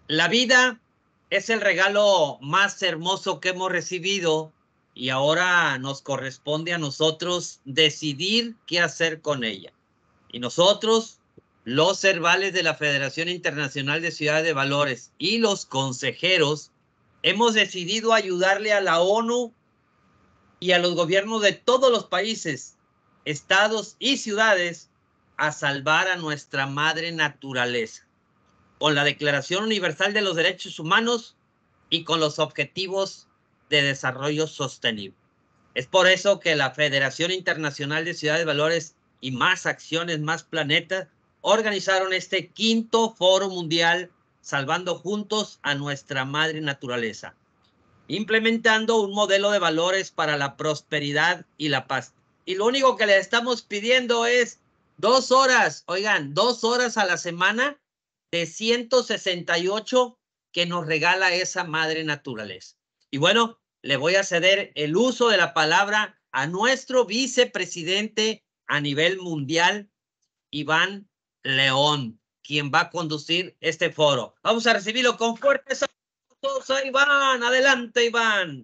La vida es el regalo más hermoso que hemos recibido y ahora nos corresponde a nosotros decidir qué hacer con ella. Y nosotros, los Cervales de la Federación Internacional de Ciudades de Valores y los consejeros, hemos decidido ayudarle a la ONU y a los gobiernos de todos los países, estados y ciudades a salvar a nuestra madre naturaleza, con la Declaración Universal de los Derechos Humanos y con los Objetivos de Desarrollo Sostenible. Es por eso que la Federación Internacional de Ciudades de Valores y Más Acciones, Más Planeta organizaron este 5º Foro Mundial Salvando Juntos a Nuestra Madre Naturaleza, implementando un modelo de valores para la prosperidad y la paz. Y lo único que le estamos pidiendo es 2 horas, oigan, 2 horas a la semana de 168 que nos regala esa madre naturaleza. Y bueno, le voy a ceder el uso de la palabra a nuestro vicepresidente a nivel mundial, Iván León, quien va a conducir este foro. Vamos a recibirlo con fuertes aplausos a Iván. Adelante, Iván.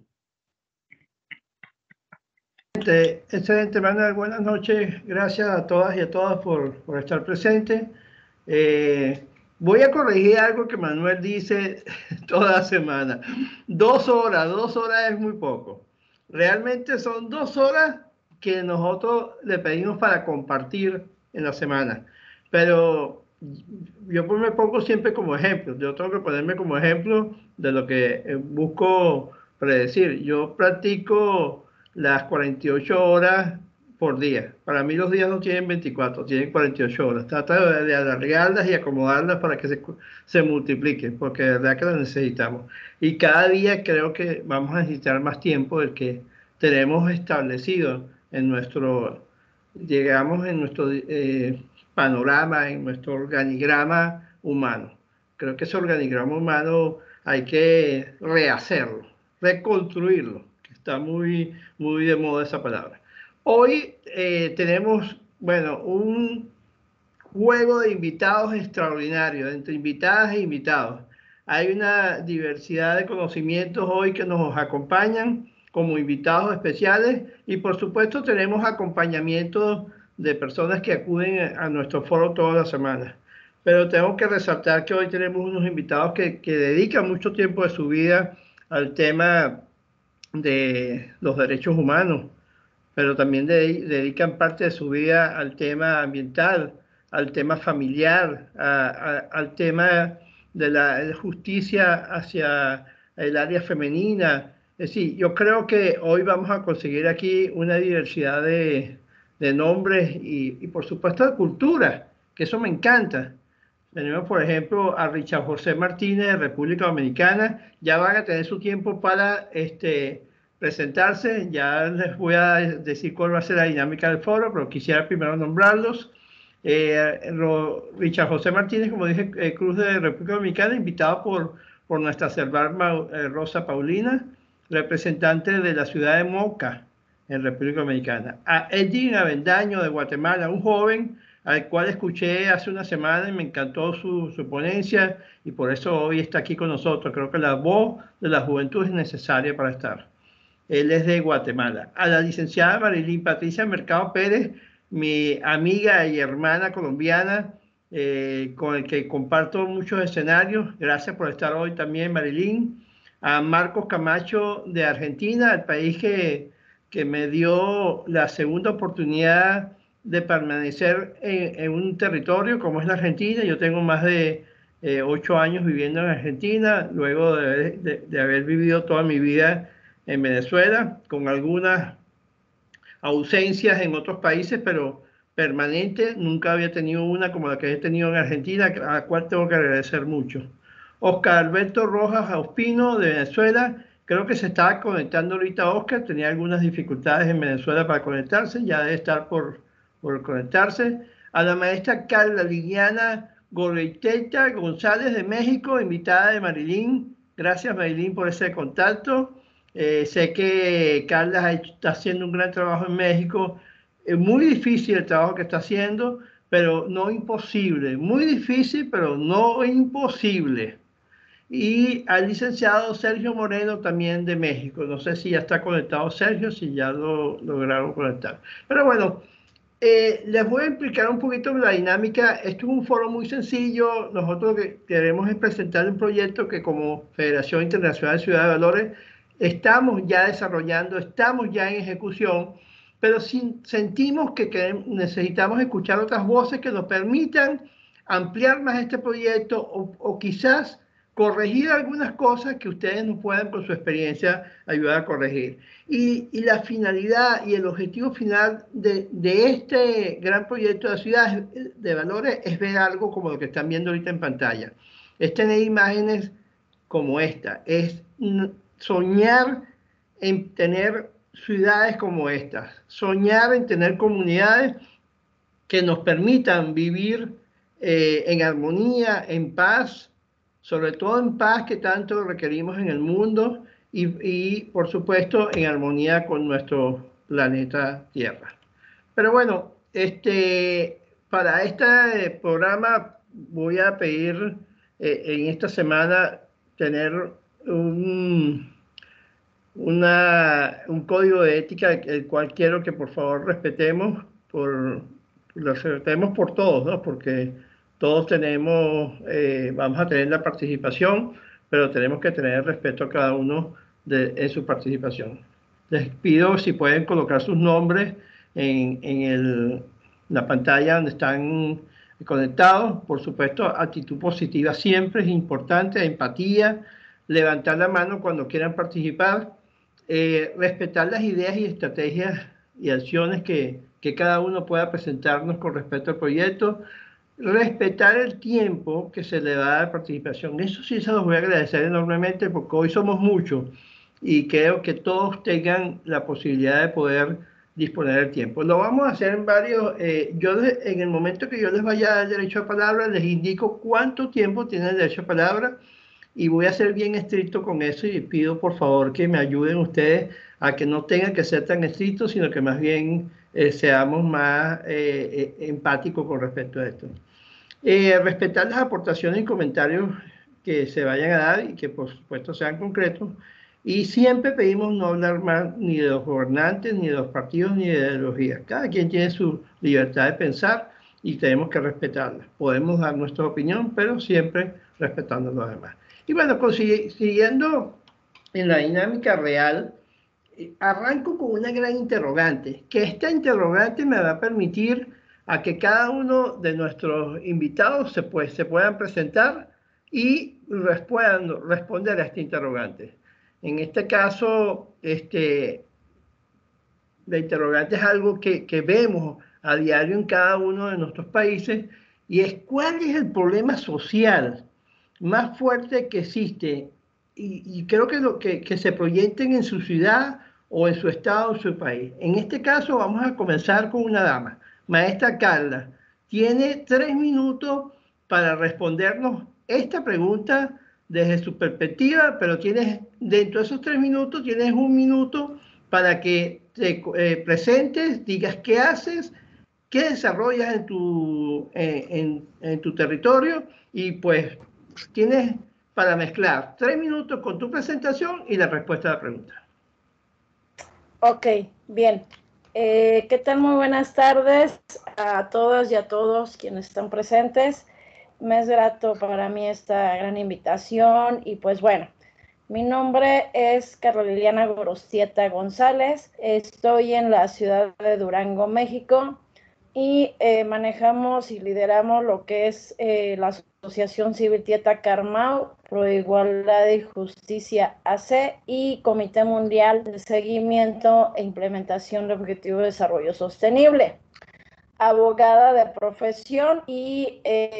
Excelente, Manuel. Buenas noches. Gracias a todas y a todos por estar presentes. Voy a corregir algo que Manuel dice toda la semana. 2 horas, 2 horas es muy poco. Realmente son 2 horas que nosotros le pedimos para compartir en la semana. Pero yo me pongo siempre como ejemplo. Yo tengo que ponerme como ejemplo de lo que busco predecir. Yo practico las 48 horas por día. Para mí los días no tienen 24, tienen 48 horas. Trata de alargarlas y acomodarlas para que se multipliquen, porque de verdad que las necesitamos. Y cada día creo que vamos a necesitar más tiempo del que tenemos establecido en nuestro, llegamos en nuestro panorama, en nuestro organigrama humano. Creo que ese organigrama humano hay que rehacerlo, reconstruirlo. Está muy de moda esa palabra. Hoy tenemos, bueno, un juego de invitados extraordinarios, entre invitadas e invitados. Hay una diversidad de conocimientos hoy que nos acompañan como invitados especiales y por supuesto tenemos acompañamiento de personas que acuden a nuestro foro todas las semanas. Pero tengo que resaltar que hoy tenemos unos invitados que dedican mucho tiempo de su vida al tema de los derechos humanos, pero también dedican parte de su vida al tema ambiental, al tema familiar, al tema de la justicia hacia el área femenina. Es decir, yo creo que hoy vamos a conseguir aquí una diversidad de nombres y por supuesto de culturas, que eso me encanta. Tenemos, por ejemplo, a Richard José Martínez de República Dominicana. Ya van a tener su tiempo para presentarse. Ya les voy a decir cuál va a ser la dinámica del foro, pero quisiera primero nombrarlos. Richard José Martínez, como dije, Cruz de República Dominicana, invitado por nuestra Cerval Rosa Paulina, representante de la ciudad de Moca, en República Dominicana. A Edwin Avendaño de Guatemala, un joven al cual escuché hace una semana y me encantó su ponencia y por eso hoy está aquí con nosotros. Creo que la voz de la juventud es necesaria para estar. Él es de Guatemala. A la licenciada Marilyn Patricia Mercado Pérez, mi amiga y hermana colombiana, con el que comparto muchos escenarios. Gracias por estar hoy también, Marilyn. A Marcos Camacho de Argentina, el país que me dio la segunda oportunidad de permanecer en un territorio como es la Argentina. Yo tengo más de 8 años viviendo en Argentina, luego de haber vivido toda mi vida en Venezuela, con algunas ausencias en otros países, pero permanente. Nunca había tenido una como la que he tenido en Argentina, a la cual tengo que agradecer mucho. Oscar Alberto Rojas Auspino de Venezuela. Creo que se estaba conectando ahorita Oscar, tenía algunas dificultades en Venezuela para conectarse, ya debe estar por conectarse. A la maestra Carla Liliana Gorreiteta González de México, invitada de Marilyn. Gracias, Marilyn, por ese contacto. Sé que Carla está haciendo un gran trabajo en México. Es muy difícil el trabajo que está haciendo, pero no imposible. Muy difícil, pero no imposible. y al licenciado Sergio Moreno también de México. No sé si ya está conectado Sergio, si ya lo lograron conectar. Pero bueno, les voy a explicar un poquito la dinámica. Esto es un foro muy sencillo. Nosotros lo que queremos es presentar un proyecto que como Federación Internacional de Ciudad de Valores estamos ya desarrollando, estamos ya en ejecución, pero sentimos que necesitamos escuchar otras voces que nos permitan ampliar más este proyecto o quizás corregir algunas cosas que ustedes nos puedan con su experiencia ayudar a corregir. Y la finalidad y el objetivo final de este gran proyecto de la ciudad de valores es ver algo como lo que están viendo ahorita en pantalla. Es tener imágenes como esta, es soñar en tener ciudades como estas, soñar en tener comunidades que nos permitan vivir en armonía, en paz, sobre todo en paz que tanto requerimos en el mundo y por supuesto en armonía con nuestro planeta Tierra. Pero bueno, para este programa voy a pedir en esta semana tener un, un código de ética el cual quiero que por favor respetemos, lo respetemos por todos, ¿no? Porque todos tenemos, vamos a tener la participación, pero tenemos que tener respeto a cada uno en su participación. Les pido si pueden colocar sus nombres en la pantalla donde están conectados. Por supuesto, actitud positiva siempre es importante, empatía, levantar la mano cuando quieran participar, respetar las ideas y estrategias y acciones que cada uno pueda presentarnos con respecto al proyecto, respetar el tiempo que se le da de participación. Eso sí se los voy a agradecer enormemente porque hoy somos muchos y creo que todos tengan la posibilidad de poder disponer del tiempo. Lo vamos a hacer en varios, en el momento que yo les vaya a dar derecho a palabra, les indico cuánto tiempo tienen derecho a palabra y voy a ser bien estricto con eso y pido por favor que me ayuden ustedes a que no tengan que ser tan estrictos, sino que más bien seamos más empáticos con respecto a esto. Respetar las aportaciones y comentarios que se vayan a dar y que por supuesto sean concretos. Y siempre pedimos no hablar más ni de los gobernantes, ni de los partidos, ni de ideologías. Cada quien tiene su libertad de pensar y tenemos que respetarla. Podemos dar nuestra opinión, pero siempre respetando a los demás. Y bueno, siguiendo en la dinámica real, arranco con una gran interrogante, que esta interrogante me va a permitir a que cada uno de nuestros invitados se puedan presentar y puedan responder a este interrogante. En este caso, la interrogante es algo que vemos a diario en cada uno de nuestros países y es cuál es el problema social más fuerte que existe y creo que se proyecten en su ciudad o en su estado o su país. En este caso vamos a comenzar con una dama, maestra Carla. Tiene 3 minutos para respondernos esta pregunta desde su perspectiva, pero dentro de esos 3 minutos tienes 1 minuto para que te presentes, digas qué haces, qué desarrollas en tu territorio y pues tienes para mezclar 3 minutos con tu presentación y la respuesta a la pregunta. Ok, bien. ¿Qué tal? Muy buenas tardes a todas y a todos quienes están presentes. Me es grato para mí esta gran invitación y pues bueno, mi nombre es Carla Liliana Gorostieta González. Estoy en la ciudad de Durango, México y manejamos y lideramos lo que es la Asociación Civil Tieta Carmau, Pro Igualdad y Justicia AC y Comité Mundial de Seguimiento e Implementación de Objetivos de Desarrollo Sostenible. Abogada de profesión y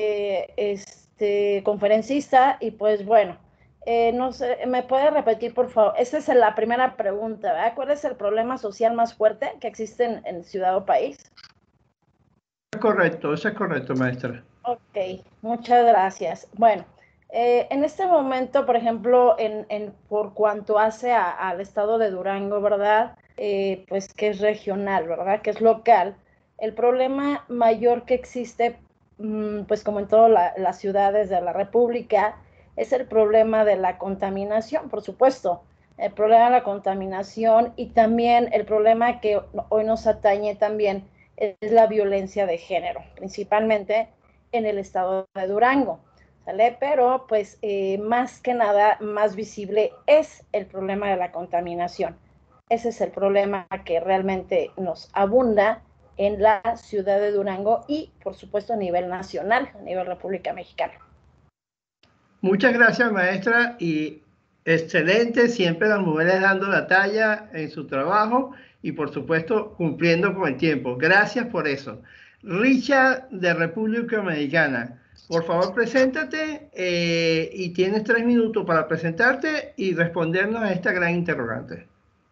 conferencista y pues bueno, no sé, ¿me puede repetir por favor? Esa es la primera pregunta, ¿verdad? ¿Cuál es el problema social más fuerte que existe en ciudad o país? Correcto, eso es correcto, maestra. Ok, muchas gracias. Bueno, en este momento, por ejemplo, por cuanto hace al estado de Durango, ¿verdad? Pues que es regional, ¿verdad? Que es local. El problema mayor que existe, pues como en todas las ciudades de la República, es el problema de la contaminación, por supuesto, el problema de la contaminación y también el problema que hoy nos atañe también es la violencia de género, principalmente en el estado de Durango, ¿sale? Pero pues más que nada, más visible es el problema de la contaminación. Ese es el problema que realmente nos abunda en la ciudad de Durango y, por supuesto, a nivel nacional, a nivel República Mexicana. Muchas gracias, maestra, y excelente, siempre las mujeres dando la talla en su trabajo y, por supuesto, cumpliendo con el tiempo. Gracias por eso. Richard, de República Dominicana, por favor, preséntate y tienes 3 minutos para presentarte y respondernos a esta gran interrogante.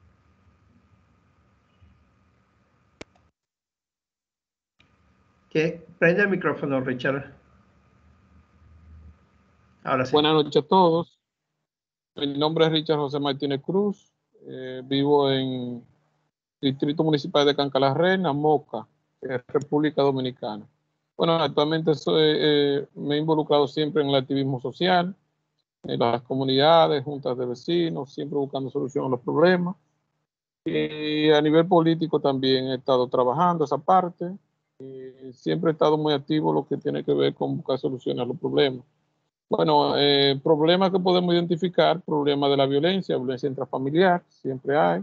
Prende el micrófono, Richard. Ahora sí. Buenas noches a todos. Mi nombre es Richard José Martínez Cruz. Vivo en el Distrito Municipal de Cancalarrena, Moca, República Dominicana. Bueno, actualmente me he involucrado siempre en el activismo social, en las comunidades, juntas de vecinos, siempre buscando solución a los problemas. Y a nivel político también he estado trabajando esa parte. Siempre he estado muy activo en lo que tiene que ver con buscar soluciones a los problemas. Bueno, problemas que podemos identificar, problemas de la violencia intrafamiliar, siempre hay.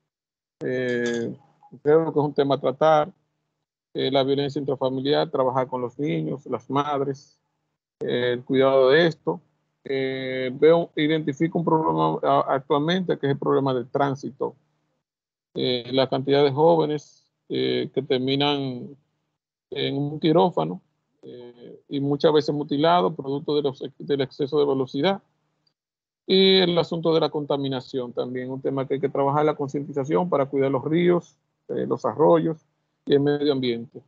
Creo que es un tema a tratar. La violencia intrafamiliar, trabajar con los niños, las madres, el cuidado de esto. Identifico un problema actualmente que es el problema del tránsito. La cantidad de jóvenes que terminan en un quirófano y muchas veces mutilados producto del exceso de velocidad. Y el asunto de la contaminación también, un tema que hay que trabajar, la concientización para cuidar los ríos, los arroyos y el medio ambiente.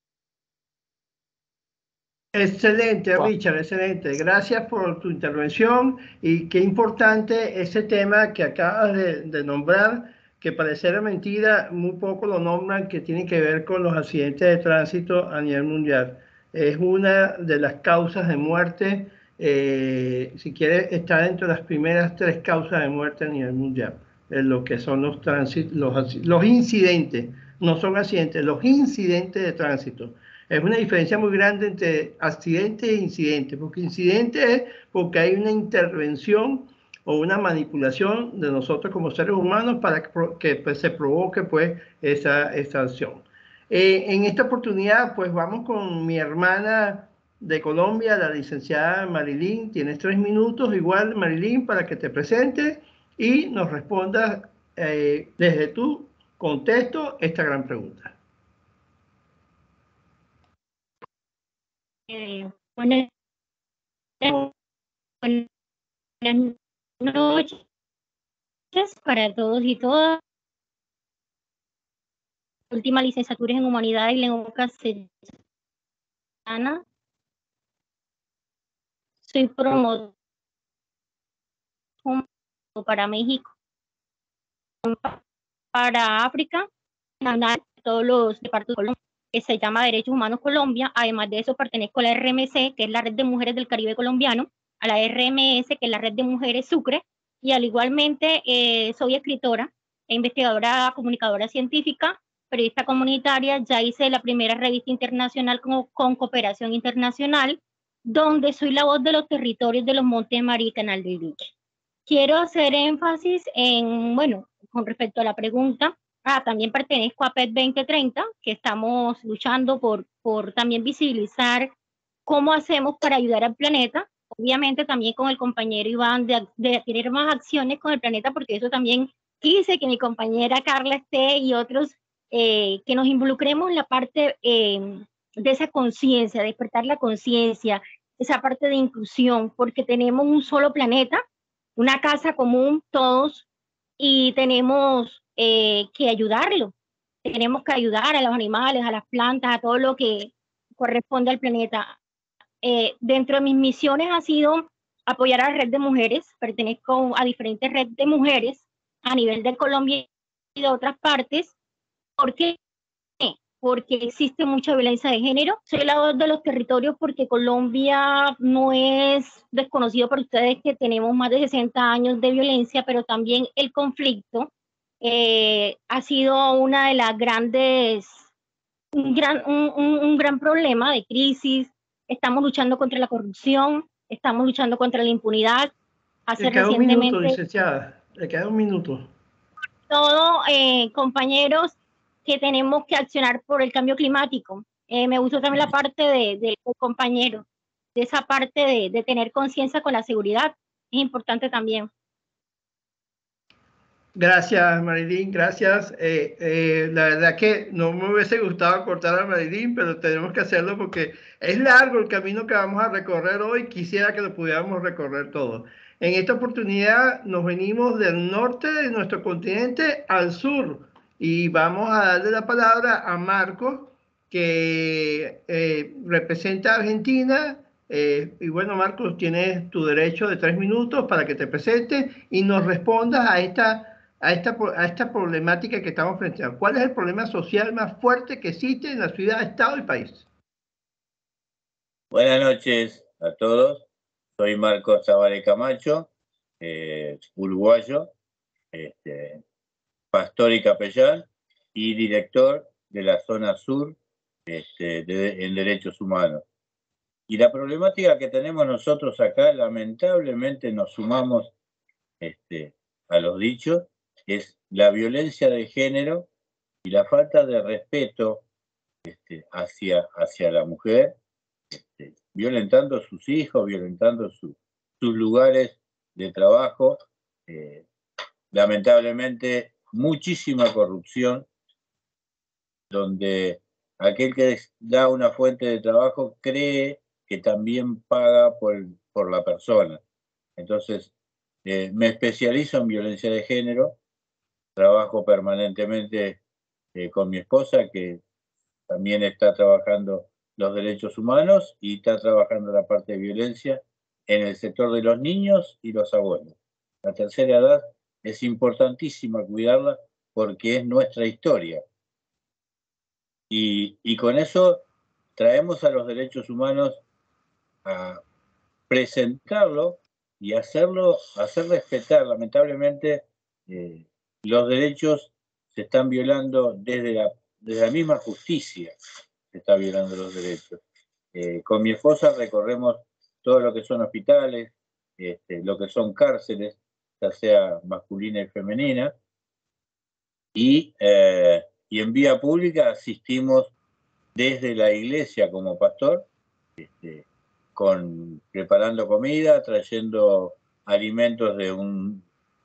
Excelente, Richard, excelente. Gracias por tu intervención y qué importante ese tema que acabas de nombrar, que pareciera mentira, muy poco lo nombran, que tiene que ver con los accidentes de tránsito a nivel mundial. Es una de las causas de muerte, si quieres, está dentro de las primeras 3 causas de muerte a nivel mundial, en lo que son los incidentes, no son accidentes, los incidentes de tránsito. Es una diferencia muy grande entre accidente e incidente, porque incidente es porque hay una intervención o una manipulación de nosotros como seres humanos para que pues, se provoque pues, esa acción. En esta oportunidad, pues vamos con mi hermana de Colombia, la licenciada Marilyn. Tienes 3 minutos, igual, Marilyn, para que te presentes y nos respondas desde tu contexto esta gran pregunta. Buenas noches para todos y todas. Última licenciatura en Humanidades y Lengua Castellana. Soy promotor para México, para África, todos los departamentos de Colombia, que se llama Derechos Humanos Colombia. Además de eso, pertenezco a la RMC, que es la Red de Mujeres del Caribe Colombiano, a la RMS, que es la Red de Mujeres Sucre, y al igualmente soy escritora e investigadora, comunicadora científica, periodista comunitaria. Ya hice la primera revista internacional con cooperación internacional, donde soy la voz de los territorios de los Montes María y Canal del Dique. Quiero hacer énfasis en, bueno, con respecto a la pregunta, también pertenezco a PET 2030, que estamos luchando por también visibilizar cómo hacemos para ayudar al planeta. Obviamente también con el compañero Iván de tener más acciones con el planeta, porque eso también quise que mi compañera Carla esté y otros, que nos involucremos en la parte de esa conciencia, despertar la conciencia, esa parte de inclusión, porque tenemos un solo planeta, una casa común todos, y tenemos que ayudarlo. Tenemos que ayudar a los animales, a las plantas, a todo lo que corresponde al planeta. Dentro de mis misiones ha sido apoyar a la red de mujeres. Pertenezco a diferentes redes de mujeres a nivel de Colombia y de otras partes, porque porque existe mucha violencia de género. Soy la voz de los territorios porque Colombia no es desconocido para ustedes que tenemos más de 60 años de violencia, pero también el conflicto ha sido una de las grandes, un gran problema de crisis. Estamos luchando contra la corrupción, estamos luchando contra la impunidad. Le queda un minuto, licenciada, le queda un minuto. Todo, compañeros, que tenemos que accionar por el cambio climático. Me gustó también la parte del compañero, de esa parte de tener conciencia con la seguridad, es importante también. Gracias, Marilyn, gracias. La verdad que no me hubiese gustado cortar a Marilyn, pero tenemos que hacerlo porque es largo el camino que vamos a recorrer hoy. Quisiera que lo pudiéramos recorrer todo. En esta oportunidad nos venimos del norte de nuestro continente al sur y vamos a darle la palabra a Marcos, que representa a Argentina. Y bueno, Marcos, tienes tu derecho de 3 minutos para que te presentes y nos respondas a esta problemática que estamos enfrentando. ¿Cuál es el problema social más fuerte que existe en la ciudad, estado y país? Buenas noches a todos. Soy Marcos Tavares Camacho, uruguayo, pastor y capellán y director de la zona sur en derechos humanos. Y la problemática que tenemos nosotros acá, lamentablemente nos sumamos a los dichos, es la violencia de género y la falta de respeto hacia la mujer, violentando a sus hijos, violentando sus lugares de trabajo. Lamentablemente, muchísima corrupción, donde aquel que da una fuente de trabajo cree que también paga por la persona. Entonces, me especializo en violencia de género, trabajo permanentemente con mi esposa, que también está trabajando los derechos humanos y está trabajando la parte de violencia en el sector de los niños y los abuelos. La tercera edad es importantísima cuidarla porque es nuestra historia. Y con eso traemos a los derechos humanos a presentarlo y hacer respetar. Lamentablemente, los derechos se están violando desde la misma justicia, se está violando los derechos. Con mi esposa recorremos todo lo que son hospitales, lo que son cárceles, ya sea masculina y femenina, y en vía pública asistimos desde la iglesia como pastor, preparando comida, trayendo alimentos de un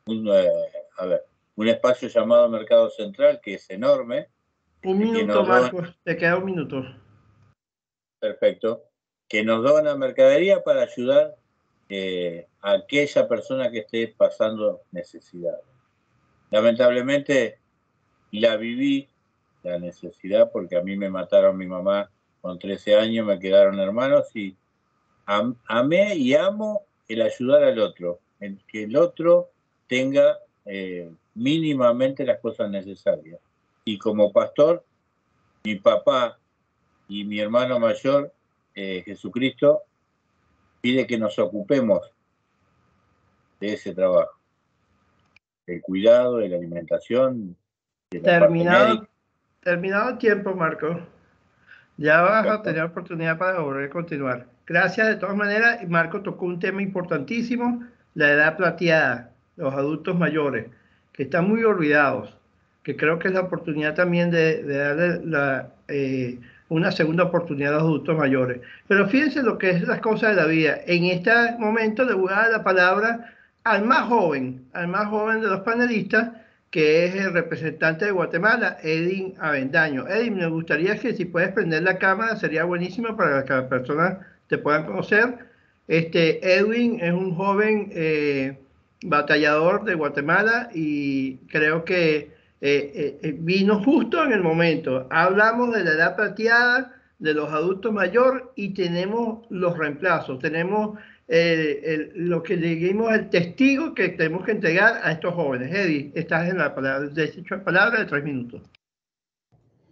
espacio llamado Mercado Central, que es enorme. Un minuto, Marcos, te queda un minuto. Perfecto. Que nos dona mercadería para ayudar a aquella persona que esté pasando necesidad. Lamentablemente la viví, la necesidad, porque a mí me mataron mi mamá con 13 años, me quedaron hermanos y amé y amo el ayudar al otro, el que el otro tenga mínimamente las cosas necesarias. Y como pastor, mi papá y mi hermano mayor, Jesucristo, pide que nos ocupemos de ese trabajo, del cuidado, de la alimentación, de la terminado el tiempo, Marco. Ya vas a tener oportunidad para volver a continuar. Gracias de todas maneras. Marco tocó un tema importantísimo, la edad plateada, los adultos mayores, que están muy olvidados, que creo que es la oportunidad también de darle una segunda oportunidad a los adultos mayores. Pero fíjense lo que es las cosas de la vida. En este momento le voy a dar la palabra al más joven de los panelistas, que es el representante de Guatemala, Edwin Avendaño. Edwin, me gustaría que si puedes prender la cámara, sería buenísimo para que las personas te puedan conocer. Edwin es un joven batallador de Guatemala y creo que vino justo en el momento. Hablamos de la edad plateada, de los adultos mayores y tenemos los reemplazos, tenemos lo que dijimos, el testigo que tenemos que entregar a estos jóvenes. Eddie, estás en la palabra de 3 minutos.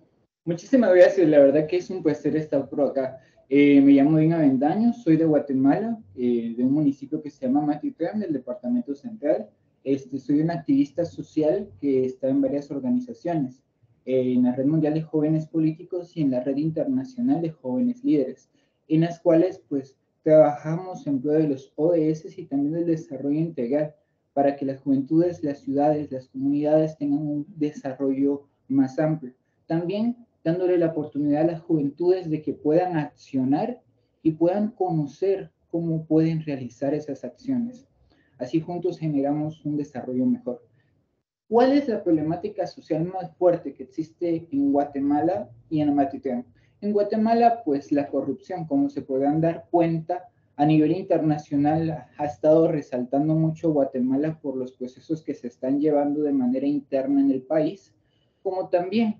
Muchísimas gracias, la verdad que es un placer estar por acá. Me llamo Dina Avendaño, soy de Guatemala, de un municipio que se llama Matitlán, del departamento central. Soy un activista social que está en varias organizaciones, en la Red Mundial de Jóvenes Políticos y en la Red Internacional de Jóvenes Líderes, en las cuales pues trabajamos en pro de los ODS y también del desarrollo integral para que las juventudes, las ciudades, las comunidades tengan un desarrollo más amplio. También dándole la oportunidad a las juventudes de que puedan accionar y puedan conocer cómo pueden realizar esas acciones. Así juntos generamos un desarrollo mejor. ¿Cuál es la problemática social más fuerte que existe en Guatemala y en Amatitlán? En Guatemala, pues la corrupción, como se podrán dar cuenta, a nivel internacional ha estado resaltando mucho Guatemala por los procesos que se están llevando de manera interna en el país, como también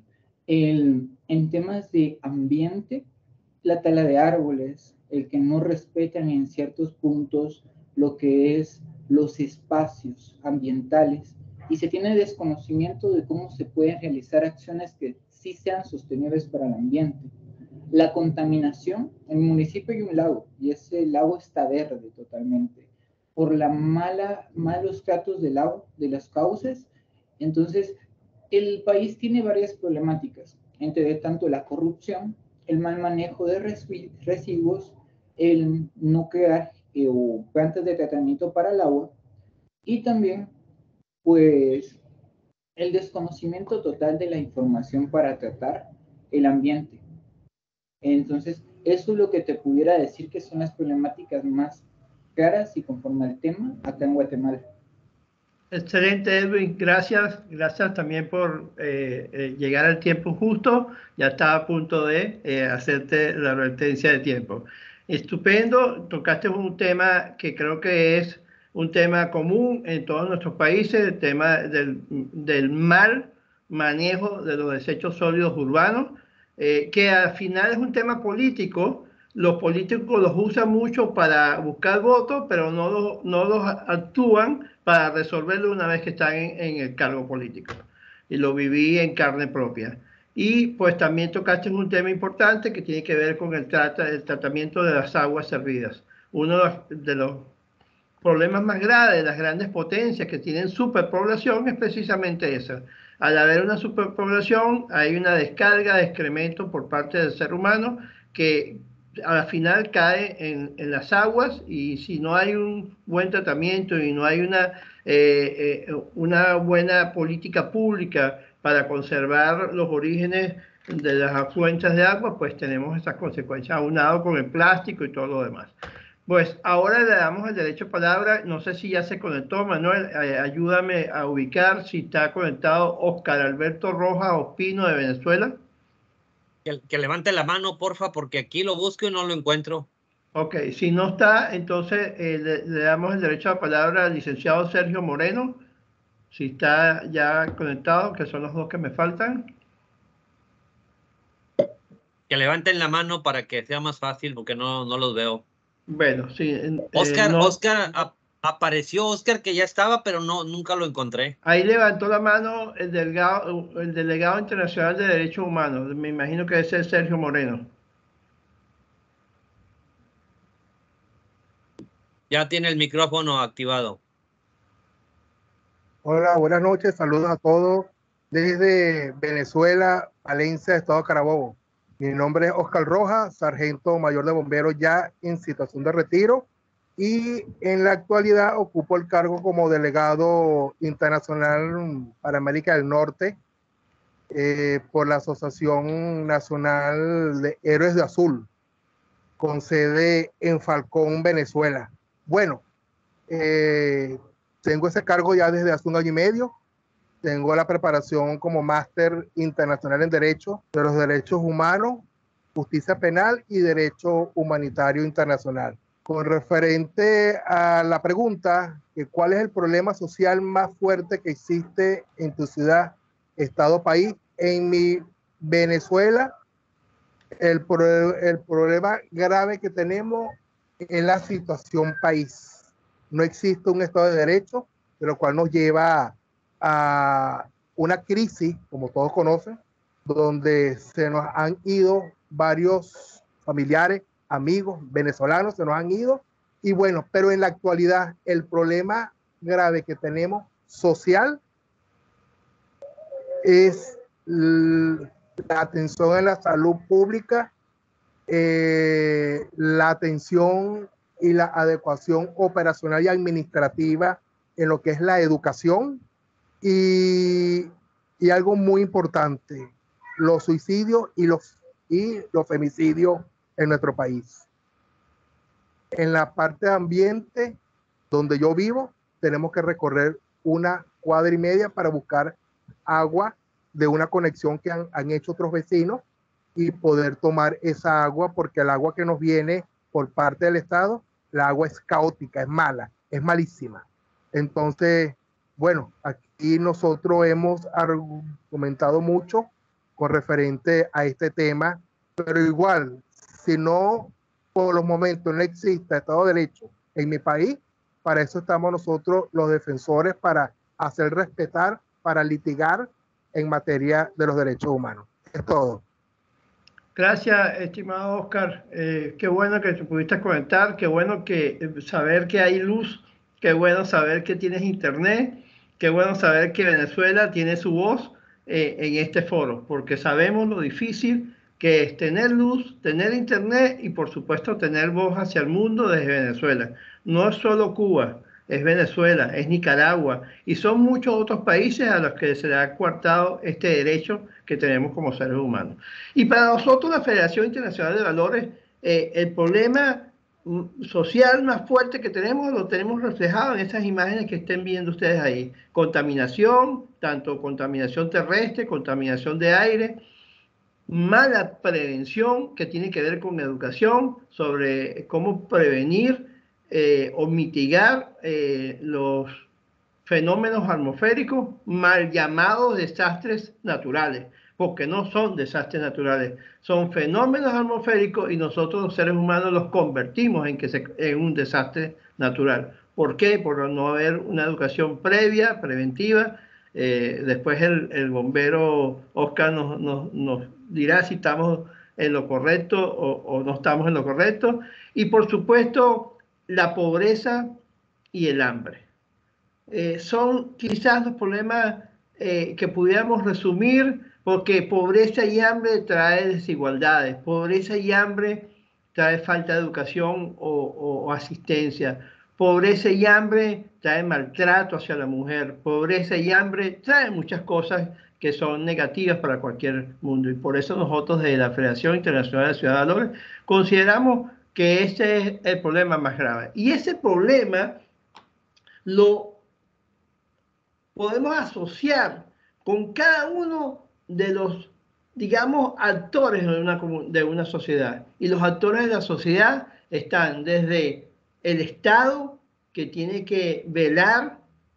en temas de ambiente, la tala de árboles, el que no respetan en ciertos puntos lo que es los espacios ambientales y se tiene desconocimiento de cómo se pueden realizar acciones que sí sean sostenibles para el ambiente. La contaminación, en el municipio hay un lago y ese lago está verde totalmente por la malos tratos del agua, de las cauces. Entonces, el país tiene varias problemáticas, entre tanto la corrupción, el mal manejo de residuos, el no crear plantas de tratamiento para el agua y también, pues, el desconocimiento total de la información para tratar el ambiente. Entonces, eso es lo que te pudiera decir que son las problemáticas más claras y conforme al tema acá en Guatemala. Excelente, Edwin. Gracias. Gracias también por llegar al tiempo justo. Ya estaba a punto de hacerte la advertencia de tiempo. Estupendo. Tocaste un tema que creo que es un tema común en todos nuestros países, el tema del mal manejo de los desechos sólidos urbanos, que al final es un tema político. Los políticos los usan mucho para buscar votos, pero no los actúan para resolverlo una vez que están en el cargo político. Y lo viví en carne propia. Y pues también tocaste un tema importante que tiene que ver con el tratamiento de las aguas servidas. Uno de los problemas más graves de las grandes potencias que tienen superpoblación es precisamente eso. Al haber una superpoblación hay una descarga de excremento por parte del ser humano que al final cae en las aguas y si no hay un buen tratamiento y no hay una buena política pública para conservar los orígenes de las fuentes de agua, pues tenemos estas consecuencias aunado con el plástico y todo lo demás. Pues ahora le damos el derecho a palabra. No sé si ya se conectó, Manuel. Ayúdame a ubicar si está conectado Oscar Alberto Rojas Ospino de Venezuela. Que levante la mano, porfa, porque aquí lo busco y no lo encuentro. Ok, si no está, entonces le damos el derecho a palabra al licenciado Sergio Moreno. Si está ya conectado, que son los dos que me faltan. Que levanten la mano para que sea más fácil, porque no los veo. Bueno, sí. Oscar, no. Oscar, apareció Oscar que ya estaba, pero nunca lo encontré. Ahí levantó la mano el delegado internacional de derechos humanos. Me imagino que ese es Sergio Moreno. Ya tiene el micrófono activado. Hola, buenas noches. Saludos a todos desde Venezuela, Valencia, Estado Carabobo. Mi nombre es Oscar Rojas, sargento mayor de bomberos ya en situación de retiro y en la actualidad ocupo el cargo como delegado internacional para América del Norte por la Asociación Nacional de Héroes de Azul, con sede en Falcón, Venezuela. Bueno, tengo ese cargo ya desde hace 1 año y medio. Tengo la preparación como máster internacional en Derecho de los Derechos Humanos, Justicia Penal y Derecho Humanitario Internacional. Con referente a la pregunta, ¿cuál es el problema social más fuerte que existe en tu ciudad, estado, país? En mi Venezuela, el problema grave que tenemos es la situación país. No existe un Estado de Derecho, de lo cual nos lleva a una crisis, como todos conocen, donde se nos han ido varios familiares, amigos, venezolanos, se nos han ido. Y bueno, pero en la actualidad el problema grave que tenemos social es la atención en la salud pública, la atención y la adecuación operacional y administrativa en lo que es la educación y algo muy importante, los suicidios y los femicidios en nuestro país. En la parte de ambiente donde yo vivo, tenemos que recorrer 1,5 cuadras para buscar agua de una conexión que han hecho otros vecinos y poder tomar esa agua, porque el agua que nos viene por parte del Estado, la agua es caótica, es mala, es malísima. Entonces, bueno, aquí nosotros hemos argumentado mucho con referente a este tema, pero igual, si no, por los momentos no existe Estado de Derecho en mi país, para eso estamos nosotros los defensores, para hacer respetar, para litigar en materia de los derechos humanos. Es todo. Gracias, estimado Oscar. Qué bueno que te pudiste conectar, qué bueno saber que hay luz, qué bueno saber que tienes internet, qué bueno saber que Venezuela tiene su voz en este foro, porque sabemos lo difícil que es tener luz, tener internet y por supuesto tener voz hacia el mundo desde Venezuela. No es solo Cuba, es Venezuela, es Nicaragua y son muchos otros países a los que se le ha coartado este derecho que tenemos como seres humanos. Y para nosotros la Federación Internacional de Valores, el problema social más fuerte que tenemos lo tenemos reflejado en estas imágenes que estén viendo ustedes ahí. Contaminación, tanto contaminación terrestre, contaminación de aire, mala prevención que tiene que ver con educación sobre cómo prevenir o mitigar los fenómenos atmosféricos mal llamados desastres naturales, porque no son desastres naturales, son fenómenos atmosféricos y nosotros los seres humanos los convertimos en un desastre natural. ¿Por qué? Por no haber una educación previa, preventiva. Después el bombero Oscar nos dirá si estamos en lo correcto o no estamos en lo correcto. Y por supuesto, la pobreza y el hambre. Son quizás los problemas que pudiéramos resumir, porque pobreza y hambre trae desigualdades, pobreza y hambre trae falta de educación o asistencia, pobreza y hambre trae maltrato hacia la mujer, pobreza y hambre trae muchas cosas que son negativas para cualquier mundo, y por eso nosotros de la Federación Internacional de Ciudad de Valores consideramos que ese es el problema más grave, y ese problema lo podemos asociar con cada uno de los, digamos, actores de una sociedad. Y los actores de la sociedad están desde el Estado, que tiene que velar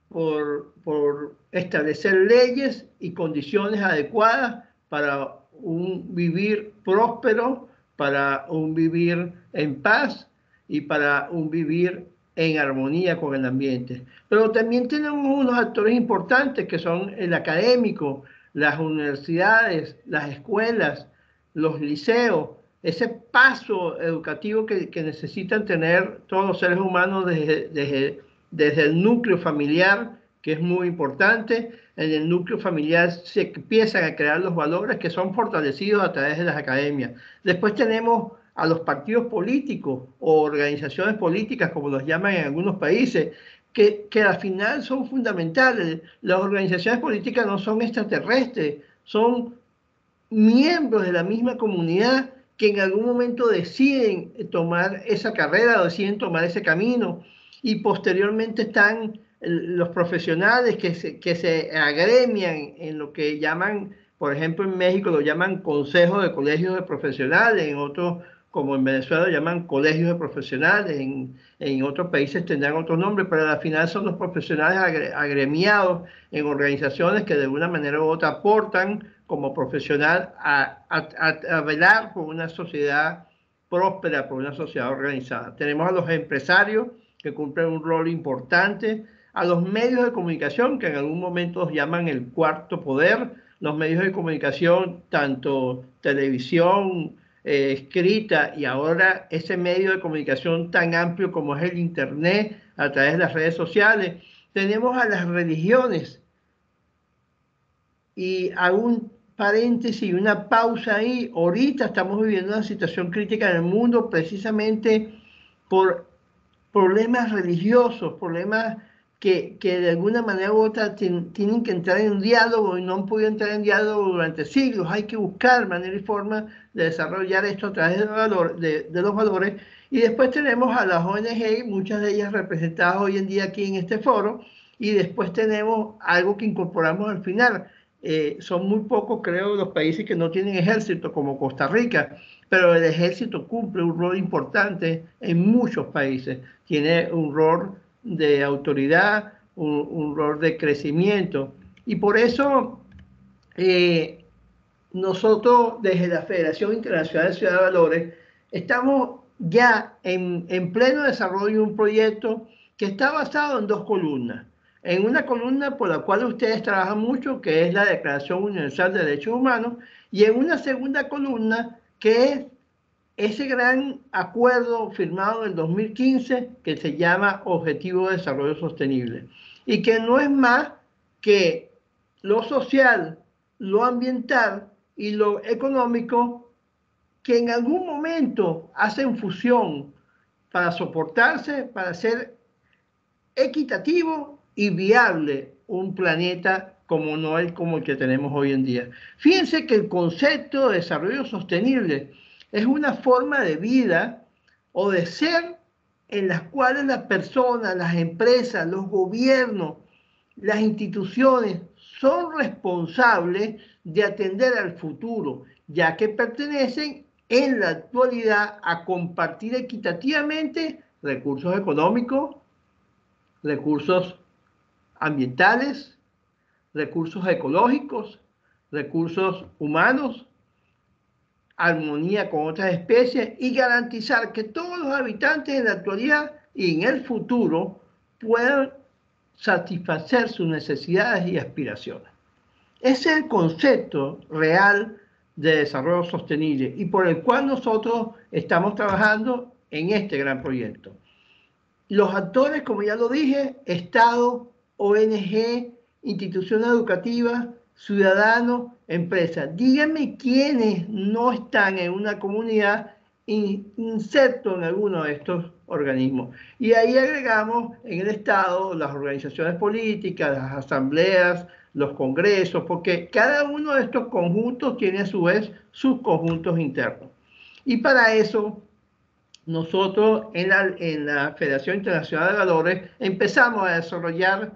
por establecer leyes y condiciones adecuadas para un vivir próspero, para un vivir en paz y para un vivir en armonía con el ambiente. Pero también tenemos unos actores importantes que son el académico, las universidades, las escuelas, los liceos, ese paso educativo que necesitan tener todos los seres humanos desde el núcleo familiar, que es muy importante. En el núcleo familiar se empiezan a crear los valores que son fortalecidos a través de las academias. Después tenemos a los partidos políticos o organizaciones políticas, como los llaman en algunos países, que al final son fundamentales. Las organizaciones políticas no son extraterrestres, son miembros de la misma comunidad que en algún momento deciden tomar esa carrera o deciden tomar ese camino, y posteriormente están los profesionales que se agremian en lo que llaman, por ejemplo en México lo llaman consejos de colegios de profesionales, en otros como en Venezuela lo llaman colegios de profesionales, en otros países tendrán otro nombre, pero al final son los profesionales agremiados en organizaciones que de alguna manera u otra aportan como profesional a velar por una sociedad próspera, por una sociedad organizada. Tenemos a los empresarios que cumplen un rol importante, a los medios de comunicación que en algún momento los llaman el cuarto poder, los medios de comunicación, tanto televisión, escrita, y ahora ese medio de comunicación tan amplio como es el Internet, a través de las redes sociales. Tenemos a las religiones, y hago un paréntesis y una pausa ahí. Ahorita estamos viviendo una situación crítica en el mundo precisamente por problemas religiosos, problemas que de alguna manera u otra tienen que entrar en un diálogo y no han podido entrar en diálogo durante siglos. Hay que buscar manera y forma de desarrollar esto a través de los valores. Y después tenemos a las ONG, muchas de ellas representadas hoy en día aquí en este foro, y después tenemos algo que incorporamos al final. Son muy pocos, creo, los países que no tienen ejército, como Costa Rica, pero el ejército cumple un rol importante en muchos países. Tiene un rol de autoridad, un rol de crecimiento. Y por eso nosotros desde la Federación Internacional de Ciudad de Valores estamos ya en pleno desarrollo de un proyecto que está basado en 2 columnas. En una columna por la cual ustedes trabajan mucho, que es la Declaración Universal de Derechos Humanos, y en una segunda columna que es ese gran acuerdo firmado en el 2015 que se llama Objetivo de Desarrollo Sostenible, y que no es más que lo social, lo ambiental y lo económico, que en algún momento hacen fusión para soportarse, para ser equitativo y viable un planeta como no es como el que tenemos hoy en día. Fíjense que el concepto de desarrollo sostenible es una forma de vida o de ser en las cuales las personas, las empresas, los gobiernos, las instituciones son responsables de atender al futuro, ya que pertenecen en la actualidad a compartir equitativamente recursos económicos, recursos ambientales, recursos ecológicos, recursos humanos, armonía con otras especies, y garantizar que todos los habitantes en la actualidad y en el futuro puedan satisfacer sus necesidades y aspiraciones. Ese es el concepto real de desarrollo sostenible y por el cual nosotros estamos trabajando en este gran proyecto. Los actores, como ya lo dije, Estado, ONG, instituciones educativas, ciudadanos, empresas. Díganme quiénes no están en una comunidad insertos en alguno de estos organismos. Y ahí agregamos en el Estado las organizaciones políticas, las asambleas, los congresos, porque cada uno de estos conjuntos tiene a su vez sus conjuntos internos. Y para eso nosotros en la Federación Internacional de Valores empezamos a desarrollar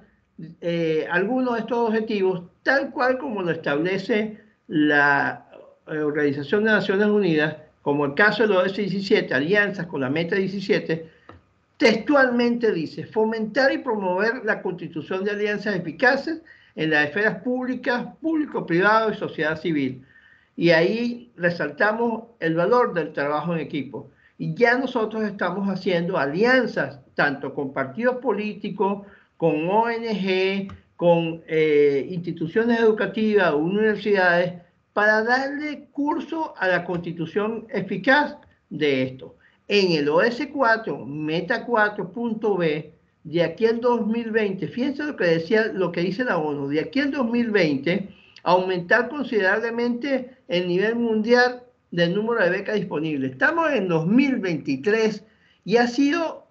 algunos de estos objetivos tal cual como lo establece la Organización de Naciones Unidas, como el caso de los ODS 17, alianzas con la Meta 17, textualmente dice: fomentar y promover la constitución de alianzas eficaces en las esferas públicas, público-privado y sociedad civil. Y ahí resaltamos el valor del trabajo en equipo. Y ya nosotros estamos haciendo alianzas tanto con partidos políticos, con ONG, con instituciones educativas, universidades, para darle curso a la constitución eficaz de esto. En el OS4, Meta 4.b, de aquí al 2020, fíjense lo que dice la ONU, de aquí al 2020, aumentar considerablemente el nivel mundial del número de becas disponibles. Estamos en 2023 y ha sido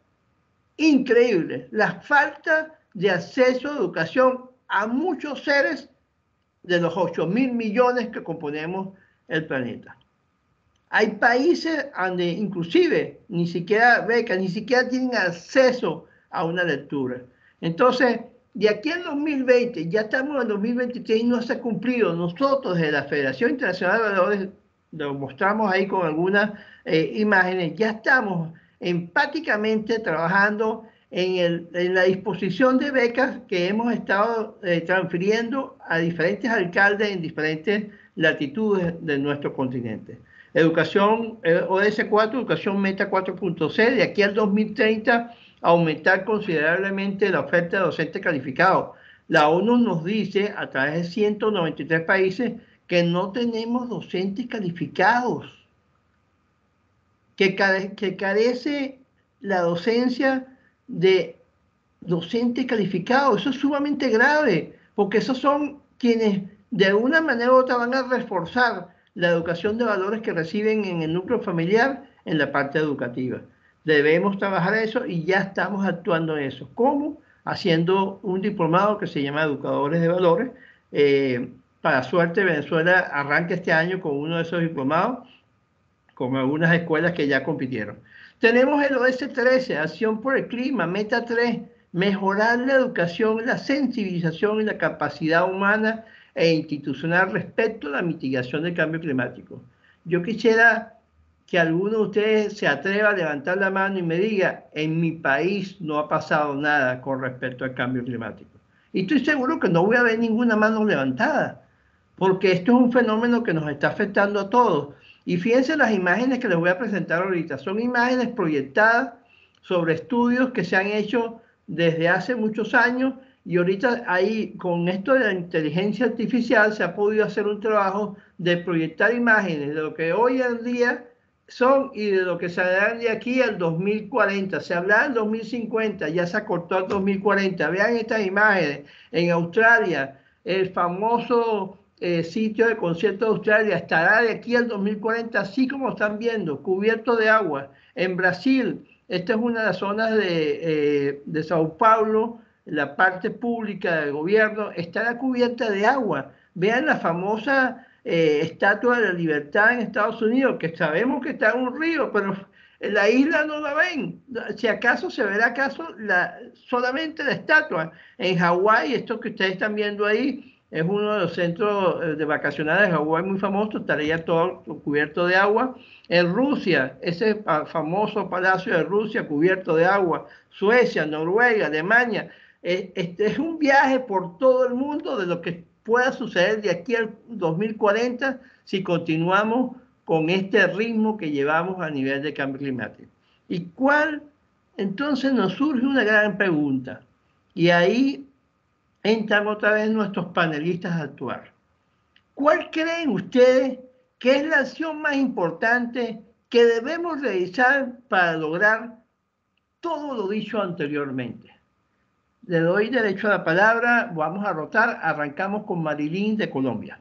increíble la falta de acceso a educación a muchos seres de los 8.000 millones que componemos el planeta. Hay países donde inclusive ni siquiera becas, ni siquiera tienen acceso a una lectura. Entonces, de aquí al 2020, ya estamos en 2023 y no se ha cumplido. Nosotros desde la Federación Internacional de Valores, lo mostramos ahí con algunas imágenes, ya estamos empáticamente trabajando en la disposición de becas que hemos estado transfiriendo a diferentes alcaldes en diferentes latitudes de nuestro continente. Educación ODS4, Educación Meta 4.c, de aquí al 2030 aumentar considerablemente la oferta de docentes calificados. La ONU nos dice, a través de 193 países, que no tenemos docentes calificados, que carece la docencia de docentes calificados. Eso es sumamente grave, porque esos son quienes de alguna manera u otra van a reforzar la educación de valores que reciben en el núcleo familiar en la parte educativa. Debemos trabajar eso y ya estamos actuando en eso. ¿Cómo? Haciendo un diplomado que se llama Educadores de Valores. Para suerte, Venezuela arranca este año con uno de esos diplomados, con algunas escuelas que ya compitieron. Tenemos el ODS 13, Acción por el Clima, Meta 3, mejorar la educación, la sensibilización y la capacidad humana e institucional respecto a la mitigación del cambio climático. Yo quisiera que alguno de ustedes se atreva a levantar la mano y me diga, en mi país no ha pasado nada con respecto al cambio climático. Y estoy seguro que no voy a ver ninguna mano levantada, porque esto es un fenómeno que nos está afectando a todos. Y fíjense las imágenes que les voy a presentar ahorita. Son imágenes proyectadas sobre estudios que se han hecho desde hace muchos años, y ahorita ahí con esto de la inteligencia artificial se ha podido hacer un trabajo de proyectar imágenes de lo que hoy en día son y de lo que se hará de aquí al 2040. Se hablaba del 2050, ya se acortó al 2040. Vean estas imágenes. En Australia, el famoso sitio de concierto de Australia estará de aquí al 2040, así como están viendo, cubierto de agua. En Brasil, esta es una de las zonas de Sao Paulo, la parte pública del gobierno, estará cubierta de agua. Vean la famosa Estatua de la Libertad en Estados Unidos, que sabemos que está en un río, pero en la isla no la ven. Si acaso se verá solamente la estatua. En Hawái, esto que ustedes están viendo ahí, es uno de los centros de vacacionales de Hawái muy famoso, estaría todo cubierto de agua. En Rusia, ese famoso palacio de Rusia cubierto de agua. Suecia, Noruega, Alemania. Este es un viaje por todo el mundo de lo que pueda suceder de aquí al 2040 si continuamos con este ritmo que llevamos a nivel de cambio climático. Entonces nos surge una gran pregunta, y ahí entran otra vez nuestros panelistas a actuar. ¿Cuál creen ustedes que es la acción más importante que debemos realizar para lograr todo lo dicho anteriormente? Le doy derecho a la palabra, vamos a rotar, arrancamos con Marilyn de Colombia.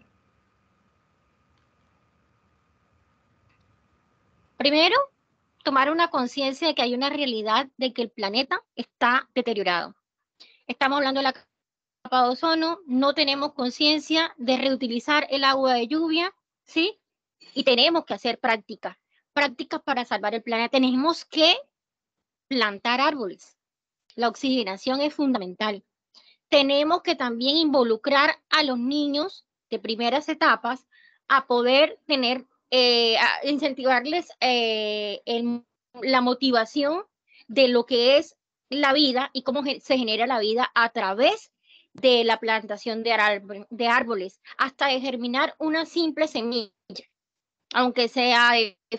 Primero, tomar una conciencia de que hay una realidad de que el planeta está deteriorado. Estamos hablando de la capa de ozono, no tenemos conciencia de reutilizar el agua de lluvia, ¿sí? Y tenemos que hacer prácticas para salvar el planeta. Tenemos que plantar árboles. La oxigenación es fundamental. Tenemos que también involucrar a los niños de primeras etapas a poder tener, a incentivarles la motivación de lo que es la vida y cómo se genera la vida a través de la plantación de árboles, hasta de germinar una simple semilla, aunque sea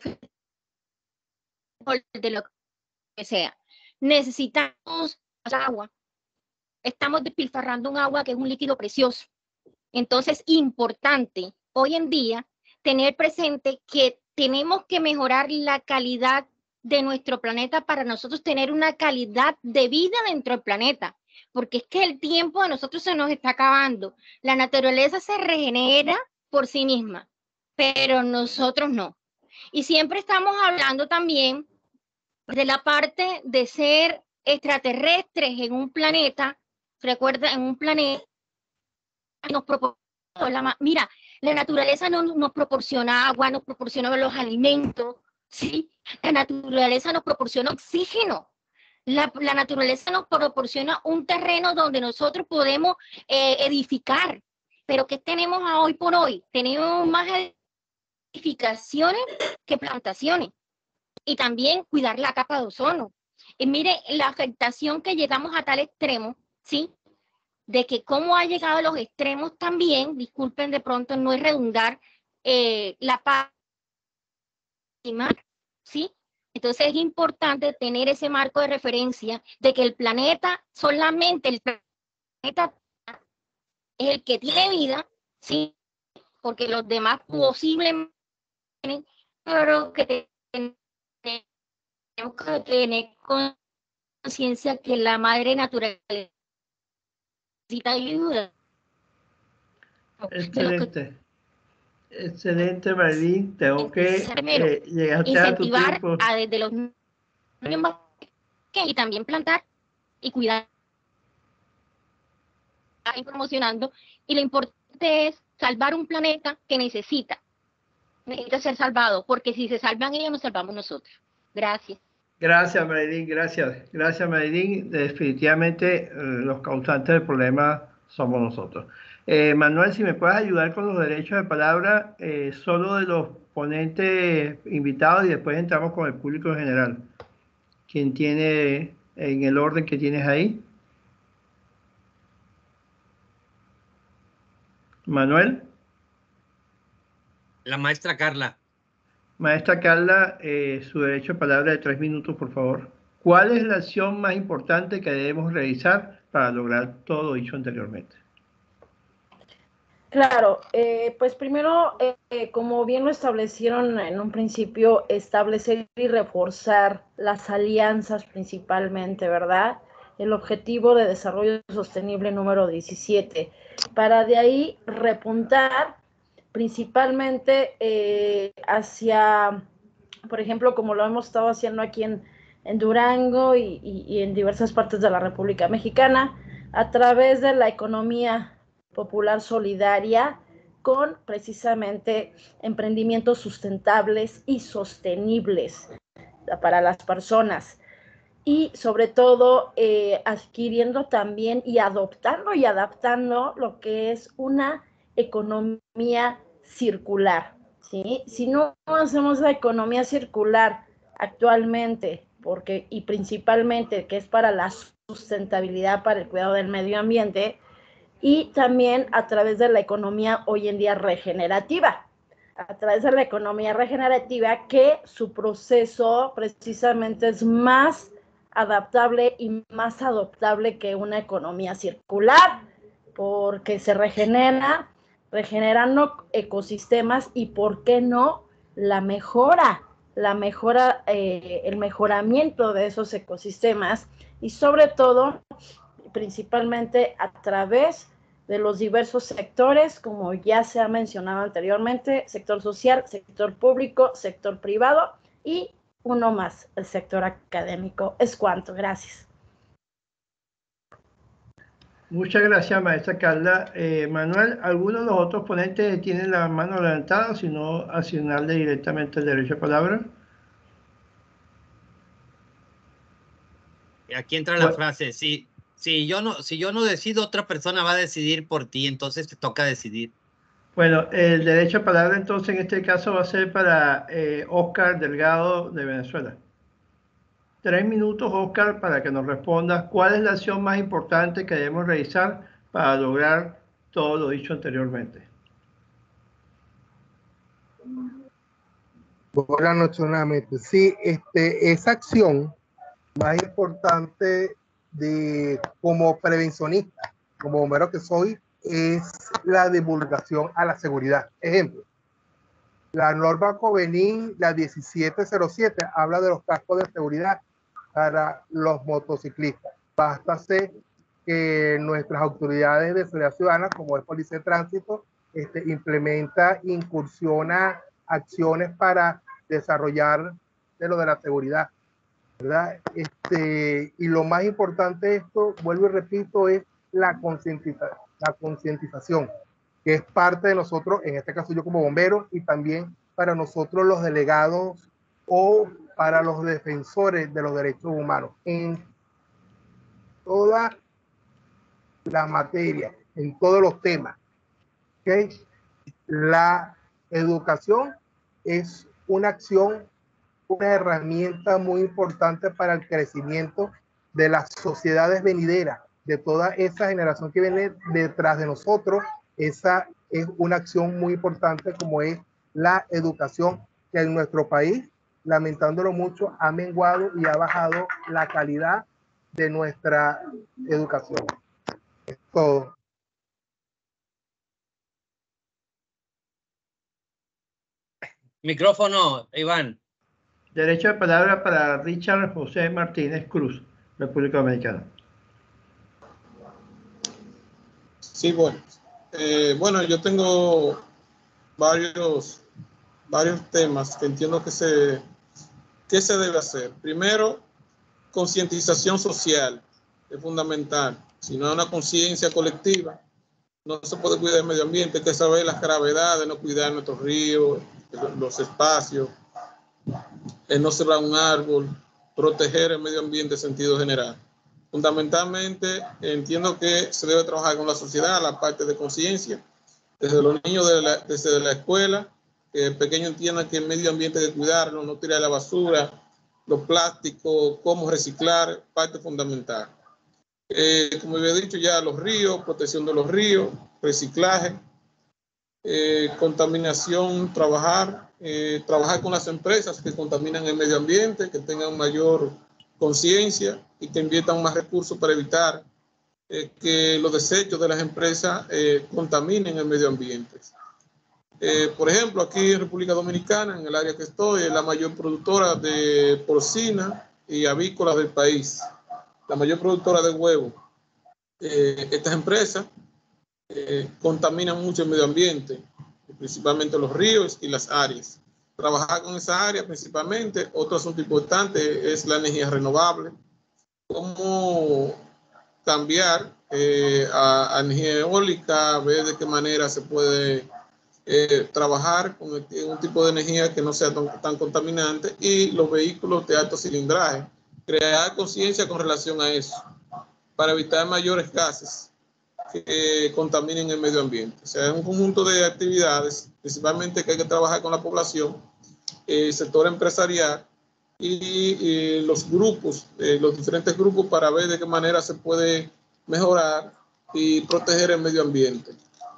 de lo que sea. Necesitamos agua. Estamos despilfarrando un agua que es un líquido precioso. Entonces, importante hoy en día tener presente que tenemos que mejorar la calidad de nuestro planeta para nosotros tener una calidad de vida dentro del planeta, porque es que el tiempo de nosotros se nos está acabando. La naturaleza se regenera por sí misma, pero nosotros no. Y siempre estamos hablando también de la parte de ser extraterrestres en un planeta. Recuerda, en un planeta nos proporciona, mira, la naturaleza nos proporciona agua, nos proporciona los alimentos, ¿sí? La naturaleza nos proporciona oxígeno. La naturaleza nos proporciona un terreno donde nosotros podemos edificar. Pero ¿qué tenemos hoy por hoy? Tenemos más edificaciones que plantaciones. Y también cuidar la capa de ozono. Y mire la afectación que llegamos a tal extremo, ¿sí? De que cómo ha llegado a los extremos también, disculpen de pronto no es redundar, la paz, ¿sí? Entonces es importante tener ese marco de referencia de que el planeta, solamente el planeta es el que tiene vida, ¿sí? Porque los demás posiblemente, pero que tenemos que tener conciencia que la madre naturaleza necesita ayuda. Excelente. Excelente, Marilyn. Tengo que llegaste a tu incentivar tiempo. a desde los niños más pequeños y también plantar y cuidar y promocionando. Y lo importante es salvar un planeta que necesita ser salvado, porque si se salvan ellos, nos salvamos nosotros. Gracias. Gracias, Marilyn. Gracias. Gracias, Marilyn. Definitivamente los causantes del problema somos nosotros. Manuel, si me puedes ayudar con los derechos de palabra, solo de los ponentes invitados y después entramos con el público en general. ¿Quién tiene en el orden que tienes ahí? Manuel. La maestra Carla. Maestra Carla, su derecho de palabra de 3 minutos, por favor. ¿Cuál es la acción más importante que debemos realizar para lograr todo lo dicho anteriormente? Claro, pues primero, como bien lo establecieron en un principio, establecer y reforzar las alianzas principalmente, ¿verdad? El objetivo de desarrollo sostenible número 17, para de ahí repuntar principalmente hacia, por ejemplo, como lo hemos estado haciendo aquí en Durango y en diversas partes de la República Mexicana, a través de la economía popular solidaria con precisamente emprendimientos sustentables y sostenibles para las personas. Y sobre todo adquiriendo también y adoptando y adaptando lo que es una economía circular, ¿sí? Si no hacemos la economía circular actualmente, porque y principalmente que es para la sustentabilidad, para el cuidado del medio ambiente, y también a través de la economía hoy en día regenerativa, a través de la economía regenerativa que su proceso precisamente es más adaptable y más adoptable que una economía circular, porque se regenerando ecosistemas y, ¿por qué no?, el mejoramiento de esos ecosistemas y sobre todo, principalmente a través de los diversos sectores, como ya se ha mencionado anteriormente, sector social, sector público, sector privado y uno más, el sector académico. Es cuanto. Gracias. Muchas gracias, maestra Carla. Manuel, ¿alguno de los otros ponentes tienen la mano levantada, si no asignarle directamente el derecho de palabra? Aquí entra la frase, si yo no decido, otra persona va a decidir por ti, entonces te toca decidir. Bueno, el derecho de palabra entonces en este caso va a ser para Oscar Delgado de Venezuela. 3 minutos, Oscar, para que nos respondas cuál es la acción más importante que debemos realizar para lograr todo lo dicho anteriormente. Buenas noches nuevamente. Sí, esa acción más importante como prevencionista, como bombero que soy, es la divulgación a la seguridad. Ejemplo, la norma Covenín, la 1707, habla de los cascos de seguridad para los motociclistas. Basta ser que nuestras autoridades de seguridad ciudadana, como es Policía de Tránsito, incursiona acciones para desarrollar de lo de la seguridad, ¿verdad? Y lo más importante de esto, vuelvo y repito, es la concientización, que es parte de nosotros, en este caso yo como bombero, y también para nosotros los delegados o para los defensores de los derechos humanos en toda la materia, en todos los temas. ¿Okay? La educación es una acción, una herramienta muy importante para el crecimiento de las sociedades venideras, de toda esa generación que viene detrás de nosotros. Esa es una acción muy importante, como es la educación, que en nuestro país, lamentándolo mucho, ha menguado y ha bajado la calidad de nuestra educación. Es todo. Micrófono, Iván. Derecho de palabra para Richard José Martínez Cruz, República Dominicana. Sí, bueno. Bueno, yo tengo varios temas que entiendo que se debe hacer. Primero, concientización social es fundamental. Si no hay una conciencia colectiva, no se puede cuidar el medio ambiente. Hay que saber las gravedades de no cuidar nuestros ríos, los espacios, no sembrar un árbol, proteger el medio ambiente en sentido general. Fundamentalmente, entiendo que se debe trabajar con la sociedad, la parte de conciencia, desde los niños desde la escuela, que el pequeño entienda que el medio ambiente hay que cuidarlo, no tirar la basura, los plásticos, cómo reciclar, parte fundamental. Como había dicho ya, los ríos, protección de los ríos, reciclaje, contaminación, trabajar con las empresas que contaminan el medio ambiente, que tengan mayor conciencia y que inviertan más recursos para evitar que los desechos de las empresas contaminen el medio ambiente. Por ejemplo, aquí en República Dominicana, en el área que estoy, es la mayor productora de porcina y avícola del país, la mayor productora de huevos. Estas empresas contaminan mucho el medio ambiente, principalmente los ríos y las áreas. Trabajar con esa área principalmente. Otro asunto importante es la energía renovable. Cómo cambiar a energía eólica, ver de qué manera se puede trabajar con un tipo de energía que no sea tan contaminante, y los vehículos de alto cilindraje. Crear conciencia con relación a eso, para evitar mayores gases que contaminen el medio ambiente. O sea, es un conjunto de actividades, principalmente que hay que trabajar con la población, el sector empresarial y los grupos, los diferentes grupos, para ver de qué manera se puede mejorar y proteger el medio ambiente.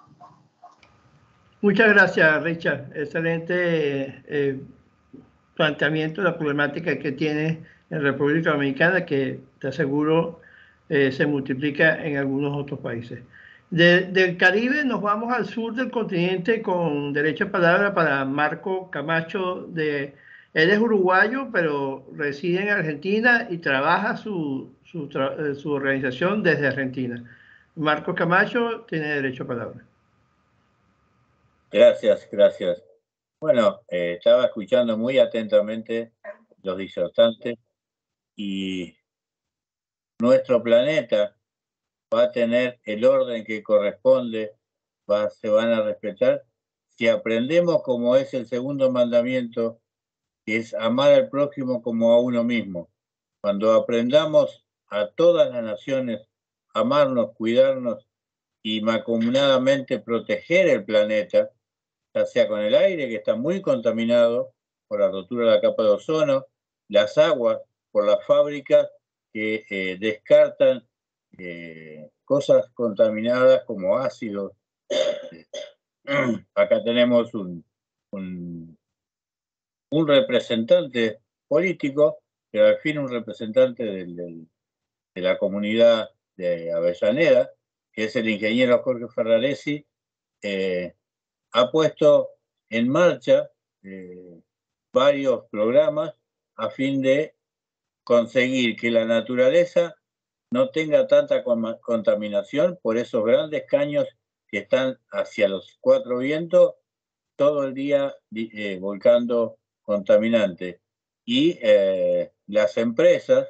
Muchas gracias, Richard. Excelente planteamiento de la problemática que tiene en República Dominicana, que te aseguro se multiplica en algunos otros países. Del Caribe nos vamos al sur del continente con derecho a palabra para Marco Camacho. Él es uruguayo, pero reside en Argentina y trabaja su organización desde Argentina. Marco Camacho tiene derecho a palabra. Gracias. Bueno, estaba escuchando muy atentamente los disertantes, y nuestro planeta va a tener el orden que corresponde, se van a respetar si aprendemos como es el segundo mandamiento, que es amar al prójimo como a uno mismo. Cuando aprendamos a todas las naciones amarnos, cuidarnos y mancomunadamente proteger el planeta, ya sea con el aire, que está muy contaminado por la rotura de la capa de ozono, las aguas por las fábricas que descartan cosas contaminadas como ácidos. Acá tenemos un representante político, pero al fin un representante de la comunidad de Avellaneda, que es el ingeniero Jorge Ferraresi. Ha puesto en marcha varios programas a fin de conseguir que la naturaleza no tenga tanta contaminación por esos grandes caños que están hacia los cuatro vientos todo el día volcando contaminantes. Y las empresas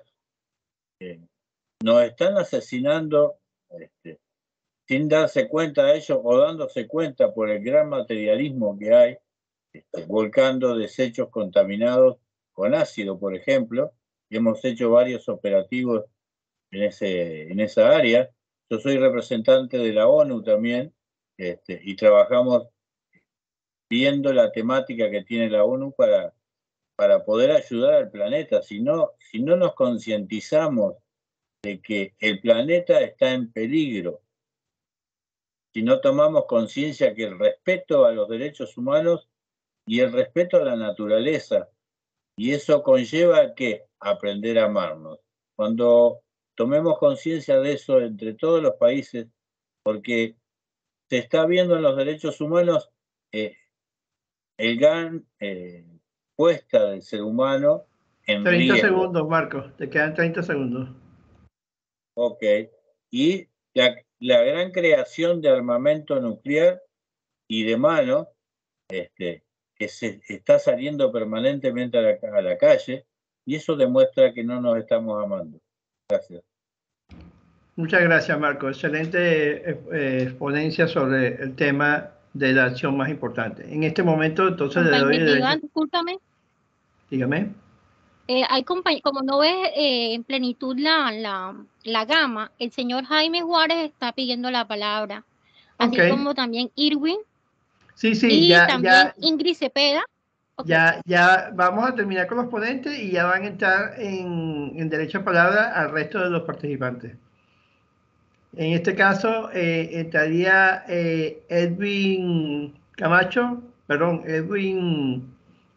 nos están asesinando sin darse cuenta de ello, o dándose cuenta por el gran materialismo que hay, volcando desechos contaminados con ácido, por ejemplo. Hemos hecho varios operativos en esa área. Yo soy representante de la ONU también, y trabajamos viendo la temática que tiene la ONU para poder ayudar al planeta. Si no nos concientizamos de que el planeta está en peligro, si no tomamos conciencia que el respeto a los derechos humanos y el respeto a la naturaleza, y eso conlleva que aprender a amarnos. Cuando tomemos conciencia de eso entre todos los países, porque se está viendo en los derechos humanos el gran puesta del ser humano en 30 riesgo. segundos, Marcos, te quedan 30 segundos. Ok, y la gran creación de armamento nuclear y de mano, que se está saliendo permanentemente a la calle, y eso demuestra que no nos estamos amando. Gracias. Muchas gracias, Marco. Excelente exponencia sobre el tema de la acción más importante. En este momento, entonces, le doy... Iván, discúlpame. Dígame. Hay como no ves en plenitud la gama, el señor Jaime Juárez está pidiendo la palabra, así como también Irwin. Sí, y ya, también Ingrid Cepeda. Okay. Ya vamos a terminar con los ponentes y ya van a entrar en derecho a palabra al resto de los participantes. En este caso entraría Edwin Camacho, perdón, Edwin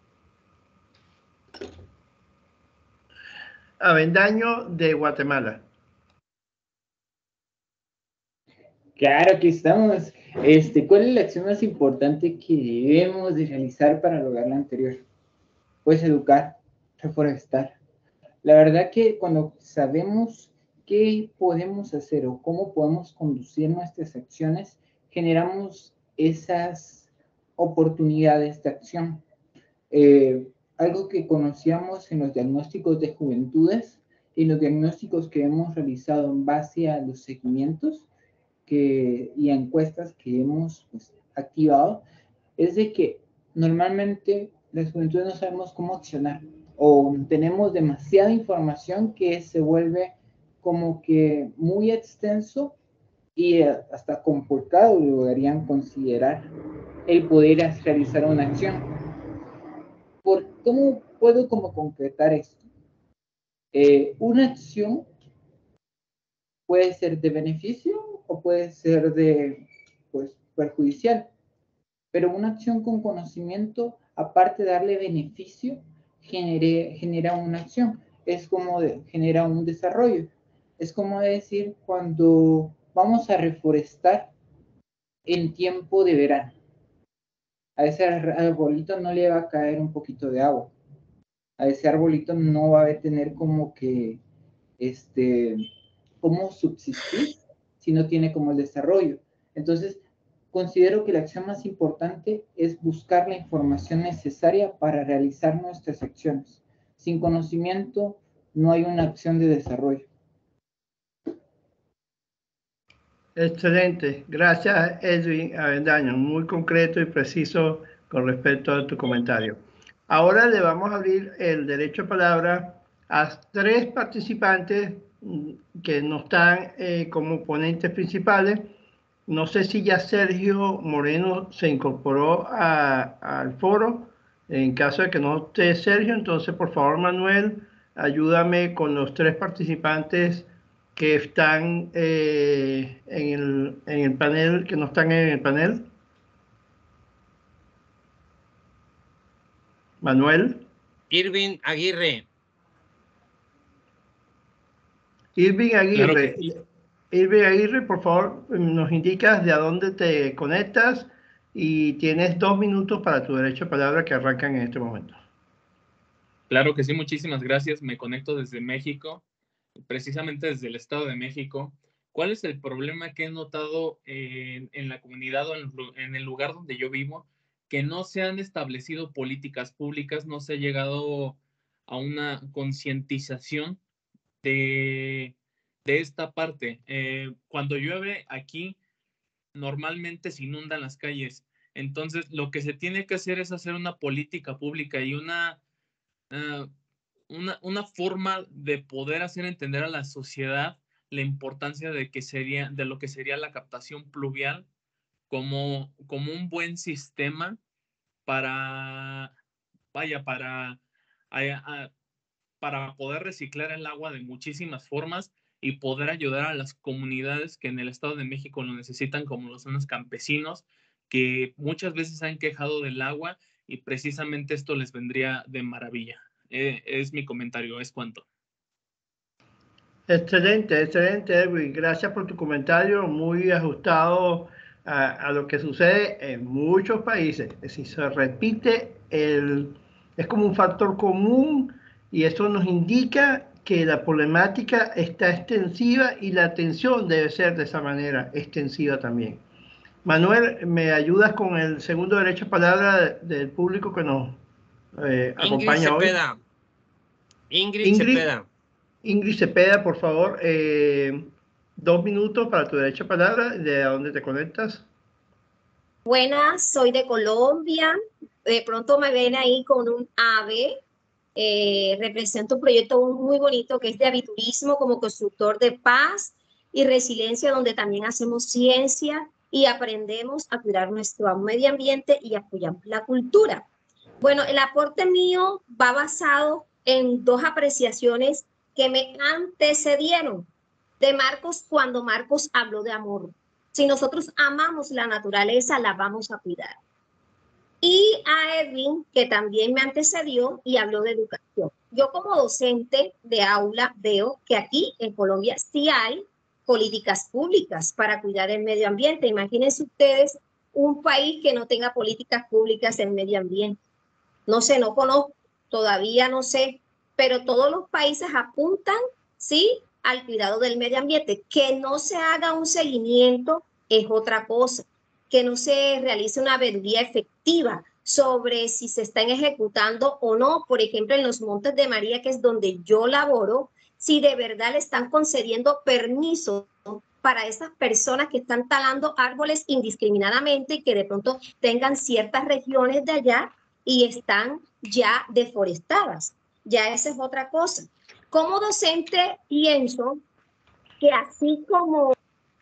Avendaño de Guatemala. Claro que estamos. ¿Cuál es la acción más importante que debemos de realizar para lograr la anterior? Pues educar, reforestar. La verdad que cuando sabemos qué podemos hacer o cómo podemos conducir nuestras acciones, generamos esas oportunidades de acción. Algo que conocíamos en los diagnósticos de juventudes y los diagnósticos que hemos realizado en base a los seguimientos y encuestas que hemos activado, es de que normalmente las juventudes no sabemos cómo accionar o tenemos demasiada información que se vuelve como que muy extenso y hasta complicado deberían considerar el poder realizar una acción. ¿Cómo puedo concretar esto? Una acción puede ser de beneficio o puede ser de perjudicial, pero una acción con conocimiento, aparte de darle beneficio, genera una acción, es como genera un desarrollo. Es como decir cuando vamos a reforestar en tiempo de verano, a ese arbolito no le va a caer un poquito de agua, a ese arbolito no va a tener como que cómo subsistir si no tiene como el desarrollo. Entonces, considero que la acción más importante es buscar la información necesaria para realizar nuestras acciones. Sin conocimiento no hay una acción de desarrollo. Excelente. Gracias, Edwin Avendaño. Muy concreto y preciso con respecto a tu comentario. Ahora le vamos a abrir el derecho a palabra a 3 participantes que no están como ponentes principales. No sé si ya Sergio Moreno se incorporó al foro. En caso de que no esté Sergio, entonces por favor, Manuel, ayúdame con los 3 participantes que están en el panel, que no están en el panel. Manuel. Irving Aguirre. Irving Aguirre. Claro que sí. Irving Aguirre, por favor, nos indicas de a dónde te conectas y tienes 2 minutos para tu derecho a palabra que arrancan en este momento. Claro que sí, muchísimas gracias. Me conecto desde México, precisamente desde el Estado de México. ¿Cuál es el problema que he notado en la comunidad o en el lugar donde yo vivo? Que no se han establecido políticas públicas, no se ha llegado a una concientización de esta parte. Cuando llueve aquí, normalmente se inundan las calles. Entonces, lo que se tiene que hacer es hacer una política pública y una forma de poder hacer entender a la sociedad la importancia de lo que sería la captación pluvial como un buen sistema para poder reciclar el agua de muchísimas formas y poder ayudar a las comunidades que en el Estado de México lo necesitan, como los campesinos, que muchas veces se han quejado del agua y precisamente esto les vendría de maravilla. Es mi comentario, es cuanto. Excelente, excelente, Edwin. Gracias por tu comentario, muy ajustado a lo que sucede en muchos países. Es decir, se repite, es como un factor común y eso nos indica que la problemática está extensiva y la atención debe ser de esa manera extensiva también. Manuel, ¿me ayudas con el segundo derecho a palabra del público que nos acompaña hoy? Ingrid Cepeda. Ingrid Cepeda, por favor. 2 minutos para tu derecho a palabra. ¿De dónde te conectas? Buenas, soy de Colombia. De pronto me ven ahí con un ave. Represento un proyecto muy bonito que es de aviturismo como constructor de paz y resiliencia, donde también hacemos ciencia y aprendemos a cuidar nuestro medio ambiente y apoyamos la cultura. Bueno, el aporte mío va basado en 2 apreciaciones que me antecedieron de Marcos cuando Marcos habló de amor. Si nosotros amamos la naturaleza, la vamos a cuidar. Y a Edwin, que también me antecedió y habló de educación. Yo como docente de aula veo que aquí en Colombia sí hay políticas públicas para cuidar el medio ambiente. Imagínense ustedes un país que no tenga políticas públicas en medio ambiente. No sé, no conozco, todavía no sé, pero todos los países apuntan, ¿sí?, al cuidado del medio ambiente. Que no se haga un seguimiento es otra cosa. Que no se realice una veeduría efectiva sobre si se están ejecutando o no. Por ejemplo, en los Montes de María, que es donde yo laboro, si de verdad le están concediendo permiso para esas personas que están talando árboles indiscriminadamente y que de pronto tengan ciertas regiones de allá y están ya deforestadas. Ya esa es otra cosa. Como docente pienso que así como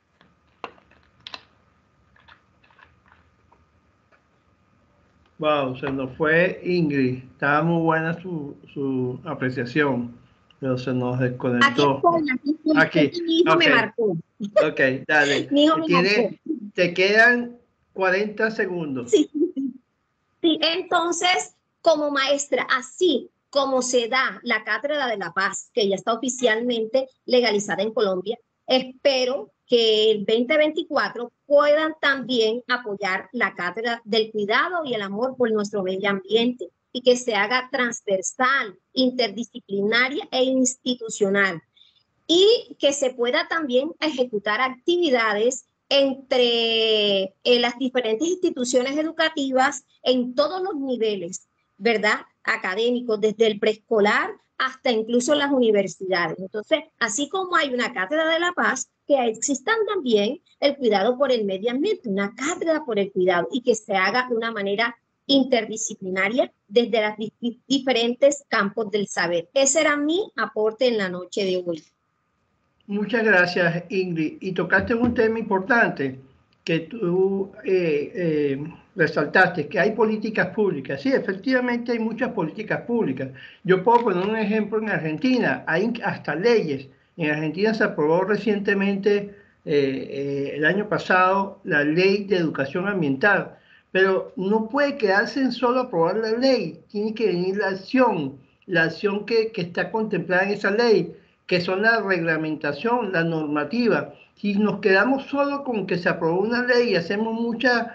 Wow, se nos fue Ingrid. Estaba muy buena su apreciación, pero se nos desconectó. Aquí. Mi hijo me marcó. Ok, dale. Mi hijo me marcó. Te quedan 40 segundos. Sí. Sí, entonces, como maestra, así como se da la Cátedra de la Paz, que ya está oficialmente legalizada en Colombia, espero que el 2024 puedan también apoyar la Cátedra del Cuidado y el Amor por nuestro medio ambiente y que se haga transversal, interdisciplinaria e institucional y que se pueda también ejecutar actividades entre las diferentes instituciones educativas en todos los niveles, ¿verdad?, académicos, desde el preescolar hasta incluso las universidades. Entonces, así como hay una cátedra de la paz, que existan también el cuidado por el medio ambiente, una cátedra por el cuidado y que se haga de una manera interdisciplinaria desde los diferentes campos del saber. Ese era mi aporte en la noche de hoy. Muchas gracias, Ingrid. Y tocaste un tema importante que tú resaltaste, que hay políticas públicas. Sí, efectivamente hay muchas políticas públicas. Yo puedo poner un ejemplo en Argentina. Hay hasta leyes. En Argentina se aprobó recientemente, el año pasado, la ley de educación ambiental. Pero no puede quedarse en solo aprobar la ley. Tiene que venir la acción que está contemplada en esa ley, que son la reglamentación, la normativa. Si nos quedamos solo con que se aprobó una ley y hacemos mucha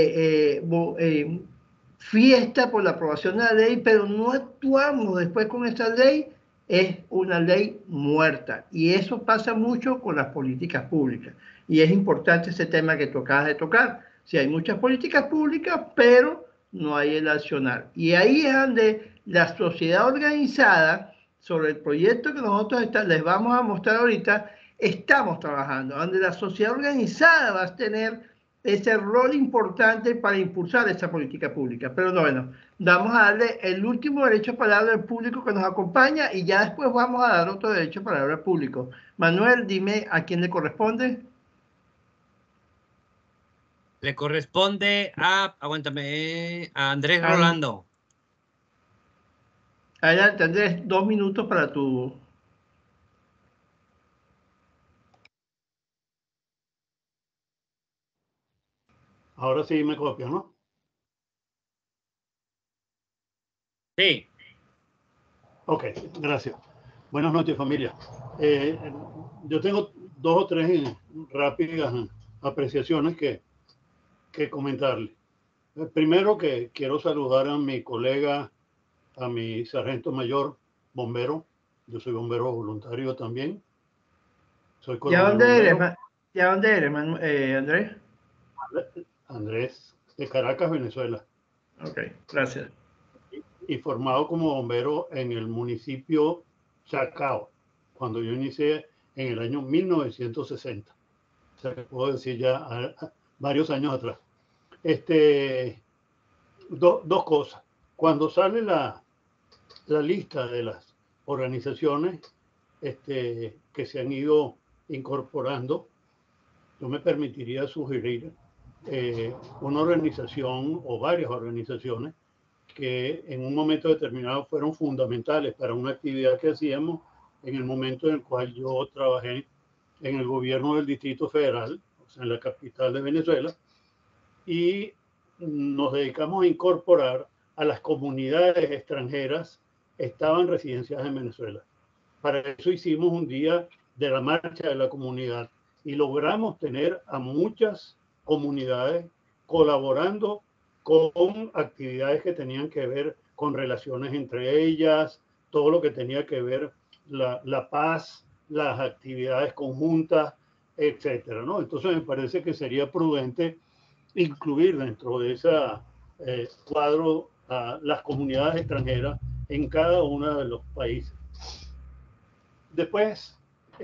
fiesta por la aprobación de la ley, pero no actuamos después con esa ley, es una ley muerta. Y eso pasa mucho con las políticas públicas. Y es importante ese tema que tú acabas de tocar. Si hay muchas políticas públicas, pero no hay el accionar. Y ahí es donde la sociedad organizada, sobre el proyecto que nosotros les vamos a mostrar ahorita, estamos trabajando, donde la sociedad organizada va a tener ese rol importante para impulsar esa política pública. Pero bueno, vamos a darle el último derecho a palabra al público que nos acompaña y ya después vamos a dar otro derecho a palabra al público. Manuel, dime a quién le corresponde. Le corresponde a Andrés Rolando. Adelante, Andrés, 2 minutos para tu... Ahora sí me copio, ¿no? Sí. Ok, gracias. Buenas noches, familia. Yo tengo 2 o 3 rápidas apreciaciones que que comentarle. Primero que quiero saludar a mi colega, a mi sargento mayor, bombero. Yo soy bombero voluntario también. Soy coronel bombero. ¿Ya dónde eres, Andrés? Andrés, de Caracas, Venezuela. Ok, gracias. Y formado como bombero en el municipio Chacao, cuando yo inicié en el año 1960. O sea, puedo decir ya varios años atrás. Dos cosas. Cuando sale la lista de las organizaciones que se han ido incorporando, yo me permitiría sugerir una organización o varias organizaciones que en un momento determinado fueron fundamentales para una actividad que hacíamos en el momento en el cual yo trabajé en el gobierno del Distrito Federal, o sea, en la capital de Venezuela, y nos dedicamos a incorporar a las comunidades extranjeras que estaban residenciadas en Venezuela. Para eso hicimos un día de la marcha de la comunidad y logramos tener a muchas comunidades colaborando con actividades que tenían que ver con relaciones entre ellas, todo lo que tenía que ver la paz, las actividades conjuntas, etcétera, ¿no? Entonces me parece que sería prudente incluir dentro de ese cuadro a las comunidades extranjeras en cada uno de los países. Después,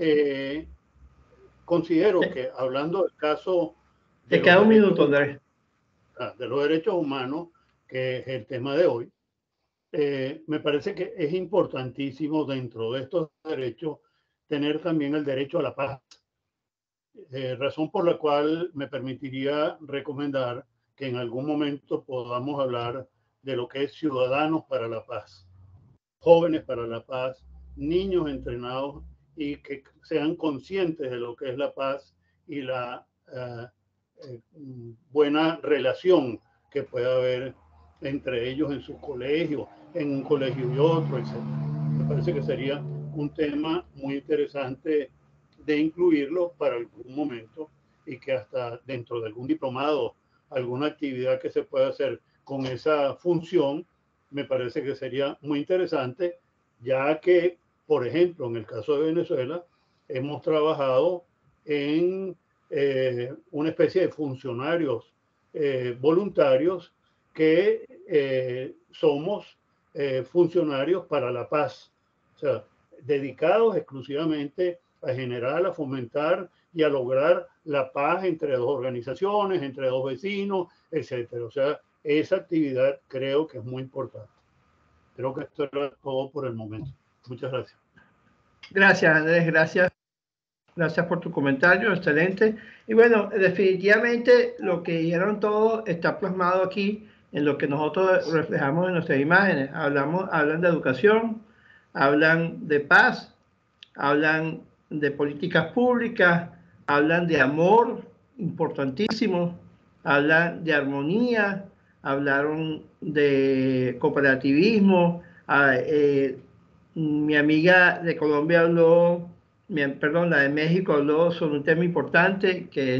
considero que hablando del caso de cada un minuto, Andrés, de los derechos humanos, que es el tema de hoy, me parece que es importantísimo dentro de estos derechos tener también el derecho a la paz. Razón por la cual me permitiría recomendar que en algún momento podamos hablar de lo que es ciudadanos para la paz, jóvenes para la paz, niños entrenados y que sean conscientes de lo que es la paz y la buena relación que pueda haber entre ellos en sus colegios, en un colegio y otro, etc. Me parece que sería un tema muy interesante de incluirlo para algún momento y que hasta dentro de algún diplomado, alguna actividad que se pueda hacer con esa función, me parece que sería muy interesante, ya que, por ejemplo, en el caso de Venezuela, hemos trabajado en una especie de funcionarios voluntarios que somos funcionarios para la paz, o sea, dedicados exclusivamente a generar, a fomentar y a lograr la paz entre dos organizaciones, entre dos vecinos, etcétera. O sea, esa actividad creo que es muy importante. Creo que esto era todo por el momento. Muchas gracias. Gracias, Andrés, gracias. Gracias por tu comentario, excelente. Y bueno, definitivamente lo que dijeron todos está plasmado aquí en lo que nosotros reflejamos en nuestras imágenes. Hablan de educación, hablan de paz, hablan de políticas públicas, hablan de amor, importantísimo, hablan de armonía, hablaron de cooperativismo. Mi amiga de Colombia habló, la de México habló sobre un tema importante que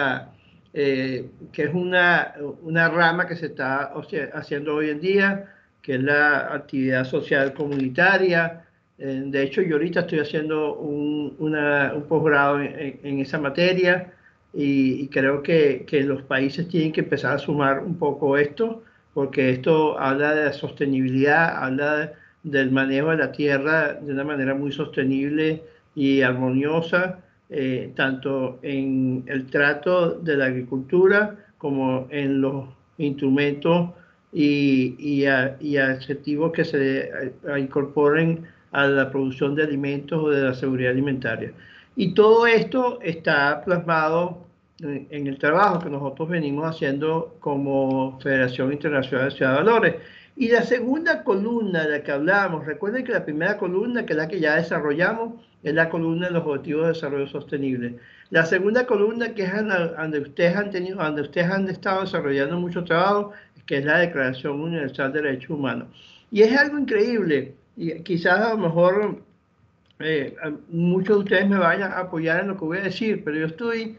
es una rama que se está haciendo hoy en día, que es la actividad social comunitaria. De hecho, yo ahorita estoy haciendo un posgrado en esa materia y creo que los países tienen que empezar a sumar un poco esto, porque esto habla de la sostenibilidad, habla del manejo de la tierra de una manera muy sostenible y armoniosa, tanto en el trato de la agricultura como en los instrumentos y adjetivos que se incorporen a la producción de alimentos o de la seguridad alimentaria. Y todo esto está plasmado en el trabajo que nosotros venimos haciendo como Federación Internacional de Ciudad de Valores. Y la segunda columna de la que hablamos, recuerden que la primera columna, que es la que ya desarrollamos, es la columna de los Objetivos de Desarrollo Sostenible. La segunda columna, que es donde ustedes han estado desarrollando mucho trabajo, que es la Declaración Universal de Derechos Humanos. Y es algo increíble, y quizás a lo mejor muchos de ustedes me vayan a apoyar en lo que voy a decir, pero yo estoy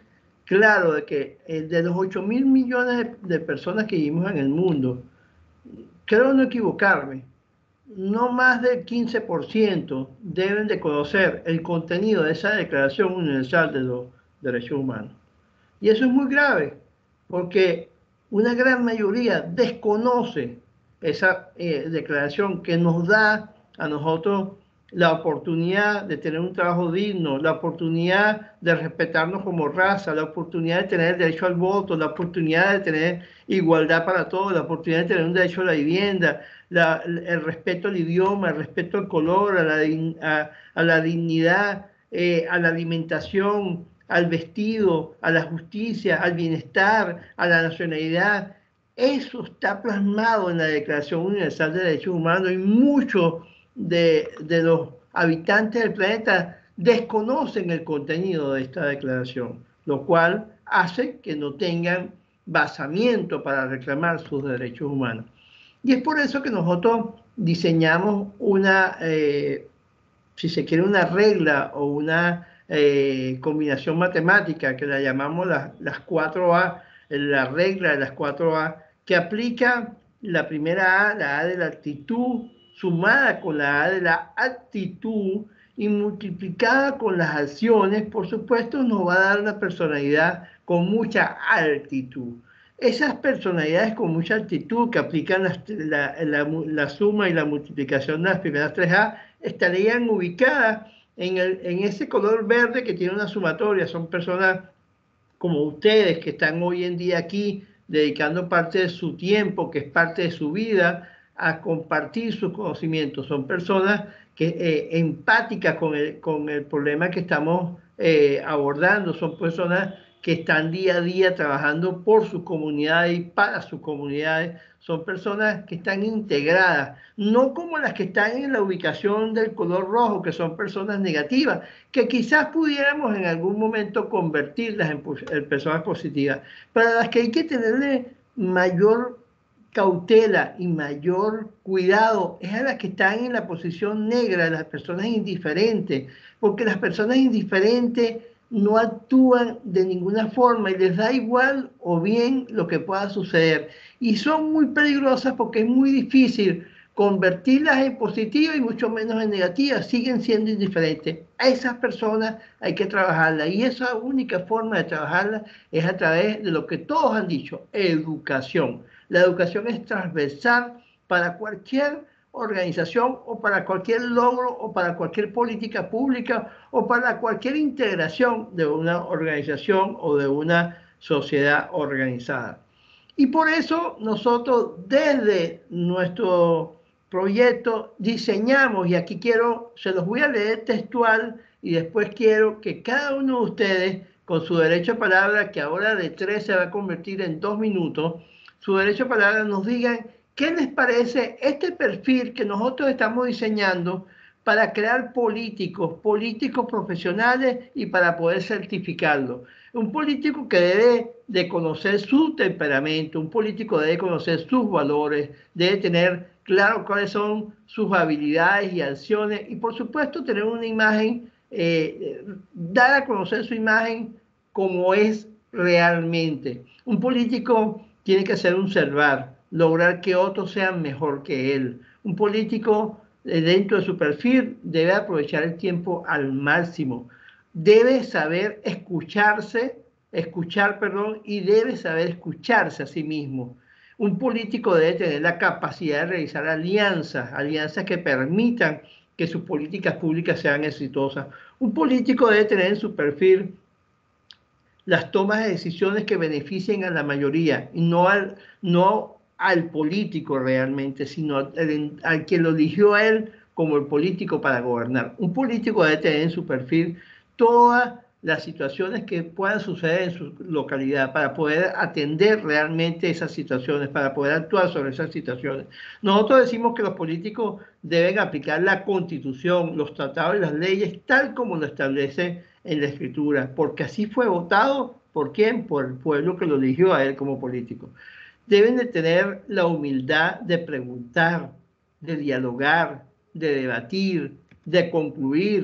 claro de que de los 8.000 millones de personas que vivimos en el mundo, creo no equivocarme, no más del 15% deben de conocer el contenido de esa Declaración Universal de los Derechos Humanos. Y eso es muy grave, porque una gran mayoría desconoce esa declaración que nos da a nosotros la oportunidad de tener un trabajo digno, la oportunidad de respetarnos como raza, la oportunidad de tener derecho al voto, la oportunidad de tener igualdad para todos, la oportunidad de tener un derecho a la vivienda, el respeto al idioma, el respeto al color, a la dignidad, a la alimentación, al vestido, a la justicia, al bienestar, a la nacionalidad. Eso está plasmado en la Declaración Universal de Derechos Humanos y muchos de los habitantes del planeta desconocen el contenido de esta declaración, lo cual hace que no tengan basamiento para reclamar sus derechos humanos. Y es por eso que nosotros diseñamos una, si se quiere, una regla o una combinación matemática que la llamamos las 4A, la regla de las 4A, que aplica la primera A, la A de la actitud, sumada con la A de la actitud y multiplicada con las acciones, por supuesto, nos va a dar una personalidad con mucha altitud. Esas personalidades con mucha actitud que aplican la suma y la multiplicación de las primeras 3A estarían ubicadas en ese color verde que tiene una sumatoria. Son personas como ustedes que están hoy en día aquí dedicando parte de su tiempo, que es parte de su vida, a compartir sus conocimientos. Son personas que empáticas con el problema que estamos abordando. Son personas que están día a día trabajando por sus comunidades y para sus comunidades. Son personas que están integradas, no como las que están en la ubicación del color rojo, que son personas negativas, que quizás pudiéramos en algún momento convertirlas en personas positivas, para las que hay que tenerle mayor cautela y mayor cuidado es a las que están en la posición negra, las personas indiferentes, porque las personas indiferentes no actúan de ninguna forma y les da igual o bien lo que pueda suceder. Y son muy peligrosas porque es muy difícil convertirlas en positivas y mucho menos en negativas, siguen siendo indiferentes. A esas personas hay que trabajarlas y esa única forma de trabajarlas es a través de lo que todos han dicho, educación. La educación es transversal para cualquier organización o para cualquier logro o para cualquier política pública o para cualquier integración de una organización o de una sociedad organizada. Y por eso nosotros desde nuestro proyecto diseñamos, y aquí se los voy a leer textual y después quiero que cada uno de ustedes con su derecho a palabra, que ahora de 3 se va a convertir en 2 minutos, su derecho a palabra nos digan qué les parece este perfil que nosotros estamos diseñando para crear políticos profesionales y para poder certificarlo. Un político que debe de conocer su temperamento, un político debe conocer sus valores, debe tener claro cuáles son sus habilidades y acciones y por supuesto tener una imagen, dar a conocer su imagen como es realmente. Un político tiene que saber observar, lograr que otros sean mejor que él. Un político dentro de su perfil debe aprovechar el tiempo al máximo. Debe saber escuchar, y debe saber escucharse a sí mismo. Un político debe tener la capacidad de realizar alianzas que permitan que sus políticas públicas sean exitosas. Un político debe tener en su perfil las tomas de decisiones que beneficien a la mayoría y no al político realmente, sino al que lo eligió a él como el político para gobernar. Un político debe tener en su perfil todas las situaciones que puedan suceder en su localidad para poder atender realmente esas situaciones, para poder actuar sobre esas situaciones. Nosotros decimos que los políticos deben aplicar la Constitución, los tratados y las leyes tal como lo establece en la Escritura, porque así fue votado. ¿Por quién? Por el pueblo que lo eligió a él como político. Deben de tener la humildad de preguntar, de dialogar, de debatir, de concluir,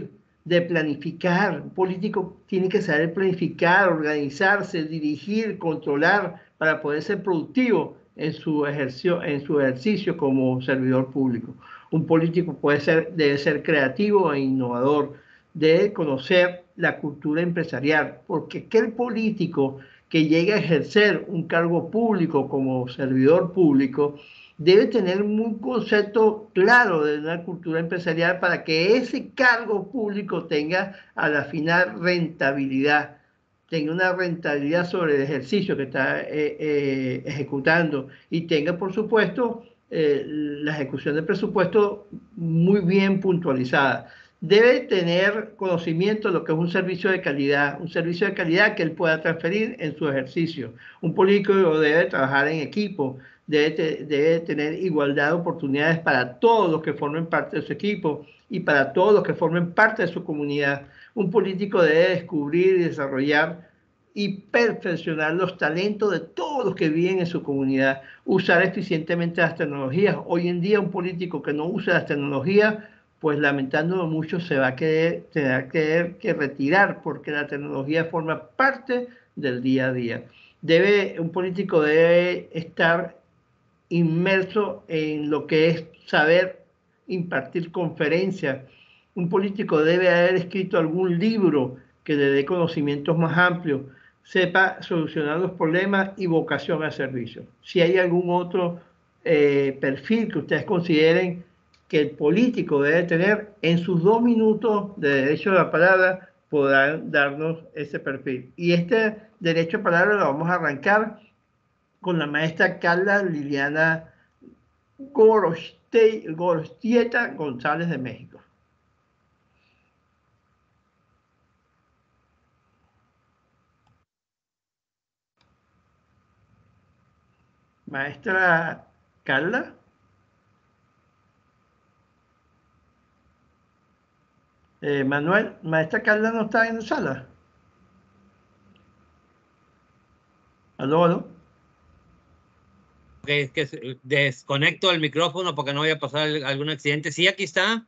de planificar. Un político tiene que saber planificar, organizarse, dirigir, controlar para poder ser productivo en su ejercicio como servidor público. Un político debe ser creativo e innovador, debe conocer la cultura empresarial, porque aquel político que llegue a ejercer un cargo público como servidor público debe tener un concepto claro de una cultura empresarial para que ese cargo público tenga a la final rentabilidad, tenga una rentabilidad sobre el ejercicio que está ejecutando y tenga, por supuesto, la ejecución del presupuesto muy bien puntualizada. Debe tener conocimiento de lo que es un servicio de calidad que él pueda transferir en su ejercicio. Un político debe trabajar en equipo, debe tener igualdad de oportunidades para todos los que formen parte de su equipo y para todos los que formen parte de su comunidad. Un político debe descubrir y desarrollar y perfeccionar los talentos de todos los que viven en su comunidad, usar eficientemente las tecnologías. Hoy en día un político que no usa las tecnologías, pues lamentándolo mucho, se va a tener que retirar porque la tecnología forma parte del día a día. Un político debe estar inmerso en lo que es saber impartir conferencias. Un político debe haber escrito algún libro que le dé conocimientos más amplios, sepa solucionar los problemas y vocación al servicio. Si hay algún otro perfil que ustedes consideren que el político debe tener, en sus 2 minutos de derecho a la palabra podrán darnos ese perfil. Y este derecho a palabra lo vamos a arrancar con la maestra Carla Liliana Gorostieta González de México. Maestra Carla. Manuel, maestra Carla no está en la sala. ¿Aló, aló? Es que desconecto el micrófono porque no vaya a pasar algún accidente. Sí, aquí está.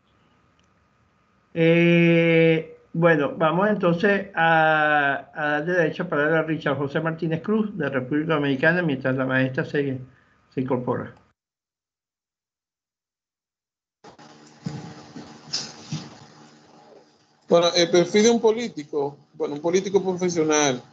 Bueno, vamos entonces a darle derecho a palabra a Richard José Martínez Cruz, de República Dominicana, mientras la maestra se incorpora. Bueno, el perfil de un político profesional,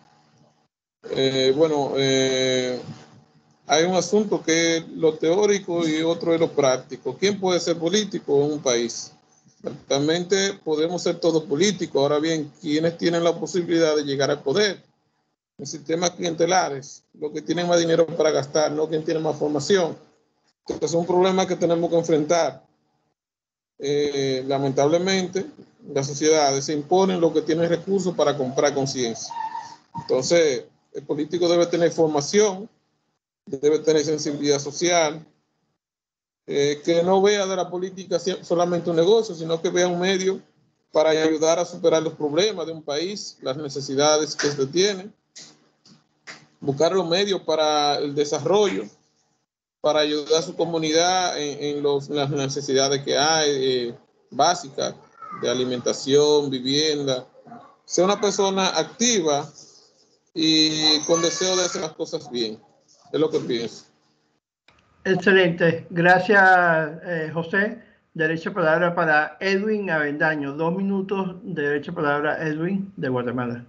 hay un asunto que es lo teórico y otro es lo práctico. ¿Quién puede ser político en un país? Realmente podemos ser todos políticos. Ahora bien, ¿quiénes tienen la posibilidad de llegar al poder? En sistemas clientelares, los que tienen más dinero para gastar, no quien tiene más formación. Entonces es un problema que tenemos que enfrentar. Lamentablemente, las sociedades se imponen los que tienen recursos para comprar conciencia. Entonces, el político debe tener formación, debe tener sensibilidad social, que no vea de la política solamente un negocio, sino que vea un medio para ayudar a superar los problemas de un país, las necesidades que se tienen, buscar los medios para el desarrollo, para ayudar a su comunidad en las necesidades que hay, básicas, de alimentación, vivienda. Sea una persona activa y con deseo de hacer las cosas bien. Es lo que pienso. Excelente. Gracias, José. Derecho a palabra para Edwin Avendaño. 2 minutos de derecho a palabra, Edwin, de Guatemala.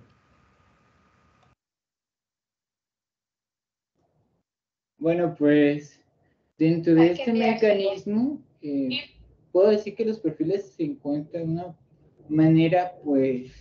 Bueno, pues dentro de este mecanismo, puedo decir que los perfiles se encuentran de una manera, pues,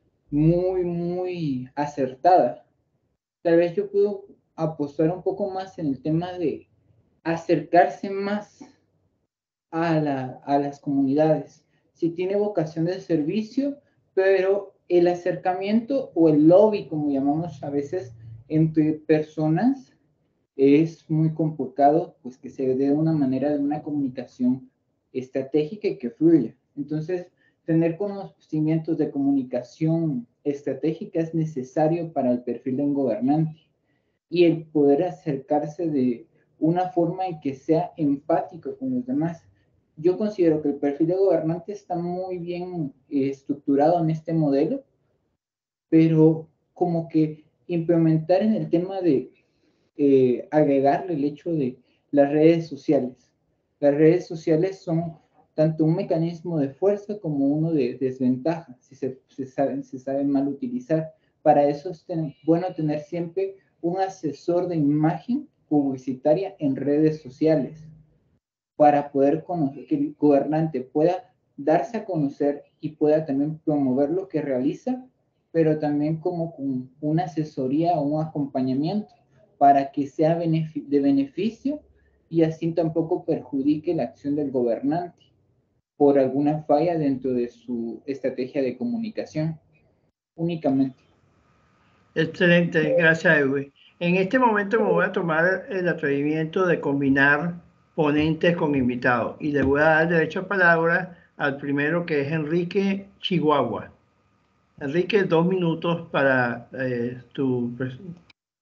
muy acertada. Tal vez yo puedo apostar un poco más en el tema de acercarse más a las comunidades. Si tiene vocación de servicio, pero el acercamiento o el lobby, como llamamos a veces, entre personas, es muy complicado, pues que se dé una manera de una comunicación estratégica y que fluya. Entonces, tener conocimientos de comunicación estratégica es necesario para el perfil de un gobernante y el poder acercarse de una forma en que sea empático con los demás. yo considero que el perfil de gobernante está muy bien estructurado en este modelo, pero como que implementar en el tema de agregarle el hecho de las redes sociales. Las redes sociales son tanto un mecanismo de fuerza como uno de desventaja, si se saben mal utilizar. Para eso es bueno tener siempre un asesor de imagen publicitaria en redes sociales, para poder conocer, que el gobernante pueda darse a conocer y pueda también promover lo que realiza, pero también como con una asesoría o un acompañamiento para que sea de beneficio y así tampoco perjudique la acción del gobernante por alguna falla dentro de su estrategia de comunicación, únicamente. Excelente, gracias, Edwin. En este momento me voy a tomar el atrevimiento de combinar ponentes con invitados y le voy a dar derecho a palabra al primero, que es Enrique Chihuahua. Enrique, 2 minutos para tu presentación.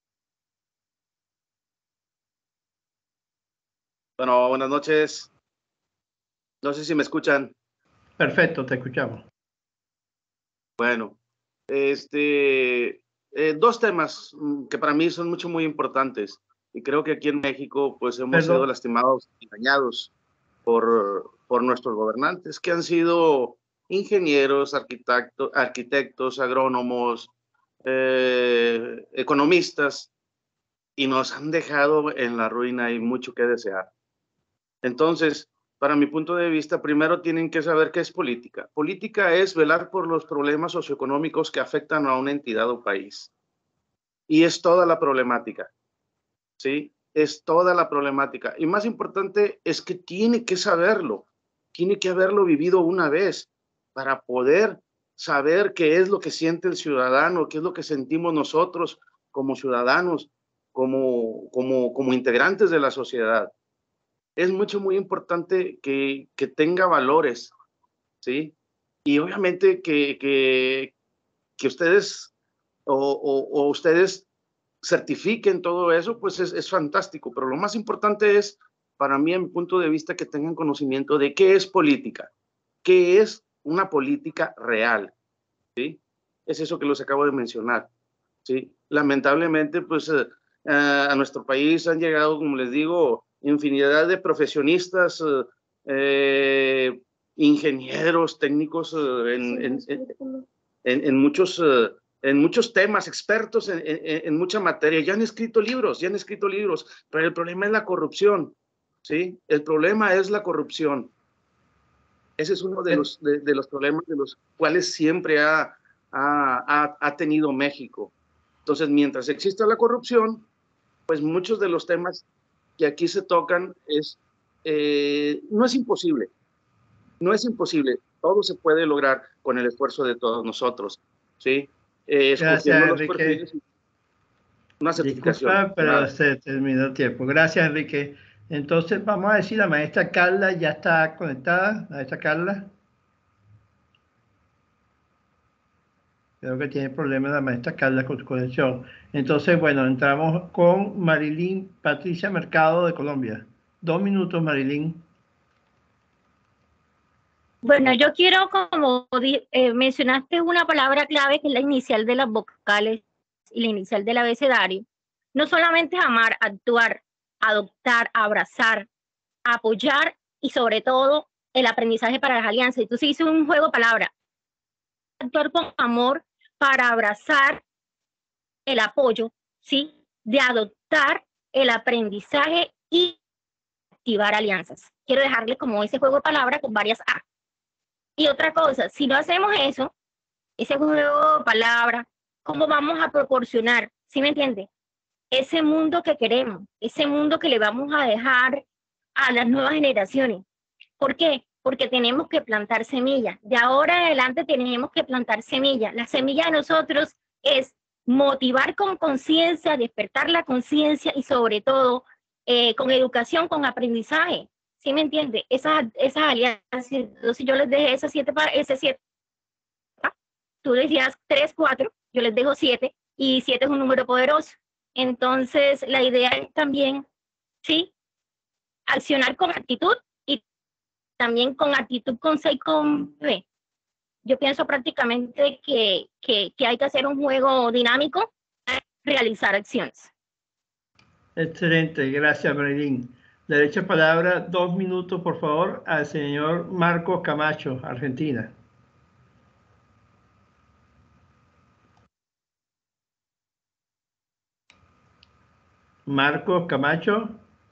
Bueno, buenas noches. No sé si me escuchan. Perfecto, te escuchamos. Bueno, dos temas que para mí son muy importantes, y creo que aquí en México pues hemos sido lastimados y engañados por nuestros gobernantes, que han sido ingenieros, arquitectos, agrónomos, economistas, y nos han dejado en la ruina y mucho que desear. Entonces, para mi punto de vista, primero tienen que saber qué es política. Política es velar por los problemas socioeconómicos que afectan a una entidad o país. Y es toda la problemática, ¿sí? Es toda la problemática. Y más importante es que tiene que saberlo. Tiene que haberlo vivido una vez para poder saber qué es lo que siente el ciudadano, qué es lo que sentimos nosotros como ciudadanos, como integrantes de la sociedad. Es muy importante que tenga valores, ¿sí? Y obviamente que ustedes o ustedes certifiquen todo eso, pues es fantástico. Pero lo más importante es, para mí, en mi punto de vista, que tengan conocimiento de qué es política, qué es una política real, ¿sí? Es eso que los acabo de mencionar, ¿sí? Lamentablemente, pues a nuestro país han llegado, como les digo, infinidad de profesionistas, ingenieros, técnicos en muchos temas, expertos en mucha materia. Ya han escrito libros, pero el problema es la corrupción, ¿sí? El problema es la corrupción. Ese es uno de los problemas de los cuales siempre ha tenido México. Entonces, mientras exista la corrupción, pues muchos de los temas que aquí se tocan no es imposible, todo se puede lograr con el esfuerzo de todos nosotros, ¿sí? Gracias, Enrique. Una certificación. Disculpa, pero se terminó el tiempo. Gracias, Enrique. Entonces, vamos a decir, la maestra Carla ya está conectada. La maestra Carla. Creo que tiene problemas la maestra Carla con su conexión. Entonces, bueno, entramos con Marilyn Patricia Mercado de Colombia. 2 minutos, Marilyn. Bueno, yo quiero, como mencionaste una palabra clave que es la inicial de las vocales y la inicial del abecedario. No solamente es amar, actuar, adoptar, abrazar, apoyar y sobre todo el aprendizaje para las alianzas. Entonces hice un juego de palabras. Actuar con amor para abrazar el apoyo, ¿sí? De adoptar el aprendizaje y activar alianzas. Quiero dejarle como ese juego de palabras con varias A. Y otra cosa, si no hacemos eso, ese juego de palabras, ¿cómo vamos a proporcionar? ¿Sí me entiende? Ese mundo que queremos, ese mundo que le vamos a dejar a las nuevas generaciones. ¿Por qué? Porque tenemos que plantar semillas. De ahora en adelante tenemos que plantar semillas. La semilla de nosotros es motivar con conciencia, despertar la conciencia y sobre todo con educación, con aprendizaje. ¿Sí me entiende? Esas alianzas, entonces yo les dejé esas 7 para ese 7. Tú decías 3, 4, yo les dejo 7 y 7 es un número poderoso. Entonces la idea es también, sí, accionar con actitud y también con actitud con C y con B. Yo pienso prácticamente que hay que hacer un juego dinámico para realizar acciones. Excelente, gracias, Marilyn. Derecho a palabra, 2 minutos, por favor, al señor Marcos Camacho, Argentina. Marcos Camacho.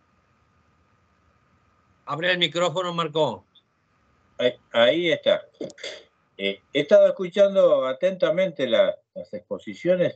Abre el micrófono, Marco. Ahí está. He estado escuchando atentamente las exposiciones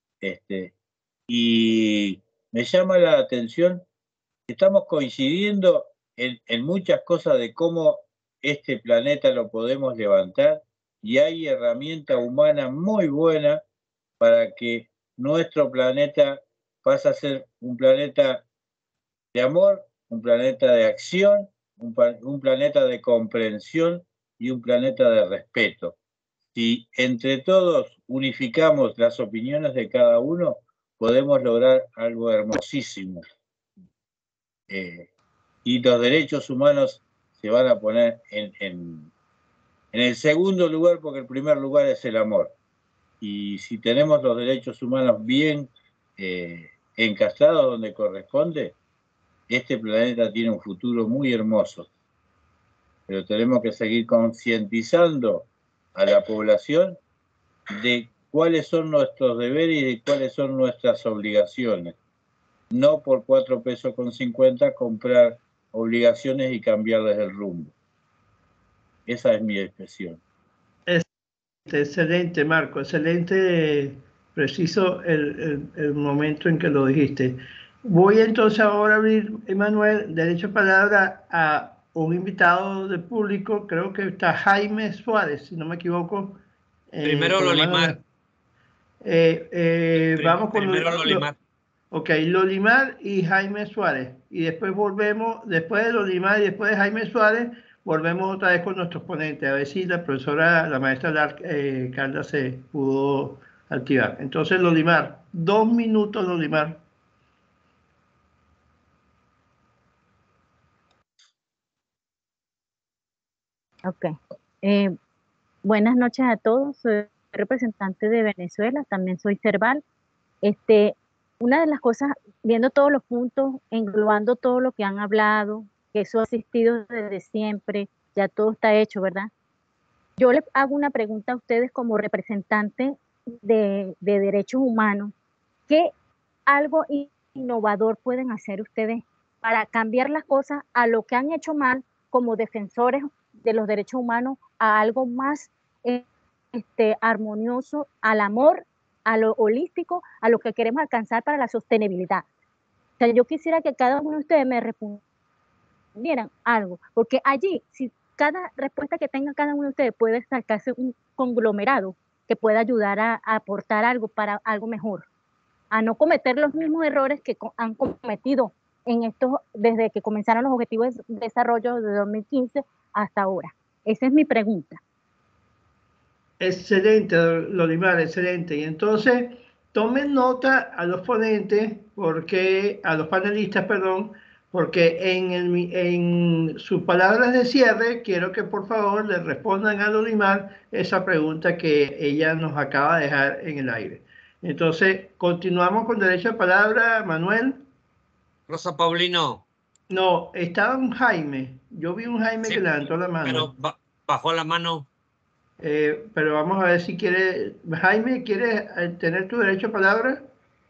y me llama la atención que estamos coincidiendo en muchas cosas de cómo este planeta lo podemos levantar y hay herramienta humana muy buena para que nuestro planeta pase a ser un planeta de amor, un planeta de acción, un planeta de comprensión y un planeta de respeto. Si entre todos unificamos las opiniones de cada uno, podemos lograr algo hermosísimo. Y los derechos humanos se van a poner en el segundo lugar, porque el primer lugar es el amor. Y si tenemos los derechos humanos bien encastrados donde corresponde, este planeta tiene un futuro muy hermoso. Pero tenemos que seguir concientizando a la población de cuáles son nuestros deberes y de cuáles son nuestras obligaciones. No por 4 pesos con 50 comprar obligaciones y cambiarles el rumbo. Esa es mi expresión. Excelente, Marco, excelente, preciso el momento en que lo dijiste. Voy entonces ahora a abrir, Emanuel, derecho a palabra a un invitado del público, creo que está Jaime Suárez, si no me equivoco. Primero Lolimar. Vamos con primero Lolimar. Ok, Lolimar y Jaime Suárez. Y después volvemos, después de Lolimar y después de Jaime Suárez, volvemos otra vez con nuestros ponentes, a ver si la profesora, la maestra Carla se pudo activar. Entonces, Lolimar, 2 minutos, Lolimar. Ok. Buenas noches a todos. Soy representante de Venezuela, también soy Cerval. Una de las cosas, viendo todos los puntos, englobando todo lo que han hablado, que eso ha existido desde siempre, ya todo está hecho, ¿verdad? Yo les hago una pregunta a ustedes como representantes de derechos humanos. ¿Qué algo innovador pueden hacer ustedes para cambiar las cosas a lo que han hecho mal como defensores de los derechos humanos a algo más armonioso, al amor, a lo holístico, a lo que queremos alcanzar para la sostenibilidad? O sea, yo quisiera que cada uno de ustedes me respondieran algo, porque allí, si cada respuesta que tenga cada uno de ustedes puede sacarse un conglomerado que pueda ayudar a aportar algo para algo mejor, a no cometer los mismos errores que han cometido en estos, desde que comenzaron los objetivos de desarrollo de 2015 hasta ahora. Esa es mi pregunta. Excelente, Lolimar, excelente. Y entonces, tomen nota a los ponentes, a los panelistas, perdón, porque en sus palabras de cierre, quiero que por favor le respondan a Lolimar esa pregunta que ella nos acaba de dejar en el aire. Entonces, continuamos con derecho a palabra, Manuel. Rosa Paulino. No, estaba un Jaime. Yo vi un Jaime que levantó la mano. Pero bajó la mano. Pero vamos a ver si quiere. Jaime, ¿quieres tener tu derecho a palabra?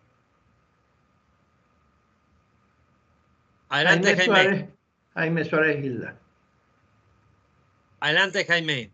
Adelante, Jaime. Jaime Suárez Gilda. Adelante, Jaime.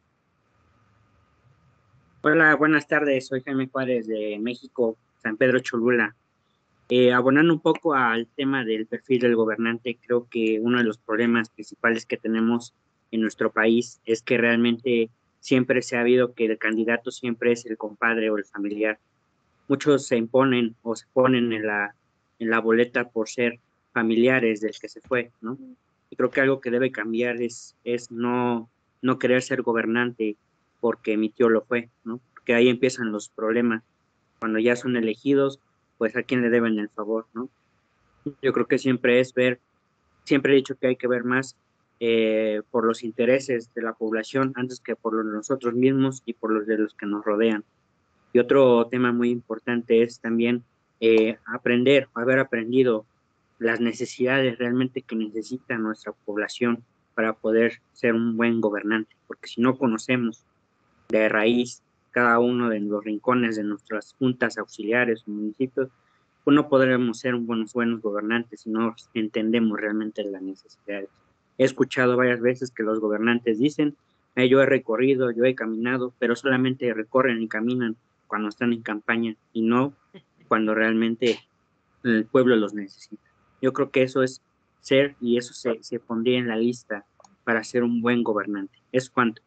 Hola, buenas tardes. Soy Jaime Juárez de México, San Pedro Cholula. Abonando un poco al tema del perfil del gobernante, creo que uno de los problemas principales que tenemos en nuestro país es que realmente siempre se ha habido que el candidato siempre es el compadre o el familiar. Muchos se imponen o se ponen en la boleta por ser familiares del que se fue, ¿no? Y creo que algo que debe cambiar es no querer ser gobernante porque mi tío lo fue, ¿no? Porque ahí empiezan los problemas. Cuando ya son elegidos, pues a quién le deben el favor, ¿no? Yo creo que siempre he dicho que hay que ver más por los intereses de la población antes que por los de nosotros mismos y por los de los que nos rodean. Y otro tema muy importante es también haber aprendido las necesidades realmente que necesita nuestra población para poder ser un buen gobernante, porque si no conocemos de raíz cada uno de los rincones de nuestras juntas auxiliares o municipios, pues no podremos ser buenos gobernantes si no entendemos realmente las necesidades. He escuchado varias veces que los gobernantes dicen, yo he recorrido, yo he caminado, pero solamente recorren y caminan cuando están en campaña y no cuando realmente el pueblo los necesita. Yo creo que eso es ser, y eso se pondría en la lista para ser un buen gobernante. ¿Es cuánto?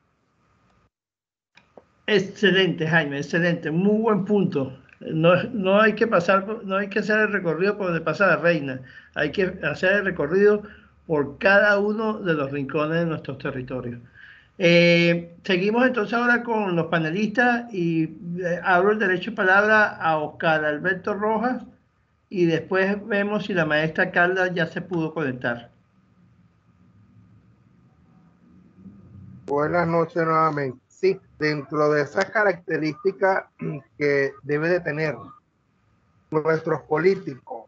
Excelente, Jaime, excelente, muy buen punto. No hay que no hay que hacer el recorrido por donde pasa la reina, hay que hacer el recorrido por cada uno de los rincones de nuestros territorios. Seguimos entonces ahora con los panelistas y abro el derecho de palabra a Oscar Alberto Rojas y después vemos si la maestra Carla ya se pudo conectar. Buenas noches nuevamente. Sí, dentro de esas características que debe de tener nuestros políticos,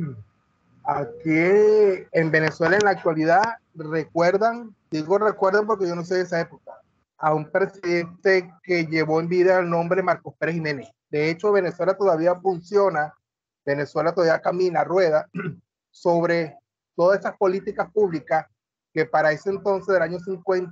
aquí en Venezuela en la actualidad recuerdan porque yo no sé de esa época, a un presidente que llevó en vida el nombre Marcos Pérez Jiménez. De hecho, Venezuela todavía funciona, Venezuela todavía camina, rueda sobre todas esas políticas públicas que para ese entonces, del año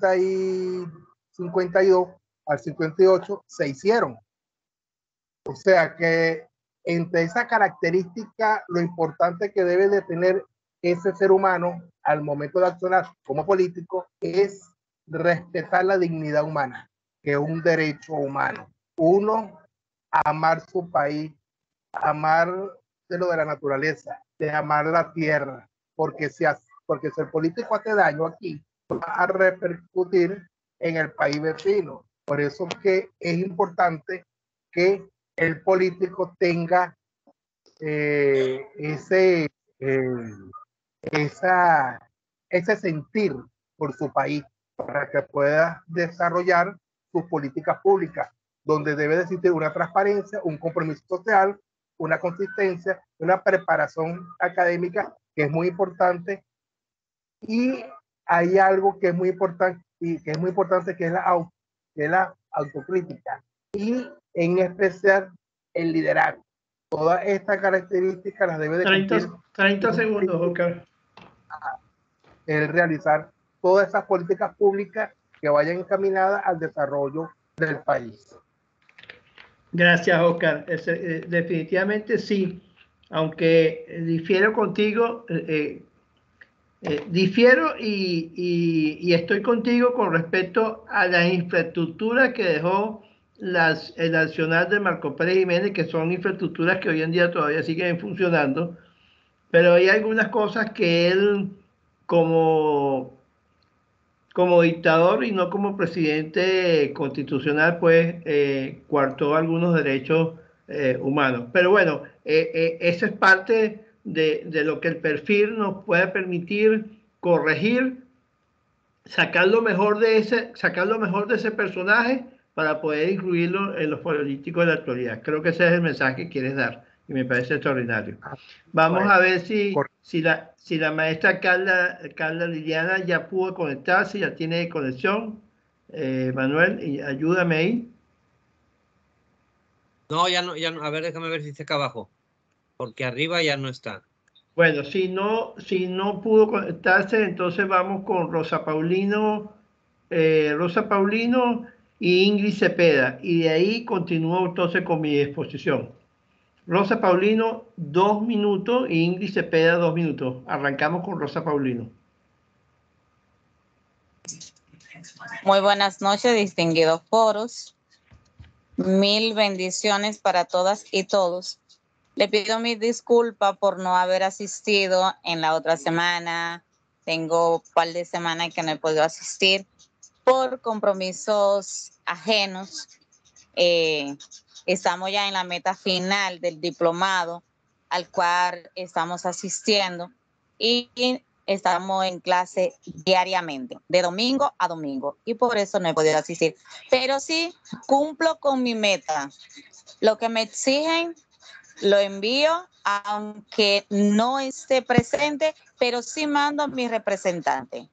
52 al 58, se hicieron. O sea que entre esa característica, lo importante que debe de tener ese ser humano al momento de accionar como político es respetar la dignidad humana, que es un derecho humano. Uno, amar su país, amar de lo de la naturaleza, de amar la tierra, porque si el político hace daño aquí, va a repercutir en el país vecino. Por eso que es importante que el político tenga ese sentir por su país para que pueda desarrollar sus políticas públicas, donde debe de existir una transparencia, un compromiso social, una consistencia, una preparación académica que es muy importante. Y hay algo que es muy importante que es la autocrítica y en especial el liderazgo. Todas estas características las debe de cumplir 30 segundos, Oscar. El realizar todas esas políticas públicas que vayan encaminadas al desarrollo del país. Gracias, Oscar. Definitivamente sí, aunque difiero contigo, difiero y estoy contigo con respecto a las infraestructuras que dejó el nacional de Marco Pérez Jiménez, que son infraestructuras que hoy en día todavía siguen funcionando, pero hay algunas cosas que él como dictador y no como presidente constitucional, pues coartó algunos derechos humanos. Pero bueno, eso es parte de lo que el perfil nos puede permitir corregir, sacar lo mejor de ese personaje para poder incluirlo en los políticos de la actualidad. Creo que ese es el mensaje que quieres dar y me parece extraordinario. Vamos a ver si la maestra Carla Liliana ya pudo conectarse, ya tiene conexión. Manuel, y ayúdame ahí. No, ya no. A ver, déjame ver si está acá abajo, porque arriba ya no está. Bueno, si no pudo conectarse, entonces vamos con Rosa Paulino y Ingrid Cepeda, y de ahí continúo entonces con mi exposición. Rosa Paulino, 2 minutos, y Ingrid Cepeda, 2 minutos. Arrancamos con Rosa Paulino. Muy buenas noches, distinguidos foros. Mil bendiciones para todas y todos. Le pido mis disculpas por no haber asistido en la otra semana. Tengo un par de semanas que no he podido asistir por compromisos ajenos. Estamos ya en la meta final del diplomado al cual estamos asistiendo y estamos en clase diariamente, de domingo a domingo, y por eso no he podido asistir. Pero sí cumplo con mi meta. Lo que me exigen, lo envío, aunque no esté presente, pero sí mando a mi representante.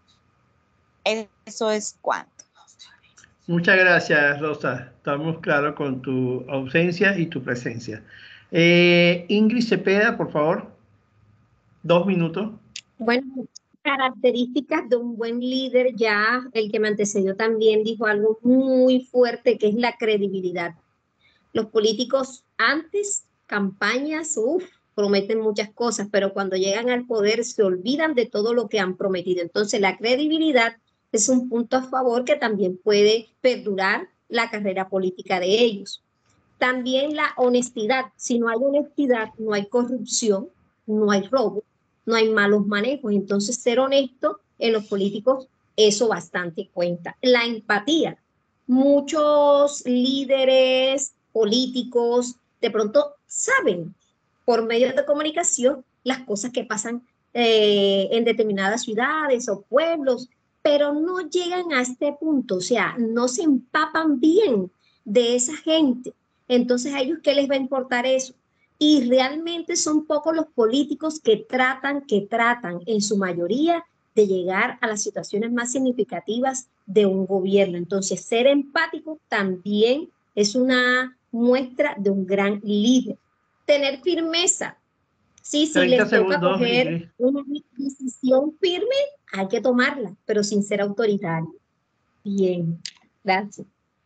Eso es cuanto. Muchas gracias, Rosa. Estamos claros con tu ausencia y tu presencia. Ingrid Cepeda, por favor. 2 minutos. Bueno, características de un buen líder, ya el que me antecedió también dijo algo muy fuerte, que es la credibilidad. Los políticos antes, campañas, prometen muchas cosas, pero cuando llegan al poder se olvidan de todo lo que han prometido. Entonces, la credibilidad es un punto a favor que también puede perdurar la carrera política de ellos. También la honestidad. Si no hay honestidad, no hay corrupción, no hay robo, no hay malos manejos. Entonces, ser honesto en los políticos, eso bastante cuenta. La empatía. Muchos líderes políticos de pronto saben por medios de comunicación las cosas que pasan en determinadas ciudades o pueblos, pero no llegan a este punto, o sea, no se empapan bien de esa gente. Entonces, ¿a ellos qué les va a importar eso? Y realmente son pocos los políticos que tratan en su mayoría de llegar a las situaciones más significativas de un gobierno. Entonces, ser empático también es una muestra de un gran líder. Tener firmeza. Sí, si les toca coger una decisión firme, hay que tomarla, pero sin ser autoritario. Bien, gracias.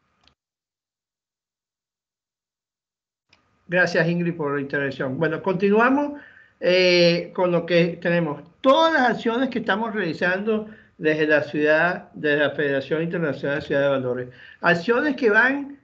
Gracias, Ingrid, por la intervención. Bueno, continuamos con lo que tenemos. Todas las acciones que estamos realizando desde la ciudad, desde la Federación Internacional de Ciudad de Valores. Acciones que van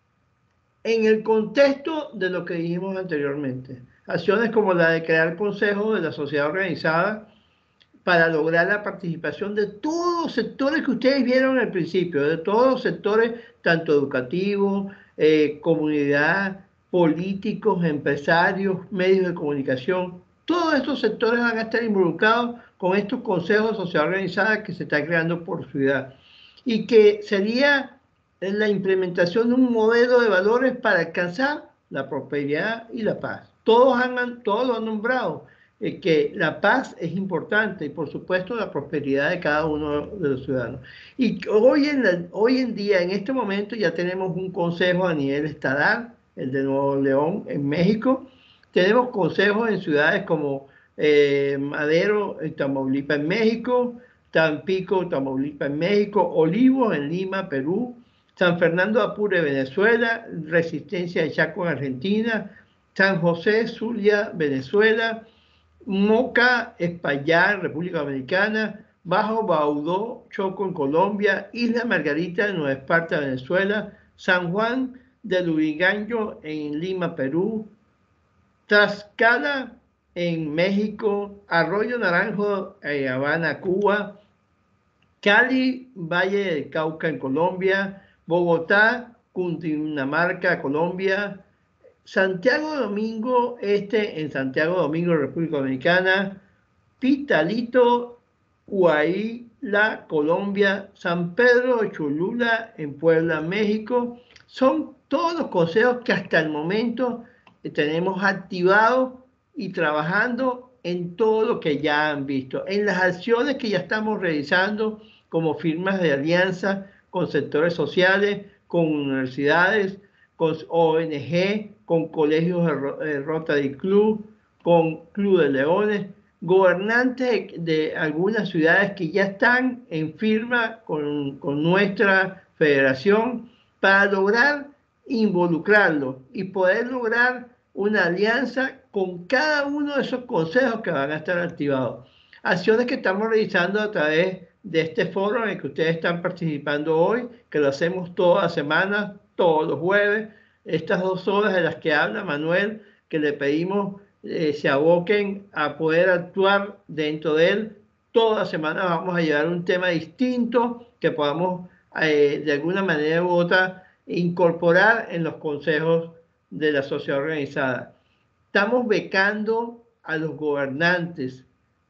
en el contexto de lo que dijimos anteriormente. Acciones como la de crear consejos de la sociedad organizada para lograr la participación de todos los sectores que ustedes vieron al principio, de todos los sectores, tanto educativos, comunidad, políticos, empresarios, medios de comunicación. Todos estos sectores van a estar involucrados con estos consejos de sociedad organizada que se están creando por ciudad y que sería la implementación de un modelo de valores para alcanzar la prosperidad y la paz. Todos lo han nombrado, que la paz es importante y por supuesto la prosperidad de cada uno de los ciudadanos. Y hoy en día, en este momento, ya tenemos un consejo a nivel estatal, el de Nuevo León en México. Tenemos consejos en ciudades como Madero, Tamaulipas en México, Tampico, Tamaulipas en México, Olivos en Lima, Perú, San Fernando de Apure, Venezuela, Resistencia de Chaco en Argentina, San José, Zulia, Venezuela, Moca, Espaillat, República Dominicana, Bajo Baudó, Choco en Colombia, Isla Margarita, Nueva Esparta, Venezuela, San Juan de Lurigancho en Lima, Perú, Tlaxcala en México, Arroyo Naranjo en Habana, Cuba, Cali, Valle del Cauca en Colombia, Bogotá, Cundinamarca, Colombia, Santiago Domingo Este en Santiago Domingo, República Dominicana, Pitalito, Huaila, Colombia, San Pedro de Cholula en Puebla, México. Son todos los consejos que hasta el momento tenemos activados y trabajando en todo lo que ya han visto, en las acciones que ya estamos realizando como firmas de alianza con sectores sociales, con universidades, con ONG, con colegios de Rotary Club, con Club de Leones, gobernantes de algunas ciudades que ya están en firma con nuestra federación para lograr involucrarlo y poder lograr una alianza con cada uno de esos consejos que van a estar activados. Acciones que estamos realizando a través de este foro en el que ustedes están participando hoy, que lo hacemos todas las semanas, todos los jueves, estas 2 horas de las que habla Manuel, que le pedimos se aboquen a poder actuar dentro de él. Todas las semanas vamos a llevar un tema distinto que podamos de alguna manera u otra incorporar en los consejos de la sociedad organizada. Estamos becando a los gobernantes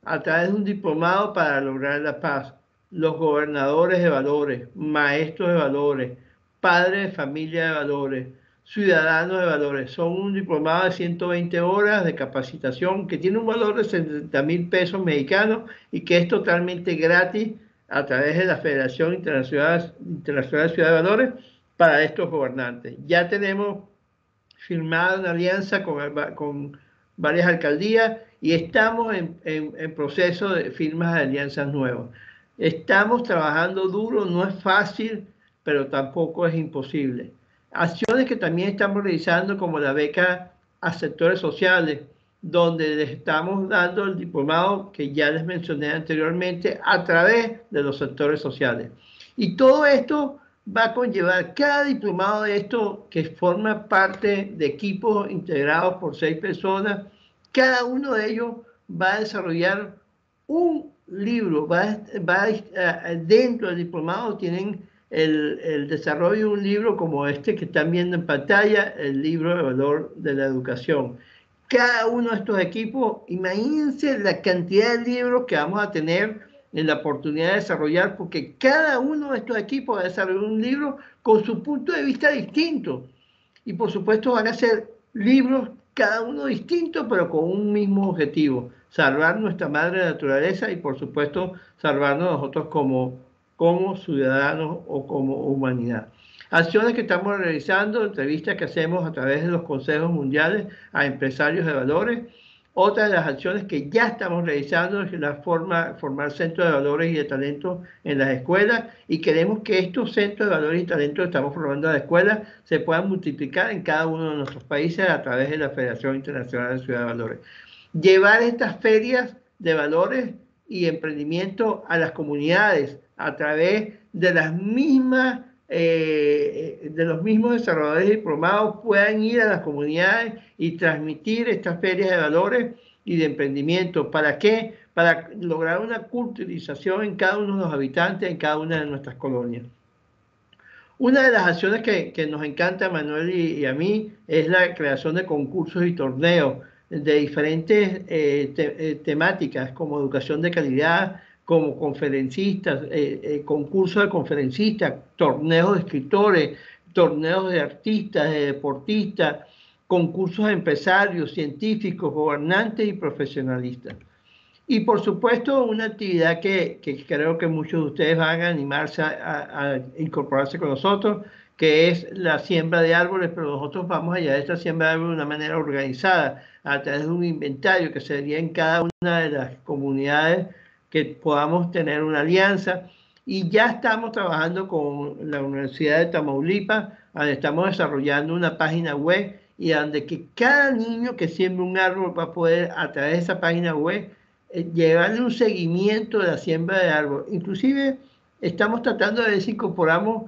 a través de un diplomado para lograr la paz. Los gobernadores de valores, maestros de valores, padres de familia de valores, ciudadanos de valores. Son un diplomado de 120 horas de capacitación que tiene un valor de 70.000 pesos mexicanos y que es totalmente gratis a través de la Federación Internacional de Ciudad de Valores para estos gobernantes. Ya tenemos firmada una alianza con varias alcaldías y estamos en proceso de firmas de alianzas nuevas. Estamos trabajando duro, no es fácil, pero tampoco es imposible. Acciones que también estamos realizando, como la beca a sectores sociales, donde les estamos dando el diplomado que ya les mencioné anteriormente a través de los sectores sociales. Y todo esto va a conllevar cada diplomado de esto que forma parte de equipos integrados por 6 personas. Cada uno de ellos va a desarrollar un libro, dentro del diplomado tienen el desarrollo de un libro como este que están viendo en pantalla, el libro de valor de la educación. Cada uno de estos equipos, imagínense la cantidad de libros que vamos a tener en la oportunidad de desarrollar, porque cada uno de estos equipos va a desarrollar un libro con su punto de vista distinto. Y por supuesto van a ser libros, cada uno distinto, pero con un mismo objetivo: salvar nuestra madre naturaleza y por supuesto salvarnos nosotros como ciudadanos o como humanidad. Acciones que estamos realizando, entrevistas que hacemos a través de los consejos mundiales a empresarios de valores. Otra de las acciones que ya estamos realizando es formar centros de valores y de talento en las escuelas, y queremos que estos centros de valores y talento que estamos formando en las escuelas se puedan multiplicar en cada uno de nuestros países a través de la Federación Internacional de Ciudad de Valores. Llevar estas ferias de valores y emprendimiento a las comunidades a través de las mismas de los mismos desarrolladores diplomados puedan ir a las comunidades y transmitir estas ferias de valores y de emprendimiento. ¿Para qué? Para lograr una culturalización en cada uno de los habitantes, en cada una de nuestras colonias. Una de las acciones que nos encanta a Manuel y a mí es la creación de concursos y torneos de diferentes temáticas, como educación de calidad, como conferencistas, concursos de conferencistas, torneos de escritores, torneos de artistas, de deportistas, concursos de empresarios, científicos, gobernantes y profesionalistas. Y por supuesto una actividad que creo que muchos de ustedes van a animarse a incorporarse con nosotros, que es la siembra de árboles, pero nosotros vamos allá de esta siembra de árboles de una manera organizada, a través de un inventario que sería en cada una de las comunidades, que podamos tener una alianza. Y ya estamos trabajando con la Universidad de Tamaulipas, donde estamos desarrollando una página web y donde que cada niño que siembre un árbol va a poder, a través de esa página web, llevarle un seguimiento de la siembra de árbol. Inclusive estamos tratando de ver si incorporamos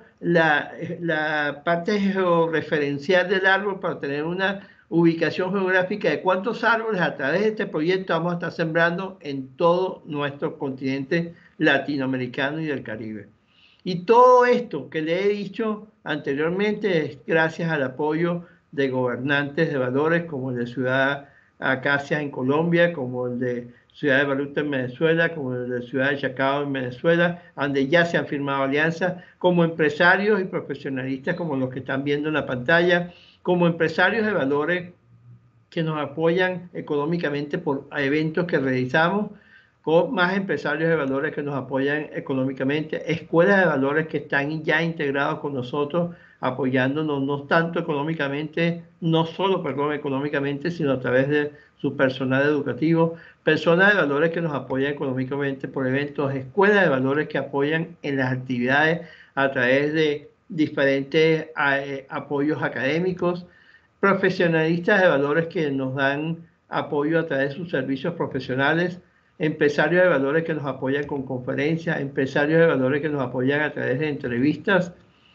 la parte georreferencial del árbol para tener una ubicación geográfica de cuántos árboles a través de este proyecto vamos a estar sembrando en todo nuestro continente latinoamericano y del Caribe. Y todo esto que le he dicho anteriormente es gracias al apoyo de gobernantes de valores como el de Ciudad Acacia en Colombia, como el de Ciudad de Baruta en Venezuela, como el de Ciudad de Chacao en Venezuela, donde ya se han firmado alianzas, como empresarios y profesionalistas como los que están viendo en la pantalla, como empresarios de valores que nos apoyan económicamente por eventos que realizamos, con más empresarios de valores que nos apoyan económicamente, escuelas de valores que están ya integrados con nosotros, apoyándonos no tanto económicamente, no solo, perdón, económicamente, sino a través de su personal educativo, personas de valores que nos apoyan económicamente por eventos, escuelas de valores que apoyan en las actividades a través de diferentes apoyos académicos, profesionalistas de valores que nos dan apoyo a través de sus servicios profesionales, empresarios de valores que nos apoyan con conferencias, empresarios de valores que nos apoyan a través de entrevistas.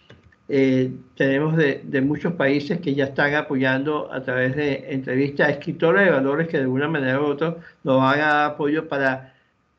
Tenemos de muchos países que ya están apoyando a través de entrevistas, escritores de valores que de una manera u otra nos van a dar apoyo para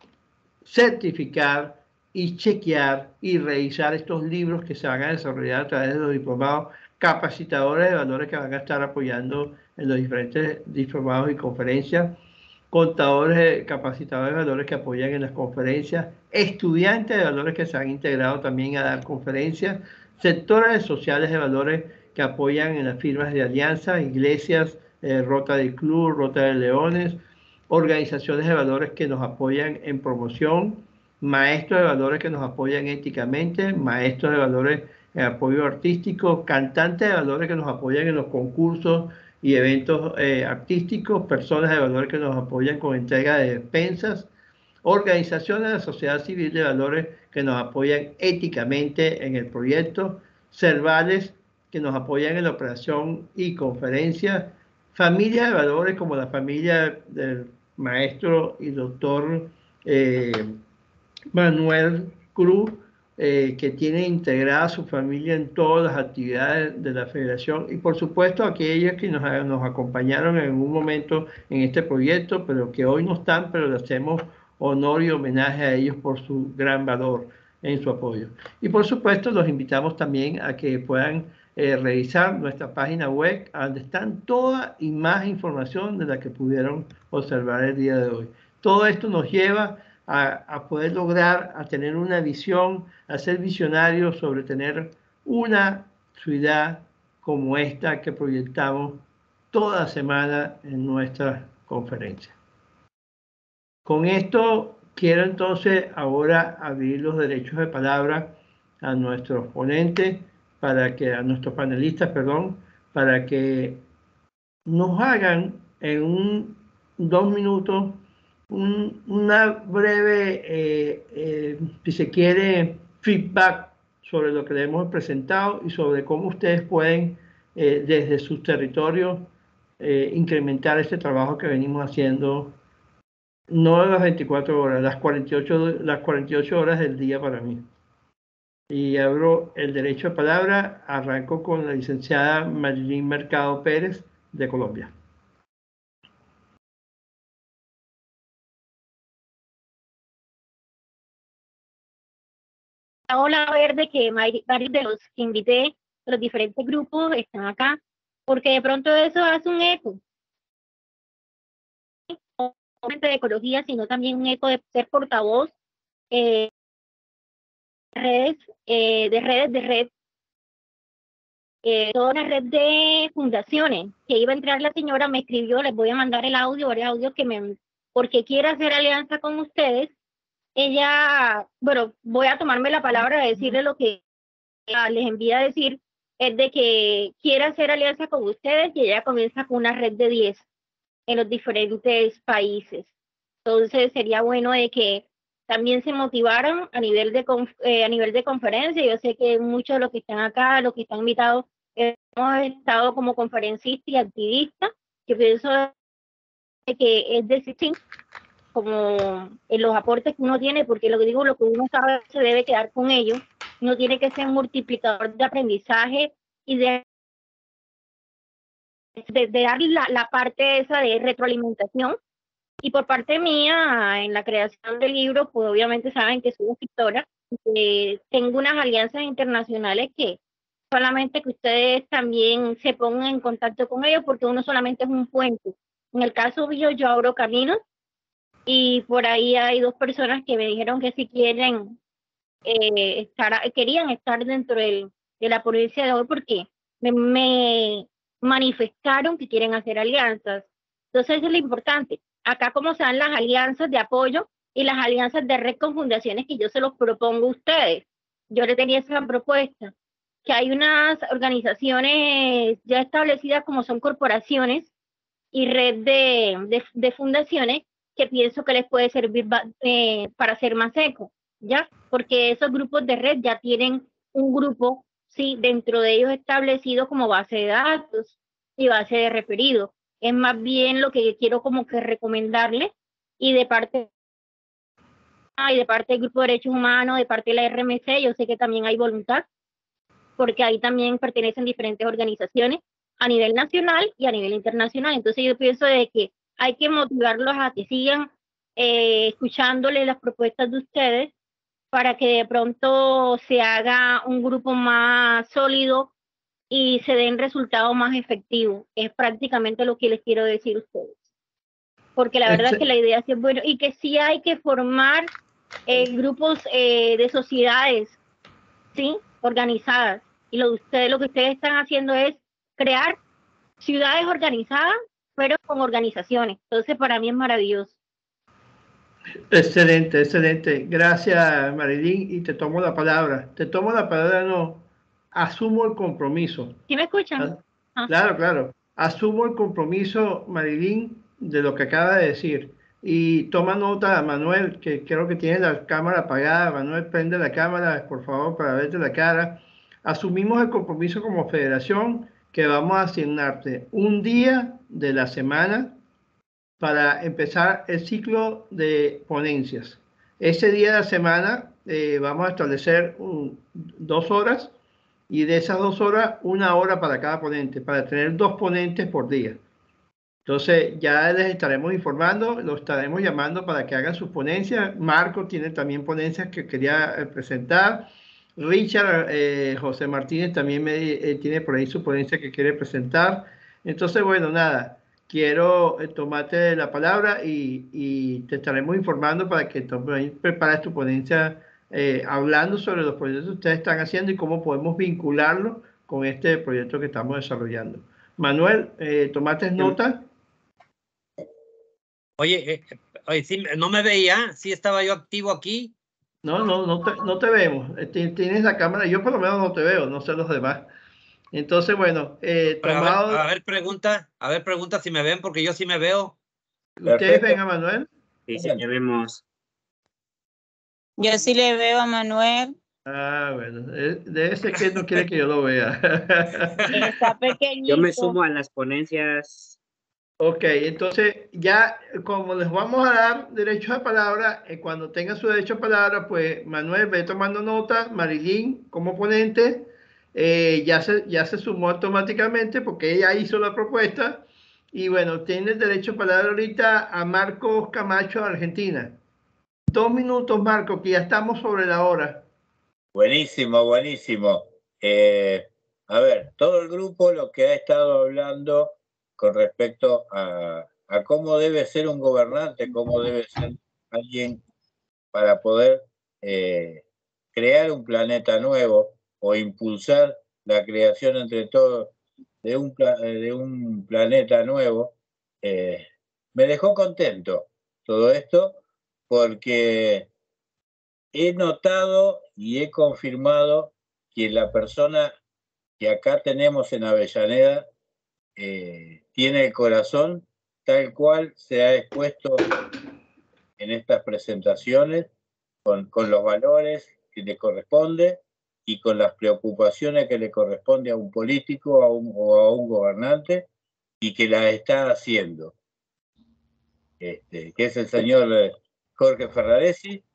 certificar y chequear y revisar estos libros que se van a desarrollar a través de los diplomados, capacitadores de valores que van a estar apoyando en los diferentes diplomados y conferencias, contadores, capacitadores de valores que apoyan en las conferencias, estudiantes de valores que se han integrado también a dar conferencias, sectores sociales de valores que apoyan en las firmas de alianza, iglesias, Rota del Club, Rota de Leones, organizaciones de valores que nos apoyan en promoción, maestros de valores que nos apoyan éticamente, maestros de valores en apoyo artístico, cantantes de valores que nos apoyan en los concursos y eventos artísticos, personas de valores que nos apoyan con entrega de despensas, organizaciones de la sociedad civil de valores que nos apoyan éticamente en el proyecto, Cervales que nos apoyan en la operación y conferencias, familias de valores como la familia del maestro y doctor Manuel Cruz, que tiene integrada su familia en todas las actividades de la federación, y por supuesto aquellos que nos acompañaron en un momento en este proyecto, pero que hoy no están, pero le hacemos honor y homenaje a ellos por su gran valor en su apoyo. Y por supuesto los invitamos también a que puedan revisar nuestra página web, donde están toda y más información de la que pudieron observar el día de hoy. Todo esto nos lleva a poder lograr, a tener una visión, a ser visionarios sobre tener una ciudad como esta que proyectamos toda semana en nuestra conferencia. Con esto quiero entonces ahora abrir los derechos de palabra a nuestros ponentes, a nuestros panelistas, perdón, para que nos hagan en 2 minutos una breve, si se quiere, feedback sobre lo que le hemos presentado y sobre cómo ustedes pueden, desde sus territorios, incrementar este trabajo que venimos haciendo, no las 24 horas, las 48 horas del día para mí. Y abro el derecho de palabra, arranco con la licenciada Marilyn Mercado Pérez de Colombia. Hola Verde, que varios de los que invité, los diferentes grupos, están acá, porque de pronto eso hace un eco, no solamente de ecología, sino también un eco de ser portavoz de red, toda una red de fundaciones, que iba a entrar la señora, me escribió, les voy a mandar el audio, porque quiere hacer alianza con ustedes. Ella, bueno, voy a tomarme la palabra de decirle lo que les envía a decir, es de que quiere hacer alianza con ustedes y ella comienza con una red de 10 en los diferentes países. Entonces sería bueno de que también se motivaran a nivel de conferencia. Yo sé que muchos de los que están acá, los que están invitados, hemos estado como conferencistas y activistas. Yo pienso que es decir, como en los aportes que uno tiene, porque lo que digo, lo que uno sabe se debe quedar con ellos. Uno tiene que ser un multiplicador de aprendizaje y de dar la parte esa de retroalimentación. Y por parte mía, en la creación del libro, pues obviamente saben que soy escritora, tengo unas alianzas internacionales que solamente que ustedes también se pongan en contacto con ellos, porque uno solamente es un puente. En el caso mío, yo abro caminos, y por ahí hay 2 personas que me dijeron que si quieren querían estar dentro de la ponencia de hoy, porque me manifestaron que quieren hacer alianzas. Entonces eso es lo importante. Acá como se dan las alianzas de apoyo y las alianzas de red con fundaciones, que yo se los propongo a ustedes. Yo le tenía esa propuesta, que hay unas organizaciones ya establecidas como son corporaciones y red de fundaciones, que pienso que les puede servir para ser más eco, ¿ya? Porque esos grupos de red ya tienen un grupo, sí, dentro de ellos establecido como base de datos y base de referidos. Es más bien lo que quiero como que recomendarles, y de parte del Grupo de Derechos Humanos, de parte de la RMC, yo sé que también hay voluntad, porque ahí también pertenecen diferentes organizaciones a nivel nacional y a nivel internacional. Entonces yo pienso de que hay que motivarlos a que sigan escuchándole las propuestas de ustedes, para que de pronto se haga un grupo más sólido y se den resultados más efectivos. Es prácticamente lo que les quiero decir a ustedes. porque la verdad que la idea sí es buena y que sí hay que formar grupos de sociedades, ¿sí? Organizadas. Y lo que ustedes están haciendo es crear ciudades organizadas, pero con organizaciones. Entonces, para mí es maravilloso. Excelente, excelente. Gracias, Marilyn. Y te tomo la palabra. Te tomo la palabra, no. Asumo el compromiso. ¿Sí me escuchan? Claro, claro. Asumo el compromiso, Marilyn, de lo que acaba de decir. Y toma nota, Manuel, que creo que tiene la cámara apagada. Manuel, prende la cámara, por favor, para verte la cara. Asumimos el compromiso como federación que vamos a asignarte un día de la semana para empezar el ciclo de ponencias. Ese día de la semana vamos a establecer 2 horas y de esas 2 horas, 1 hora para cada ponente, para tener 2 ponentes por día. Entonces ya les estaremos informando, los estaremos llamando para que hagan sus ponencias. Marco tiene también ponencias que quería presentar. Richard, José Martínez también tiene por ahí su ponencia que quiere presentar. Entonces, bueno, nada, quiero tomarte la palabra y te estaremos informando para que prepares tu ponencia hablando sobre los proyectos que ustedes están haciendo y cómo podemos vincularlo con este proyecto que estamos desarrollando. Manuel, ¿tomaste nota? Oye, sí, no me veía, sí estaba yo activo aquí. No te vemos. Tienes la cámara, yo por lo menos no te veo, no sé los demás. Entonces, bueno, tomado... A ver, pregunta si me ven, porque yo sí me veo. ¿Ustedes ven a Manuel? Sí, sí, le vemos. Yo sí le veo a Manuel. Ah, bueno, debe ser que no quiere que yo lo vea. Está pequeñito. Yo me sumo a las ponencias. Ok, entonces ya como les vamos a dar derecho a palabra, cuando tenga su derecho a palabra, pues Manuel ve tomando nota, Marilyn como ponente, ya se sumó automáticamente porque ella hizo la propuesta y bueno, tiene el derecho a palabra ahorita a Marcos Camacho de Argentina. 2 minutos, Marco, que ya estamos sobre la hora. Buenísimo, buenísimo. A ver, todo el grupo lo que ha estado hablando con respecto a cómo debe ser un gobernante, cómo debe ser alguien para poder crear un planeta nuevo o impulsar la creación entre todos de un planeta nuevo, me dejó contento todo esto porque he notado y he confirmado que la persona que acá tenemos en Avellaneda tiene el corazón tal cual se ha expuesto en estas presentaciones, con los valores que le corresponde y con las preocupaciones que le corresponde a un político o a un gobernante y que las está haciendo. Que es el señor Jorge Ferraresi,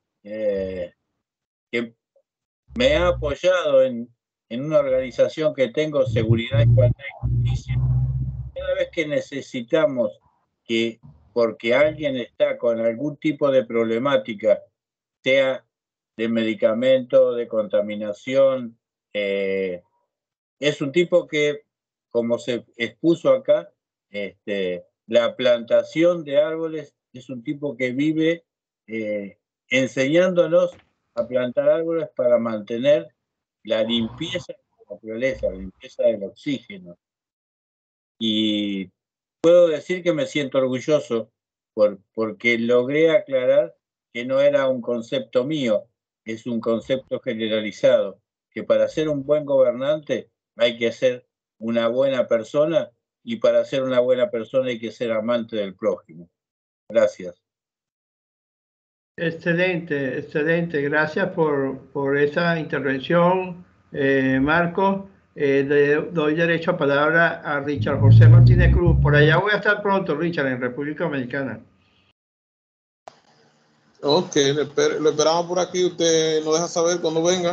que me ha apoyado en una organización que tengo, Seguridad, Igualdad y Justicia. Cada vez que necesitamos que, porque alguien está con algún tipo de problemática, sea de medicamento, de contaminación, es un tipo que, como se expuso acá, la plantación de árboles es un tipo que vive enseñándonos a plantar árboles para mantener la limpieza de la naturaleza, la limpieza del oxígeno. Y puedo decir que me siento orgulloso porque logré aclarar que no era un concepto mío, es un concepto generalizado, que para ser un buen gobernante hay que ser una buena persona y para ser una buena persona hay que ser amante del prójimo. Gracias. Excelente, excelente. Gracias por esa intervención, Marco. Le doy derecho a palabra a Richard José Martínez Cruz. Por allá voy a estar pronto, Richard, en República Dominicana. Ok, lo esperamos por aquí. Usted nos deja saber cuando venga.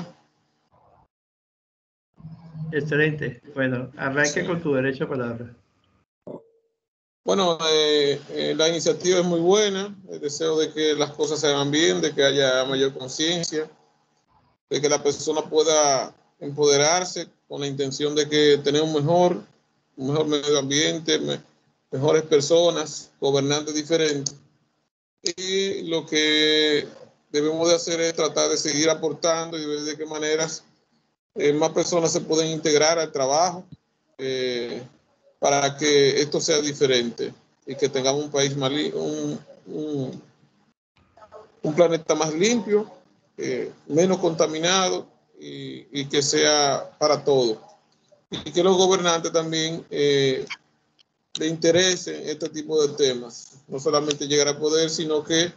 Excelente. Bueno, arranque con tu derecho a palabra. Bueno, la iniciativa es muy buena. El deseo de que las cosas se hagan bien, de que haya mayor conciencia, de que la persona pueda empoderarse con la intención de que tener un mejor medio ambiente, mejores personas, gobernantes diferentes. Y lo que debemos de hacer es tratar de seguir aportando y ver de qué maneras más personas se pueden integrar al trabajo para que esto sea diferente y que tengamos un país más un planeta más limpio, menos contaminado y que sea para todos. Y que los gobernantes también le interesen este tipo de temas, no solamente llegar al poder, sino que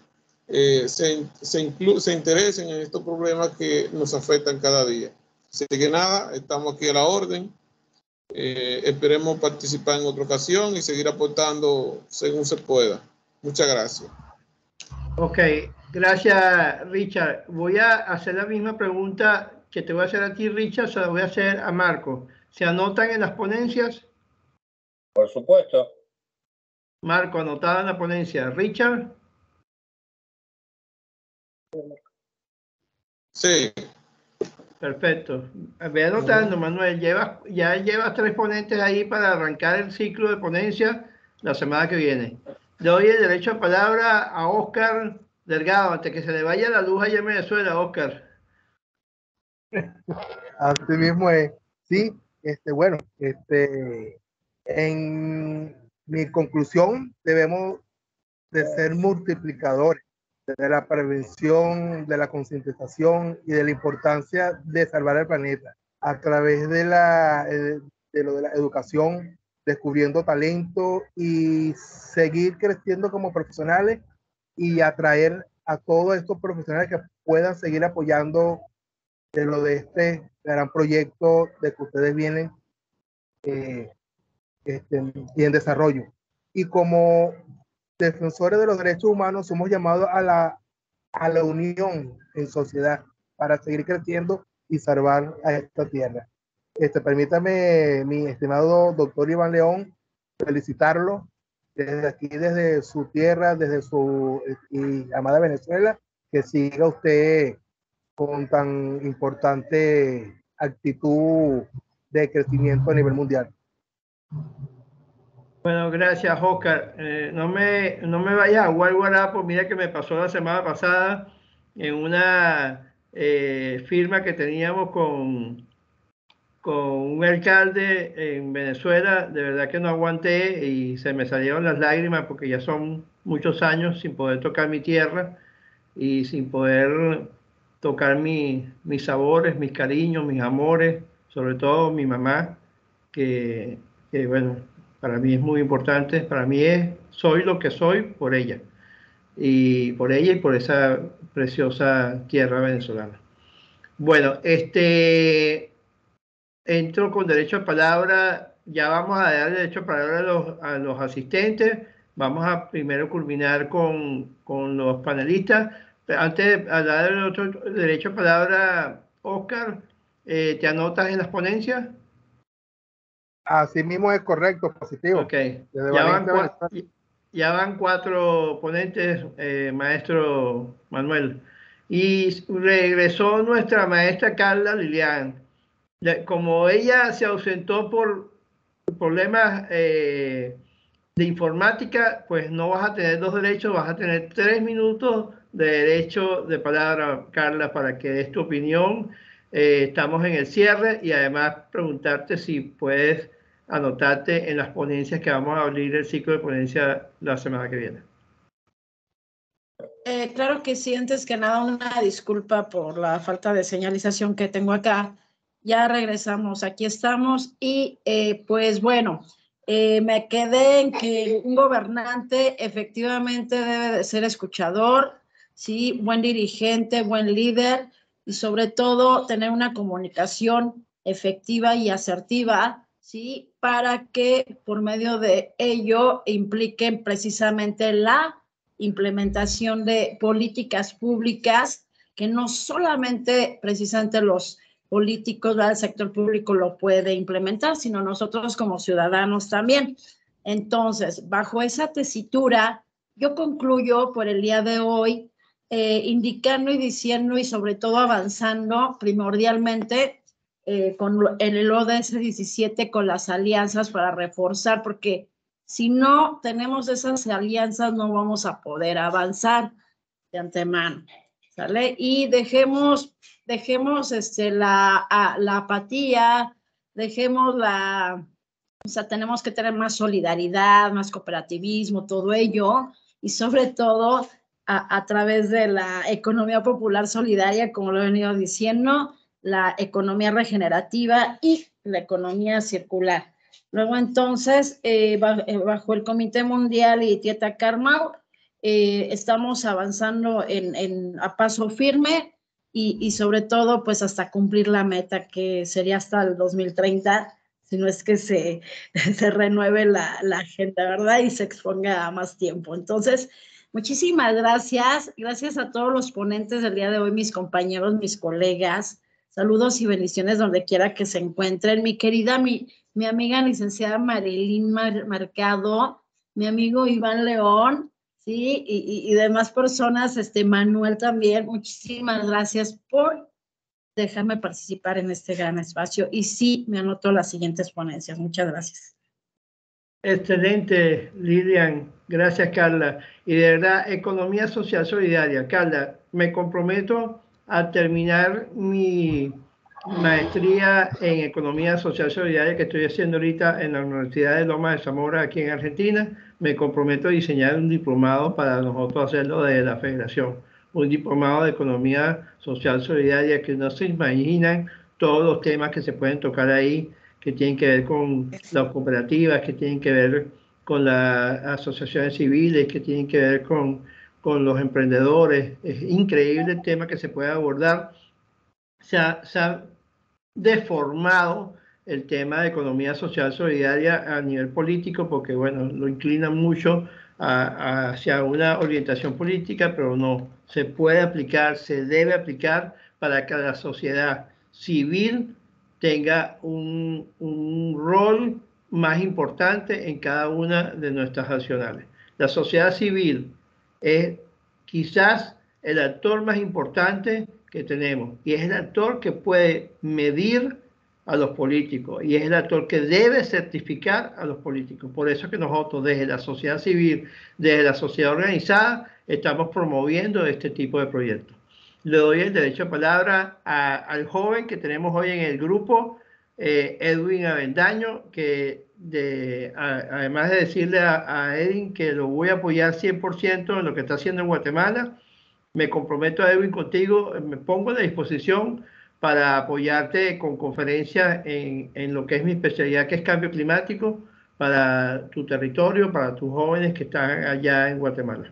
se interesen en estos problemas que nos afectan cada día. Así que nada, estamos aquí a la orden. Esperemos participar en otra ocasión y seguir aportando según se pueda. Muchas gracias. Ok, gracias, Richard. Voy a hacer la misma pregunta que te voy a hacer a ti, Richard, se la voy a hacer a Marco. ¿Se anotan en las ponencias? Por supuesto. Marco, anotada en la ponencia. Richard. Sí. Perfecto. Ve anotando, Manuel. Ya llevas 3 ponentes ahí para arrancar el ciclo de ponencia la semana que viene. Le doy el derecho a palabra a Oscar Delgado, antes que se le vaya la luz allá en Venezuela, Oscar. Así mismo es. Sí, bueno, en mi conclusión debemos de ser multiplicadores de la prevención, de la concientización y de la importancia de salvar el planeta a través de lo de la educación, descubriendo talento y seguir creciendo como profesionales y atraer a todos estos profesionales que puedan seguir apoyando de lo de este gran proyecto de que ustedes vienen y en desarrollo. Y como defensores de los derechos humanos somos llamados a la unión en sociedad para seguir creciendo y salvar a esta tierra. Permítame, mi estimado doctor Iván León, felicitarlo desde aquí, desde su tierra, desde su amada Venezuela, que siga usted con tan importante actitud de crecimiento a nivel mundial. Bueno, gracias, Oscar. No me vayas a guarapo. Mira que me pasó la semana pasada en una firma que teníamos con un alcalde en Venezuela. De verdad que no aguanté y se me salieron las lágrimas porque ya son muchos años sin poder tocar mi tierra y sin poder tocar mis sabores, mis cariños, mis amores, sobre todo mi mamá, que bueno, para mí es muy importante. Para mí soy lo que soy por ella y por esa preciosa tierra venezolana. Bueno, entro con derecho a palabra. Ya vamos a dar derecho a palabra a los asistentes. Vamos a primero culminar con los panelistas. Pero antes de dar el otro derecho a palabra, Oscar, ¿te anotas en las ponencias? Así mismo es correcto, positivo. Ok, ya van 4 ponentes, maestro Manuel. Y regresó nuestra maestra Carla Lilian. Como ella se ausentó por problemas de informática, pues no vas a tener 2 derechos, vas a tener 3 minutos de derecho de palabra, Carla, para que des tu opinión. Estamos en el cierre y además preguntarte si puedes anotarte en las ponencias que vamos a abrir el ciclo de ponencia la semana que viene. Claro que sí. Antes que nada, una disculpa por la falta de señalización que tengo acá. Ya regresamos, aquí estamos y pues bueno, me quedé en que un gobernante efectivamente debe de ser escuchador, ¿sí? Buen dirigente, buen líder y sobre todo tener una comunicación efectiva y asertiva, ¿sí? Para que por medio de ello impliquen precisamente la implementación de políticas públicas que no solamente precisamente los políticos del sector público lo puede implementar, sino nosotros como ciudadanos también. Entonces, bajo esa tesitura, yo concluyo por el día de hoy indicando y diciendo y sobre todo avanzando primordialmente en el ODS 17 con las alianzas para reforzar, porque Si no tenemos esas alianzas, no vamos a poder avanzar de antemano, ¿sale? Y dejemos la apatía, dejemos o sea, tenemos que tener más solidaridad, más cooperativismo, todo ello, y sobre todo a través de la economía popular solidaria, como lo he venido diciendo, la economía regenerativa y la economía circular. Luego, entonces, bajo el Comité Mundial y Tieta Karmau, estamos avanzando a paso firme y sobre todo, pues, hasta cumplir la meta, que sería hasta el 2030, si no es que se renueve la agenda, ¿verdad? Y se exponga a más tiempo. Entonces, muchísimas gracias. Gracias a todos los ponentes del día de hoy, mis compañeros, mis colegas. Saludos y bendiciones donde quiera que se encuentren. Mi querida, mi amiga licenciada Marilyn Mercado, mi amigo Iván León, ¿sí? Y demás personas, Manuel también. Muchísimas gracias por dejarme participar en este gran espacio. Y sí, me anoto las siguientes ponencias. Muchas gracias. Excelente, Lilian. Gracias, Carla. Y de verdad, economía social solidaria. Carla, me comprometo a terminar mi maestría en economía social solidaria que estoy haciendo ahorita en la Universidad de Lomas de Zamora, aquí en Argentina. Me comprometo a diseñar un diplomado para nosotros hacerlo desde la Federación. Un diplomado de economía social solidaria que no se imaginan todos los temas que se pueden tocar ahí, que tienen que ver con las cooperativas, que tienen que ver con las asociaciones civiles, que tienen que ver con los emprendedores. Es increíble el tema que se puede abordar. Se ha deformado el tema de economía social solidaria a nivel político porque, bueno, lo inclinan mucho hacia una orientación política, pero no, se puede aplicar, se debe aplicar para que la sociedad civil tenga un rol más importante en cada una de nuestras acciones. La sociedad civil es quizás el actor más importante que tenemos y es el actor que puede medir a los políticos y es el actor que debe certificar a los políticos. Por eso es que nosotros desde la sociedad civil, desde la sociedad organizada, estamos promoviendo este tipo de proyectos. Le doy el derecho de palabra al joven que tenemos hoy en el grupo, Edwin Avendaño, que además de decirle a Edwin que lo voy a apoyar 100% en lo que está haciendo en Guatemala, me comprometo, Edwin, contigo, me pongo a la disposición para apoyarte con conferencias en lo que es mi especialidad, que es cambio climático, para tu territorio, para tus jóvenes que están allá en Guatemala.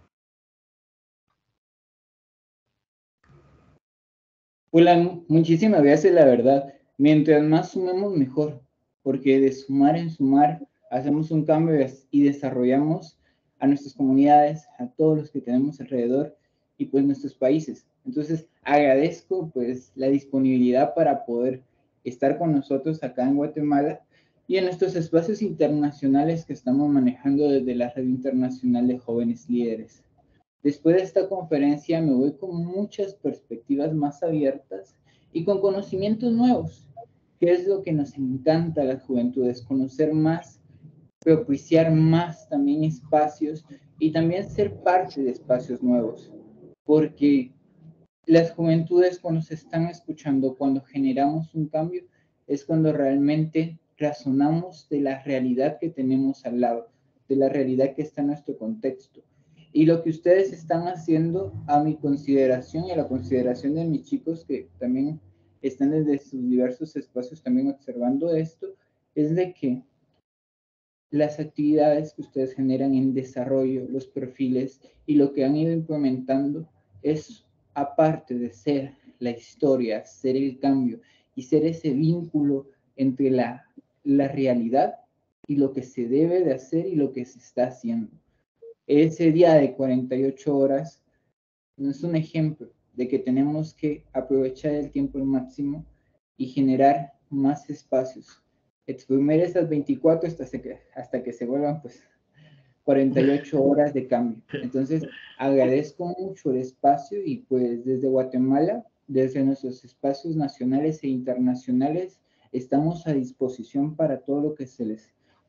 Hola, muchísimas gracias, la verdad. Mientras más sumemos, mejor, porque de sumar en sumar hacemos un cambio y desarrollamos a nuestras comunidades, a todos los que tenemos alrededor y pues nuestros países. Entonces, agradezco pues la disponibilidad para poder estar con nosotros acá en Guatemala y en estos espacios internacionales que estamos manejando desde la Red Internacional de Jóvenes Líderes. Después de esta conferencia me voy con muchas perspectivas más abiertas y con conocimientos nuevos, que es lo que nos encanta a las juventudes, conocer más, propiciar más también espacios y también ser parte de espacios nuevos, porque las juventudes cuando se están escuchando, cuando generamos un cambio, es cuando realmente razonamos de la realidad que tenemos al lado, de la realidad que está en nuestro contexto. Y lo que ustedes están haciendo, a mi consideración y a la consideración de mis chicos que también están desde sus diversos espacios también observando esto, es de que las actividades que ustedes generan en desarrollo, los perfiles y lo que han ido implementando es, aparte de ser la historia, ser el cambio y ser ese vínculo entre la realidad y lo que se debe de hacer y lo que se está haciendo. Ese día de 48 horas es un ejemplo de que tenemos que aprovechar el tiempo al máximo y generar más espacios. Exprimir esas 24 hasta que se vuelvan pues 48 horas de cambio. Entonces, agradezco mucho el espacio y pues desde Guatemala, desde nuestros espacios nacionales e internacionales, estamos a disposición para todo lo que se les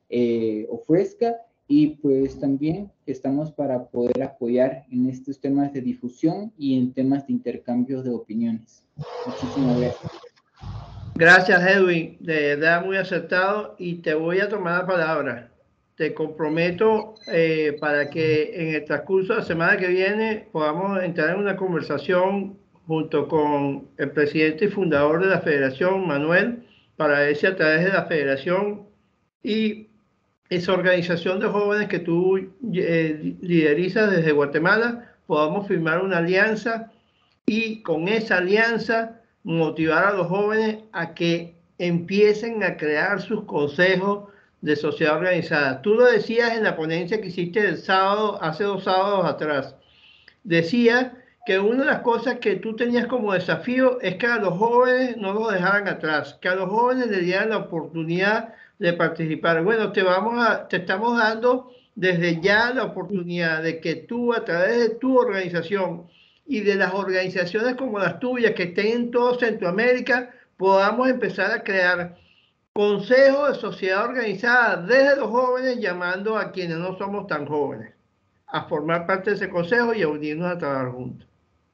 ofrezca, y pues también estamos para poder apoyar en estos temas de difusión y en temas de intercambio de opiniones. Muchísimas gracias. Gracias, Edwin, de verdad muy acertado, y te voy a tomar la palabra. Te comprometo para que en el transcurso de la semana que viene podamos entrar en una conversación junto con el presidente y fundador de la federación, Manuel, para ver si a través de la federación y esa organización de jóvenes que tú liderizas desde Guatemala, podamos firmar una alianza y con esa alianza motivar a los jóvenes a que empiecen a crear sus consejos de sociedad organizada. Tú lo decías en la ponencia que hiciste el sábado, hace 2 sábados atrás. Decías que una de las cosas que tú tenías como desafío es que a los jóvenes no los dejaran atrás, que a los jóvenes les dieran la oportunidad de participar. Bueno, te estamos dando desde ya la oportunidad de que tú, a través de tu organización y de las organizaciones como las tuyas que estén en toda Centroamérica, podamos empezar a crear consejos de sociedad organizada desde los jóvenes, llamando a quienes no somos tan jóvenes a formar parte de ese consejo y a unirnos a trabajar juntos.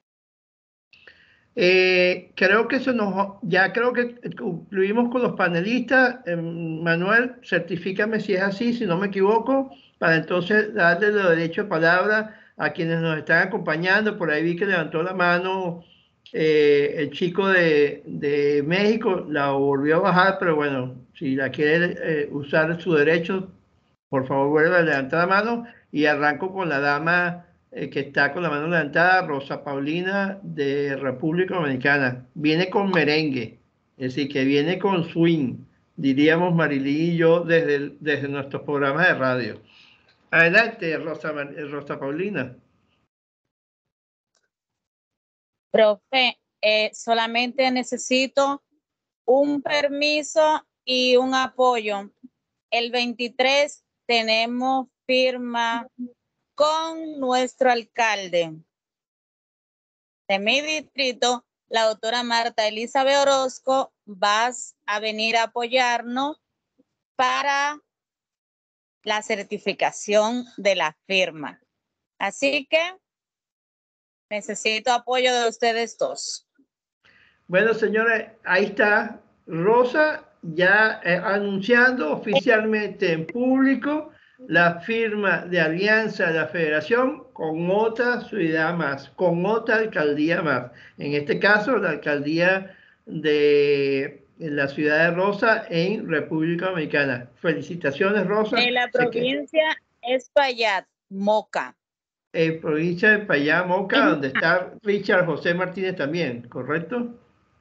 Creo que ya creo que concluimos con los panelistas. Manuel, certifícame si es así, si no me equivoco, para entonces darle el derecho de palabra a quienes nos están acompañando. Por ahí vi que levantó la mano el chico de México, la volvió a bajar, pero bueno, si la quiere usar su derecho, por favor vuelva a levantar la mano, y arranco con la dama que está con la mano levantada, Rosa Paulina de República Dominicana. Viene con merengue, es decir, que viene con swing, diríamos Marilí y yo desde nuestros programas de radio. Adelante, Rosa Paulina. Profe, solamente necesito un permiso y un apoyo. El 23 tenemos firma con nuestro alcalde de mi distrito, la doctora Marta Elizabeth Orozco. Vas a venir a apoyarnos para la certificación de la firma. Así que necesito apoyo de ustedes dos. Bueno, señores, ahí está Rosa ya anunciando oficialmente en público la firma de alianza de la federación con otra ciudad más, con otra alcaldía más. En este caso, la alcaldía de la ciudad de Rosa en República Dominicana. Felicitaciones, Rosa. La provincia es Payat, Moca. Provincia de Payá, Moca, donde está Richard José Martínez también, ¿correcto?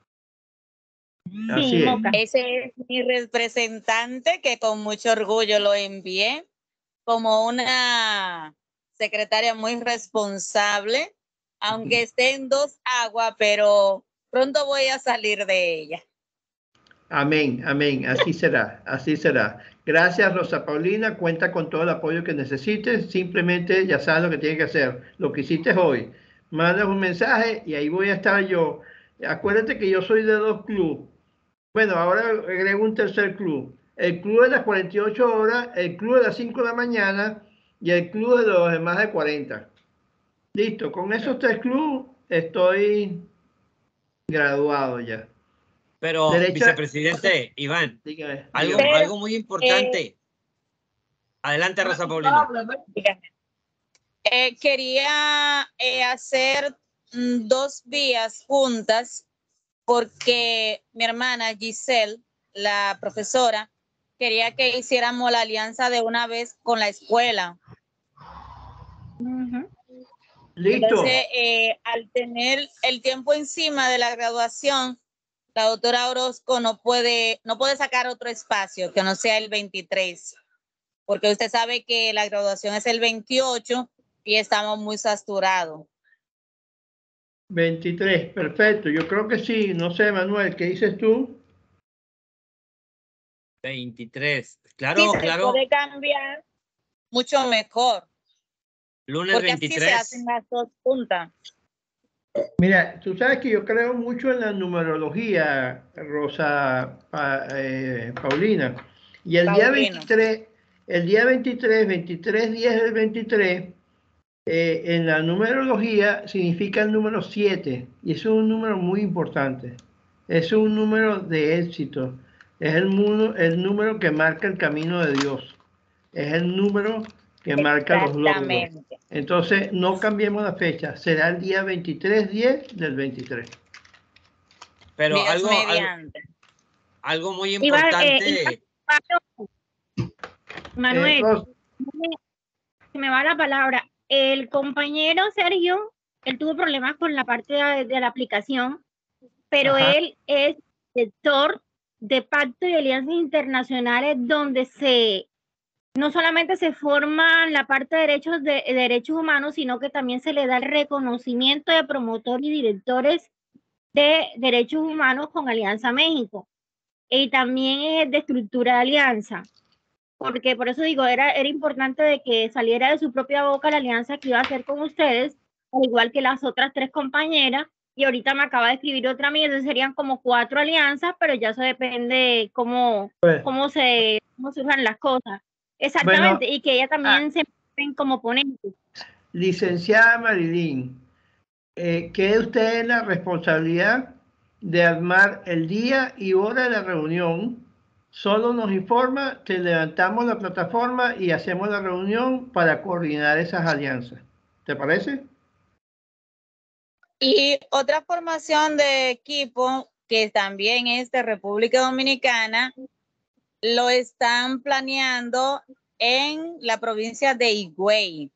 Sí, Moca. Ese es mi representante, que con mucho orgullo lo envié como una secretaria muy responsable, aunque esté en 2 aguas, pero pronto voy a salir de ella. Amén, amén, así será, así será. Gracias, Rosa Paulina, cuenta con todo el apoyo que necesites, simplemente ya sabes lo que tienes que hacer, lo que hiciste hoy. Mandas un mensaje y ahí voy a estar yo. Acuérdate que yo soy de 2 clubes. Bueno, ahora agrego un tercer club. El club de las 48 horas, el club de las 5 de la mañana y el club de los demás de 40. Listo, con esos 3 clubes estoy graduado ya. Pero, vicepresidente Iván, algo muy importante. Adelante, Rosa Paulina. Quería hacer 2 vías juntas, porque mi hermana Giselle, la profesora, quería que hiciéramos la alianza de una vez con la escuela. Listo. Entonces, al tener el tiempo encima de la graduación, la doctora Orozco no puede sacar otro espacio que no sea el 23, porque usted sabe que la graduación es el 28 y estamos muy saturados. 23, perfecto. Yo creo que sí. No sé, Manuel, ¿qué dices tú? 23. Claro, sí, claro. Se puede cambiar mucho mejor. Lunes porque 23. Así se hacen las 2 juntas. Mira, tú sabes que yo creo mucho en la numerología, Rosa Paulina. Y el día 23 el día 23, 23-10 del 23, en la numerología significa el número 7 y es un número muy importante. Es un número de éxito. Es el número que marca el camino de Dios. Es el número que marca los logros. Entonces, no cambiemos la fecha. Será el día 23-10 del 23. Pero algo muy importante. Manuel, se me va la palabra. El compañero Sergio, él tuvo problemas con la parte de la aplicación, pero él es director de Pacto y Alianzas Internacionales, donde no solamente se forma la parte de derechos humanos, sino que también se le da el reconocimiento de promotor y directores de derechos humanos con Alianza México. Y también es de estructura de alianza. Porque por eso digo, era importante de que saliera de su propia boca la alianza que iba a hacer con ustedes, al igual que las otras 3 compañeras, y ahorita me acaba de escribir otra amiga, entonces serían como 4 alianzas, pero ya eso depende cómo surjan las cosas. Exactamente, bueno, y que ella también se ven como ponente. Licenciada Marilyn, quede usted en la responsabilidad de armar el día y hora de la reunión. Solo nos informa que levantamos la plataforma y hacemos la reunión para coordinar esas alianzas. ¿Te parece? Y otra formación de equipo que también es de República Dominicana, lo están planeando en la provincia de Higüey.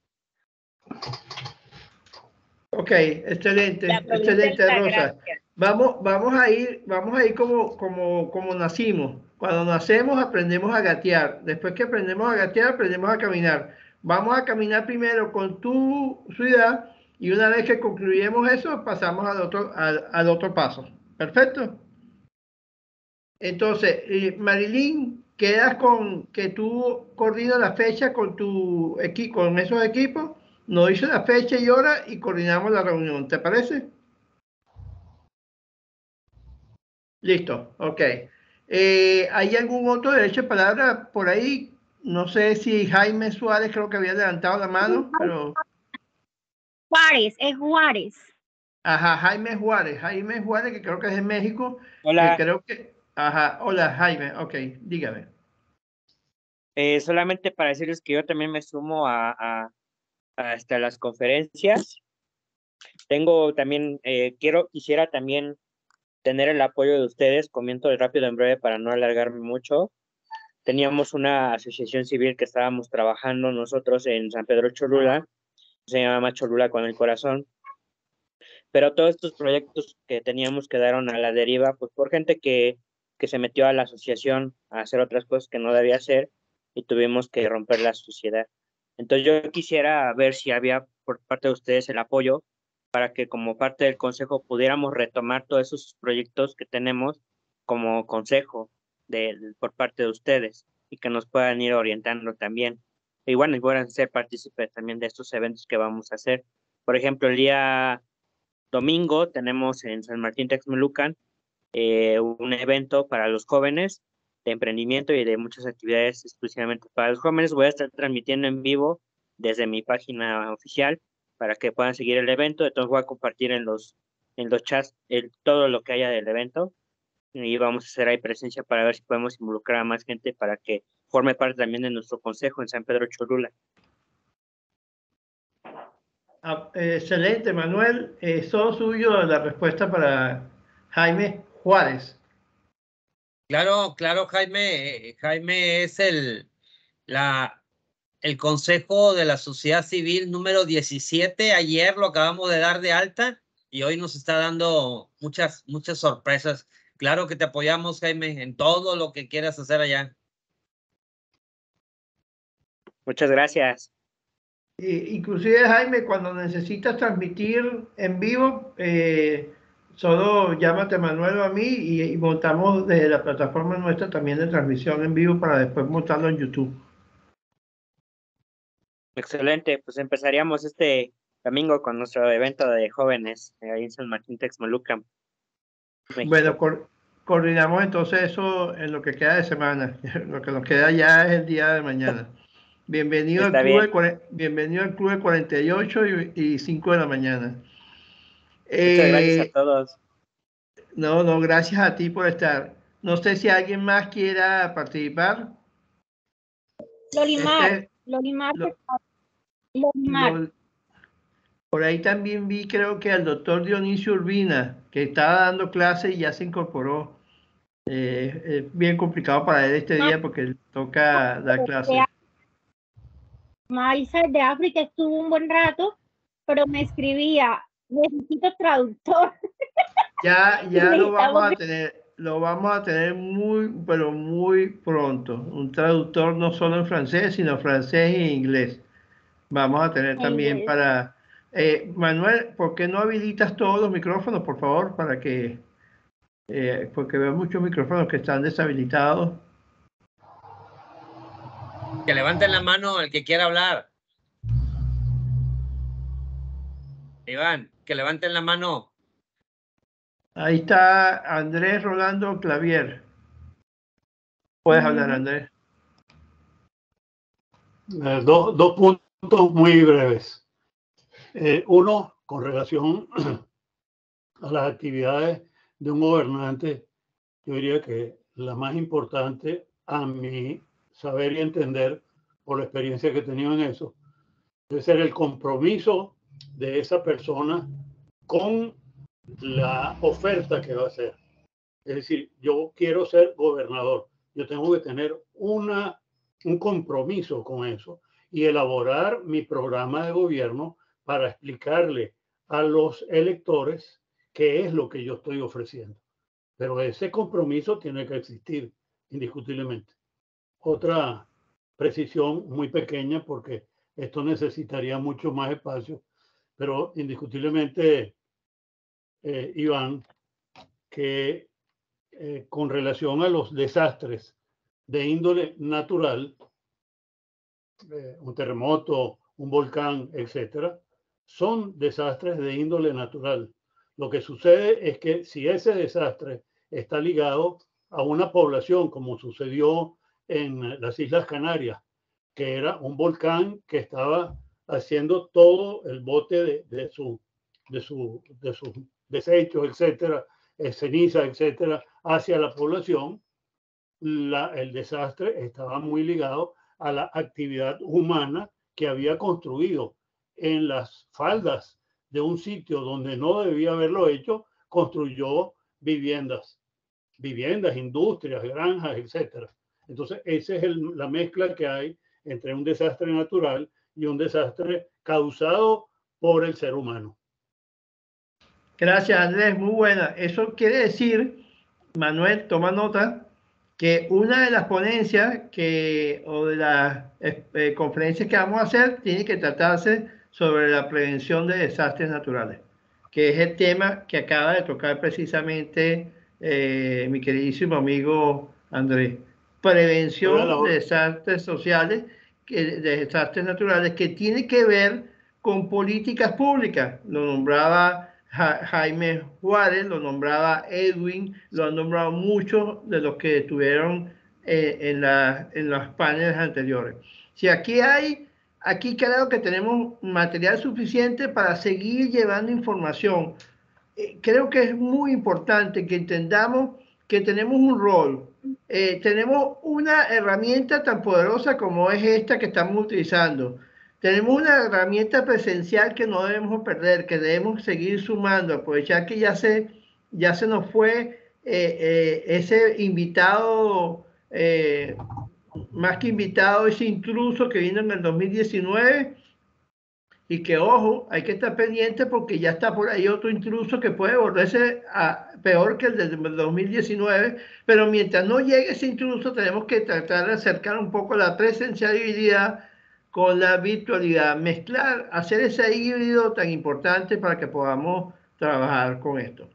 Ok, excelente, excelente, Rosa. Vamos a ir como nacimos. Cuando nacemos aprendemos a gatear. Después que aprendemos a gatear, aprendemos a caminar. Vamos a caminar primero con tu ciudad y una vez que concluyemos eso, pasamos al otro paso. ¿Perfecto? Entonces, Marilyn, quedas con que tú coordinas la fecha con tu equipo, con esos equipos. Nos dice la fecha y hora y coordinamos la reunión. ¿Te parece? Listo, ok. ¿Hay algún otro derecho de palabra por ahí? No sé si Jaime Suárez creo que había levantado la mano, pero... Juárez, es Juárez. Ajá, Jaime Juárez, que creo que es de México. Hola. Creo que... Ajá, hola Jaime, ok, dígame. Solamente para decirles que yo también me sumo hasta las conferencias. Tengo también, quisiera también tener el apoyo de ustedes. Comento rápido en breve para no alargarme mucho. Teníamos una asociación civil que estábamos trabajando nosotros en San Pedro Cholula, se llama Cholula con el Corazón, pero todos estos proyectos que teníamos quedaron a la deriva, pues por gente que se metió a la asociación a hacer otras cosas que no debía hacer y tuvimos que romper la sociedad. Entonces yo quisiera ver si había por parte de ustedes el apoyo para que como parte del consejo pudiéramos retomar todos esos proyectos que tenemos como consejo por parte de ustedes y que nos puedan ir orientando también. Y bueno, y puedan ser partícipes también de estos eventos que vamos a hacer. Por ejemplo, el día domingo tenemos en San Martín Texmelucan un evento para los jóvenes de emprendimiento y de muchas actividades exclusivamente para los jóvenes. Voy a estar transmitiendo en vivo desde mi página oficial para que puedan seguir el evento. Entonces voy a compartir en los chats todo lo que haya del evento y vamos a hacer ahí presencia para ver si podemos involucrar a más gente para que forme parte también de nuestro consejo en San Pedro Cholula. Excelente, Manuel. Es todo suyo la respuesta para Jaime Juárez. Claro, Jaime. Jaime es el Consejo de la Sociedad Civil número 17. Ayer lo acabamos de dar de alta y hoy nos está dando muchas sorpresas. Claro que te apoyamos, Jaime, en todo lo que quieras hacer allá. Muchas gracias. Inclusive, Jaime, cuando necesitas transmitir en vivo, solo llámate a Manuel o a mí y montamos desde la plataforma nuestra también de transmisión en vivo para después montarlo en YouTube. Excelente, pues empezaríamos este domingo con nuestro evento de jóvenes ahí en San Martín Texmelucan, México. Bueno, coordinamos entonces eso en lo que queda de semana. Lo que nos queda ya es el día de mañana. Bienvenido al Está club bien. bienvenido al club de 48 y 5 de la mañana. Muchas gracias a todos. No, gracias a ti por estar. No sé si alguien más quiera participar. Lolimar, Lolimar. Por ahí también vi, creo que al doctor Dionisio Urbina, que estaba dando clase y ya se incorporó. Es bien complicado para él este día porque toca dar clase. Maisa de África estuvo un buen rato, pero me escribía, necesito traductor. Ya lo vamos a tener muy, pero muy pronto. Un traductor no solo en francés, sino francés e inglés. Vamos a tener también para... Manuel, ¿por qué no habilitas todos los micrófonos, por favor? Para que... porque veo muchos micrófonos que están deshabilitados. Que levanten la mano el que quiera hablar. Iván, que levanten la mano. Ahí está Andrés Rolando Clavier. Puedes hablar, Andrés. Dos puntos muy breves. Uno, con relación a las actividades de un gobernante, yo diría que la más importante, a mi saber y entender, por la experiencia que he tenido en eso, debe ser el compromiso de esa persona con la oferta que va a hacer. Es decir, yo quiero ser gobernador, yo tengo que tener un compromiso con eso y elaborar mi programa de gobierno para explicarle a los electores qué es lo que yo estoy ofreciendo. Pero ese compromiso tiene que existir, indiscutiblemente. Otra precisión muy pequeña, porque esto necesitaría mucho más espacio, pero indiscutiblemente, Iván, que con relación a los desastres de índole natural, un terremoto, un volcán, etcétera, son desastres de índole natural. Lo que sucede es que si ese desastre está ligado a una población, como sucedió en las Islas Canarias, que era un volcán que estaba haciendo todo el bote de sus desechos, etcétera, ceniza, etcétera, hacia la población, el desastre estaba muy ligado a la actividad humana que había construido en las faldas de un sitio donde no debía haberlo hecho, construyó viviendas, industrias, granjas, etcétera. Entonces, esa es la mezcla que hay entre un desastre natural y un desastre causado por el ser humano. Gracias, Andrés, muy buena. Eso quiere decir, Manuel, toma nota, que una de las ponencias o de las conferencias que vamos a hacer tiene que tratarse sobre la prevención de desastres naturales, que es el tema que acaba de tocar precisamente mi queridísimo amigo Andrés. Prevención de desastres sociales, de desastres naturales, que tiene que ver con políticas públicas. Lo nombraba Jaime Juárez, lo nombraba Edwin, lo han nombrado muchos de los que estuvieron en los paneles anteriores. Si aquí creo que tenemos material suficiente para seguir llevando información. Creo que es muy importante que entendamos que tenemos un rol, tenemos una herramienta tan poderosa como es esta que estamos utilizando. Tenemos una herramienta presencial que no debemos perder, que debemos seguir sumando, aprovechar que ya se nos fue ese invitado, más que invitado, ese intruso que vino en el 2019, y que, ojo, hay que estar pendiente porque ya está por ahí otro intruso que puede volverse peor que el del 2019, pero mientras no llegue ese intruso tenemos que tratar de acercar un poco la presencialidad con la virtualidad, mezclar, hacer ese híbrido tan importante para que podamos trabajar con esto.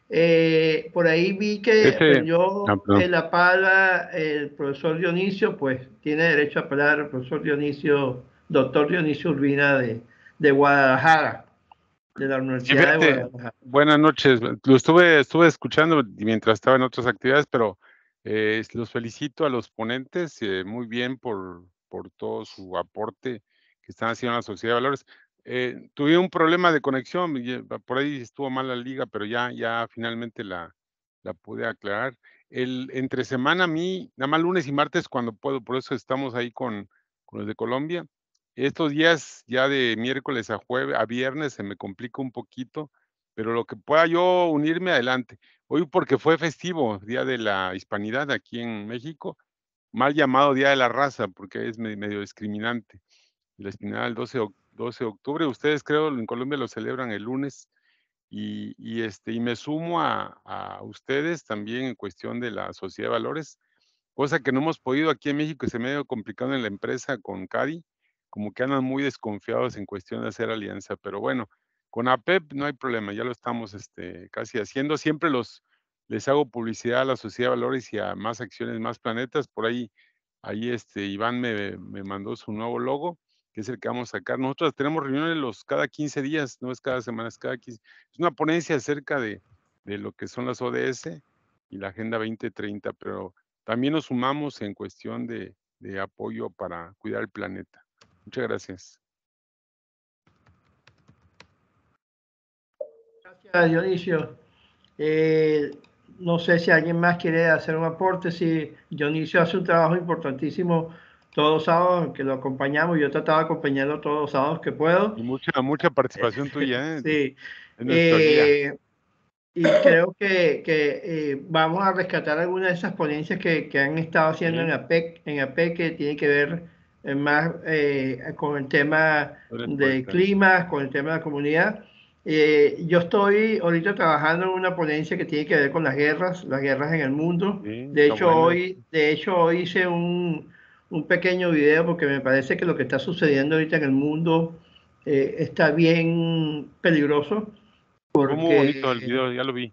Por ahí vi que prendió la pala el profesor Dionisio, pues tiene derecho a hablar el profesor Dionisio, doctor Dionisio Urbina de Guadalajara, de la Universidad de Guadalajara. Buenas noches, lo estuve escuchando mientras estaba en otras actividades, pero los felicito a los ponentes, muy bien por por todo su aporte que están haciendo a la Sociedad de Valores. Tuve un problema de conexión, por ahí estuvo mal la liga, pero ya finalmente la pude aclarar. Entre semana a mí, nada más lunes y martes cuando puedo, por eso estamos ahí con los de Colombia. Estos días ya de miércoles a viernes se me complica un poquito, pero lo que pueda yo unirme, adelante. Hoy porque fue festivo, Día de la Hispanidad aquí en México, mal llamado Día de la Raza, porque es medio discriminante. La hispanidad el 12 de octubre, ustedes creo en Colombia lo celebran el lunes, y me sumo a ustedes también en cuestión de la Sociedad de Valores, cosa que no hemos podido aquí en México y se me ha complicado en la empresa con CADI, como que andan muy desconfiados en cuestión de hacer alianza, pero bueno, con APEP no hay problema, ya lo estamos casi haciendo, siempre les hago publicidad a la Sociedad de Valores y a Más Acciones, Más Planetas, por ahí Iván me mandó su nuevo logo, que es el que vamos a sacar. Nosotros tenemos reuniones cada 15 días, no es cada semana, es cada 15. Es una ponencia acerca de lo que son las ODS y la Agenda 2030, pero también nos sumamos en cuestión de apoyo para cuidar el planeta. Muchas gracias. Gracias, Dionisio. No sé si alguien más quiere hacer un aporte. Si Dionisio hace un trabajo importantísimo todos los sábados, que lo acompañamos. Yo he tratado de acompañarlo todos los sábados que puedo. Y mucha participación tuya, sí. En nuestro guía. Y creo que vamos a rescatar algunas de esas ponencias que han estado haciendo en APEC, que tiene que ver más con el tema del clima, con el tema de la comunidad. Yo estoy ahorita trabajando en una ponencia que tiene que ver con las guerras en el mundo. De hecho, hoy hice un pequeño video porque me parece que lo que está sucediendo ahorita en el mundo está bien peligroso. Fue muy bonito el video, ya lo vi.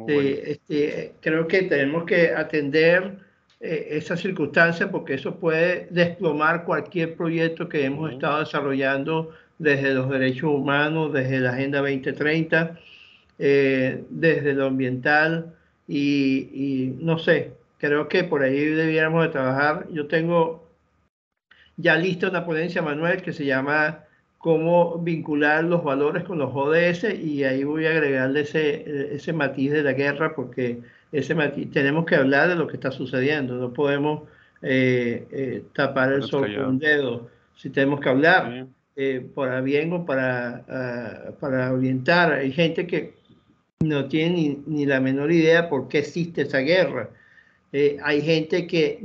Creo que tenemos que atender esa circunstancia porque eso puede desplomar cualquier proyecto que hemos estado desarrollando desde los derechos humanos, desde la Agenda 2030, desde lo ambiental y no sé, creo que por ahí debiéramos de trabajar. Yo tengo ya lista una ponencia, Manuel, que se llama cómo vincular los valores con los ODS, y ahí voy a agregarle ese matiz de la guerra, porque ese matiz, tenemos que hablar de lo que está sucediendo, no podemos tapar el sol con un dedo, si tenemos que hablar para bien o para orientar. Hay gente que no tiene ni la menor idea por qué existe esa guerra. Hay gente que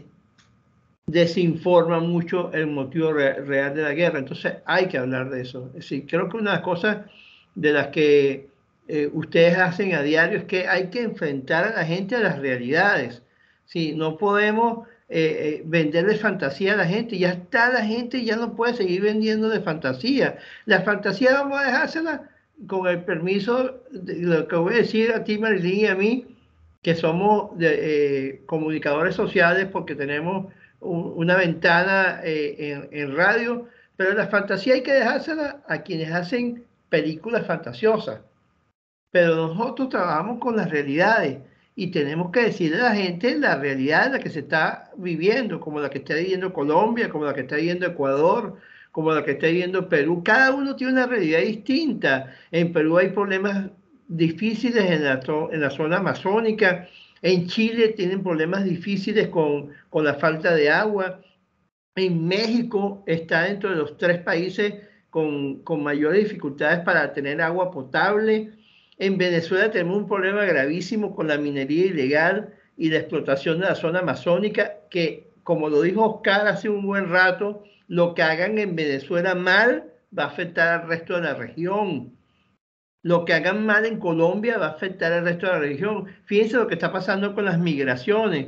desinforma mucho el motivo real de la guerra, entonces hay que hablar de eso. Es decir, creo que una de las cosas de las que ustedes hacen a diario es que hay que enfrentar a la gente a las realidades. Sí, no podemos venderle fantasía a la gente, ya está la gente, ya no puede seguir vendiendo de fantasía. La fantasía vamos a dejársela con el permiso de lo que voy a decir a ti, Marilyn, y a mí, que somos comunicadores sociales porque tenemos una ventana en radio, pero la fantasía hay que dejársela a quienes hacen películas fantasiosas. Pero nosotros trabajamos con las realidades y tenemos que decirle a la gente la realidad en la que se está viviendo, como la que está viviendo Colombia, como la que está viviendo Ecuador, como la que está viviendo Perú. Cada uno tiene una realidad distinta. En Perú hay problemas difíciles en la zona amazónica. En Chile tienen problemas difíciles con la falta de agua. En México está dentro de los 3 países con mayores dificultades para tener agua potable. En Venezuela tenemos un problema gravísimo con la minería ilegal y la explotación de la zona amazónica, que, como lo dijo Oscar hace un buen rato, lo que hagan en Venezuela mal va a afectar al resto de la región. Lo que hagan mal en Colombia va a afectar al resto de la región. Fíjense lo que está pasando con las migraciones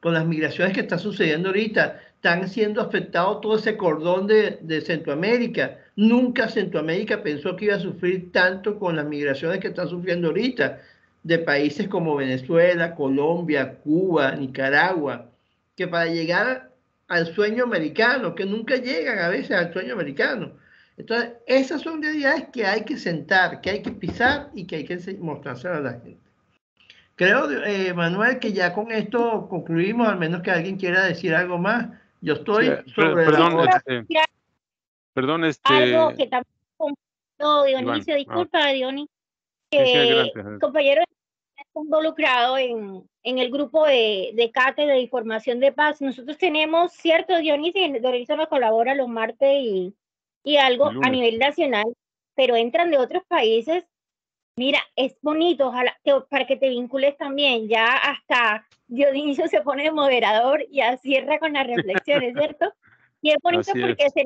que está sucediendo ahorita. Están siendo afectados todo ese cordón de Centroamérica. Nunca Centroamérica pensó que iba a sufrir tanto con las migraciones que está sufriendo ahorita, de países como Venezuela, Colombia, Cuba, Nicaragua, que para llegar al sueño americano, que nunca llegan a veces al sueño americano. Entonces, esas son realidades que hay que sentar, que hay que pisar y que hay que mostrárselo a la gente. Creo, Manuel, que ya con esto concluimos, al menos que alguien quiera decir algo más. Yo estoy Sí, sobre perdón, la... perdón, Algo que también comentó Dionisio, Iván, disculpa, Dionisio, sí, sí, que adelante. el compañero está involucrado en el grupo de cátedra de formación de paz. Nosotros tenemos, cierto, Dionisio nos colabora los martes y algo a Lunes. nivel nacional, pero entran de otros países. Mira, es bonito, ojalá para que te vincules también. Ya hasta Dionisio se pone de moderador y cierra con las reflexiones, ¿cierto? Y es bonito Así porque es.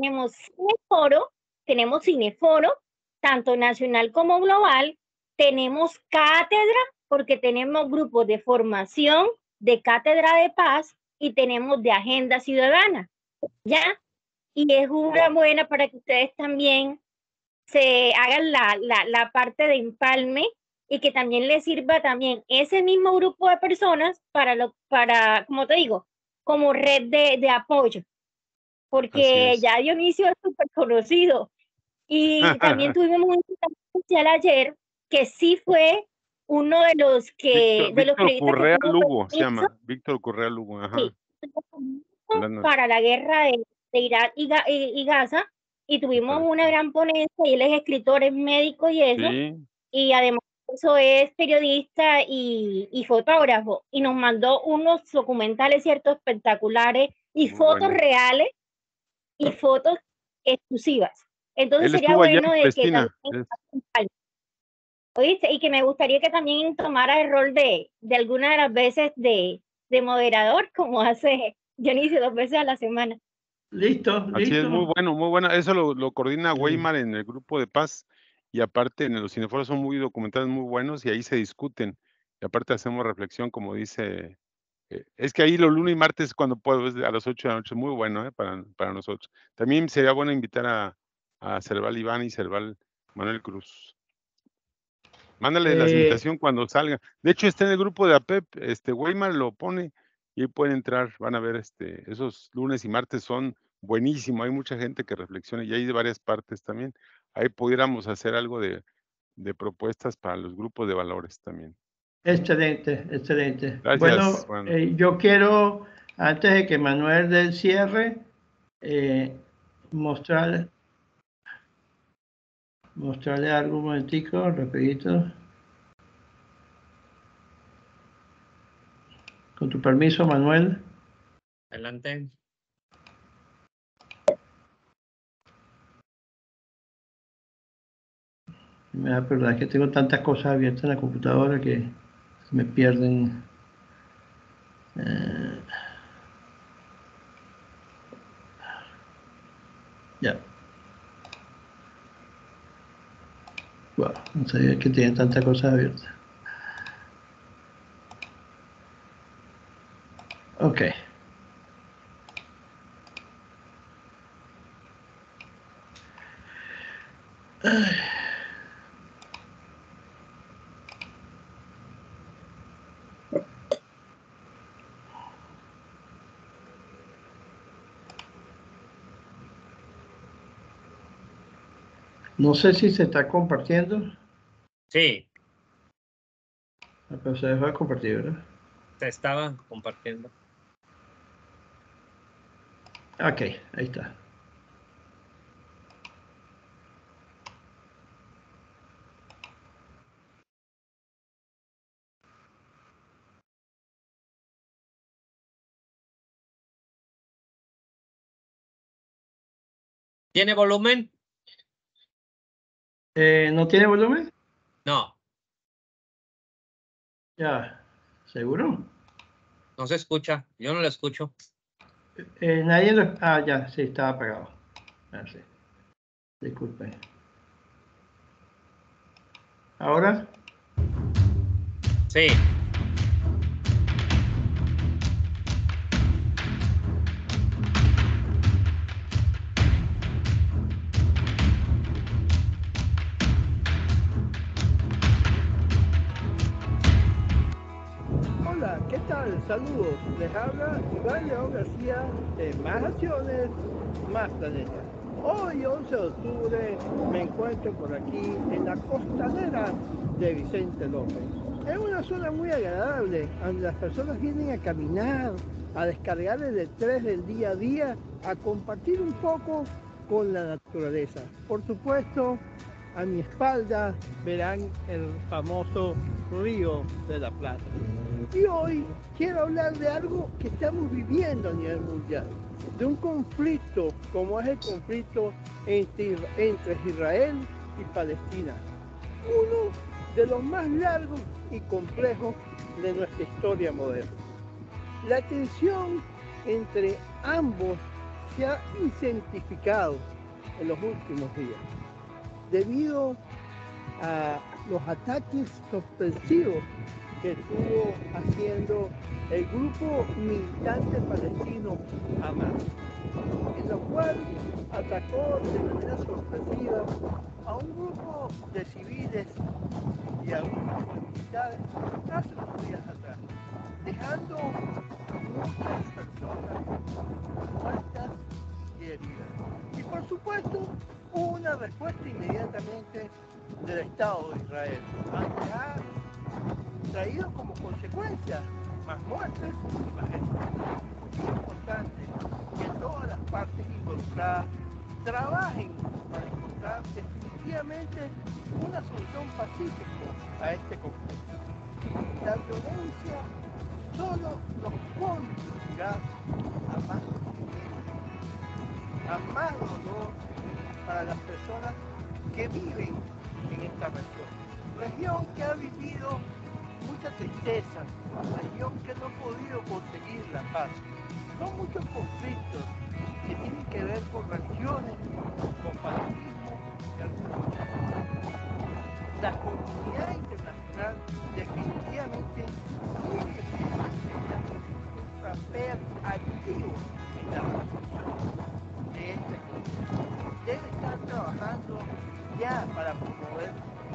tenemos cineforo, tanto nacional como global, tenemos cátedra, porque tenemos grupos de formación, de cátedra de paz y tenemos de agenda ciudadana, ¿ya? Y es una buena para que ustedes también se hagan la parte de empalme y que también les sirva también ese mismo grupo de personas para como te digo, como red de apoyo. Porque ya Dionisio es súper conocido. Y también tuvimos un invitado especial ayer que sí fue uno de los que Víctor periodistas Correa que tuvo Lugo se permiso, llama. Víctor Correa Lugo, ajá. sí, Buenas para la guerra de Irak y Gaza, y tuvimos una gran ponencia, y él es escritor, es médico y eso, Sí. y además eso es periodista y fotógrafo, y nos mandó unos documentales, cierto, espectaculares, y Muy fotos bueno. reales y fotos exclusivas. Entonces Él sería estuvo allá en bueno de que Palestina. también, ¿oíste? Y que me gustaría que también tomara el rol de alguna de las veces de moderador, como hace Dionisio 2 veces a la semana. Listo, Así es, muy listo. bueno, muy bueno. Eso lo coordina Sí. Weimar en el grupo de paz. Y aparte, en los cineforos son muy documentales, muy buenos, y ahí se discuten. Y aparte hacemos reflexión, como dice. Es que ahí los lunes y martes, cuando puedo, a las 8 de la noche, muy bueno para nosotros. También sería bueno invitar a Cerval Iván y Cerval Manuel Cruz. Mándale la invitación cuando salga. De hecho, está en el grupo de APEP, Weimar lo pone y ahí pueden entrar. Van a ver, esos lunes y martes son buenísimos. Hay mucha gente que reflexiona y hay de varias partes también. Ahí pudiéramos hacer algo de propuestas para los grupos de valores también. Excelente, excelente. Gracias, Bueno, Juan. yo quiero, antes de que Manuel dé el cierre, mostrarle algo un momentico, rapidito. Con tu permiso, Manuel. Adelante. Me da verdad es que tengo tantas cosas abiertas en la computadora que se me pierden. Ya. Wow, no sabía que tenía tantas cosas abiertas. Ok. No sé si se está compartiendo. Sí. Pero se dejó de compartir, ¿verdad? Se estaba compartiendo. Ok, ahí está. ¿Tiene volumen? ¿No tiene volumen? No. Ya, ¿seguro? No se escucha. Yo no lo escucho. Nadie lo... Ah, ya, sí, estaba apagado. Ah, sí. Disculpen. ¿Ahora? Sí. Hola, ¿qué tal? Saludos. Les habla Iván León García de Más Acciones, Más Planeta. Hoy, 11 de octubre, me encuentro por aquí en la costanera de Vicente López. Es una zona muy agradable, donde las personas vienen a caminar, a descargar el estrés del día a día, a compartir un poco con la naturaleza. Por supuesto, a mi espalda verán el famoso Río de la Plata. Y hoy quiero hablar de algo que estamos viviendo a nivel mundial, de un conflicto como es el conflicto entre Israel y Palestina, uno de los más largos y complejos de nuestra historia moderna. La tensión entre ambos se ha intensificado en los últimos días debido a los ataques sorpresivos que estuvo haciendo el grupo militante palestino Hamas, en lo cual atacó de manera sorpresiva a un grupo de civiles y a algunos militares hace unos días atrás, dejando muchas personas muertas y heridas. Y por supuesto, hubo una respuesta inmediatamente del Estado de Israel, que ha traído como consecuencia más muertes y más heridas. Es importante que todas las partes involucradas trabajen para encontrar definitivamente una solución pacífica a este conflicto. La violencia solo nos conducirá a más sufrimiento, a más dolor para las personas que viven en esta región que ha vivido mucha tristeza, región que no ha podido conseguir la paz. Son muchos conflictos que tienen que ver con religiones, con fanatismo y algunos otros. La comunidad internacional definitivamente tiene que tener un papel activo en la resolución de este conflicto. Debe estar trabajando ya para promover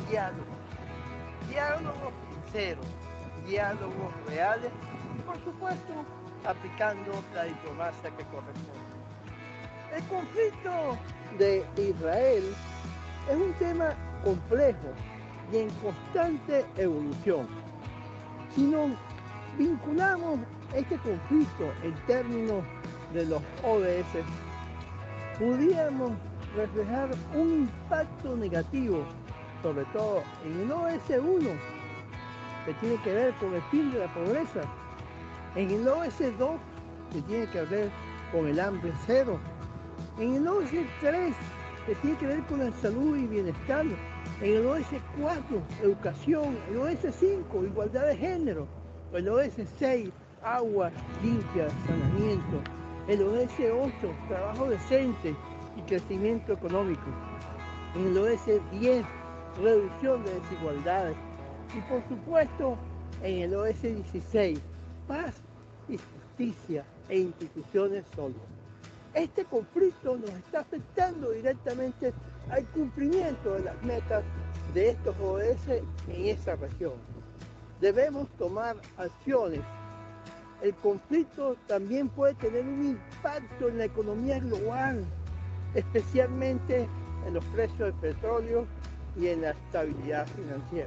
diálogos sinceros, diálogos reales y por supuesto aplicando la diplomacia que corresponde. El conflicto de Israel es un tema complejo y en constante evolución. Si nos vinculamos este conflicto en términos de los ODS, pudiéramos reflejar un impacto negativo, sobre todo en el ODS 1, que tiene que ver con el fin de la pobreza, en el ODS 2, que tiene que ver con el hambre cero, en el ODS 3, que tiene que ver con la salud y bienestar, en el ODS 4, educación, el ODS 5, igualdad de género, el ODS 6, agua limpia, saneamiento, el ODS 8, trabajo decente y crecimiento económico, en el ODS 10, reducción de desigualdades y por supuesto en el ODS 16, paz y justicia e instituciones sólidas. Este conflicto nos está afectando directamente al cumplimiento de las metas de estos ODS en esa región. Debemos tomar acciones. El conflicto también puede tener un impacto en la economía global, especialmente en los precios del petróleo y en la estabilidad financiera.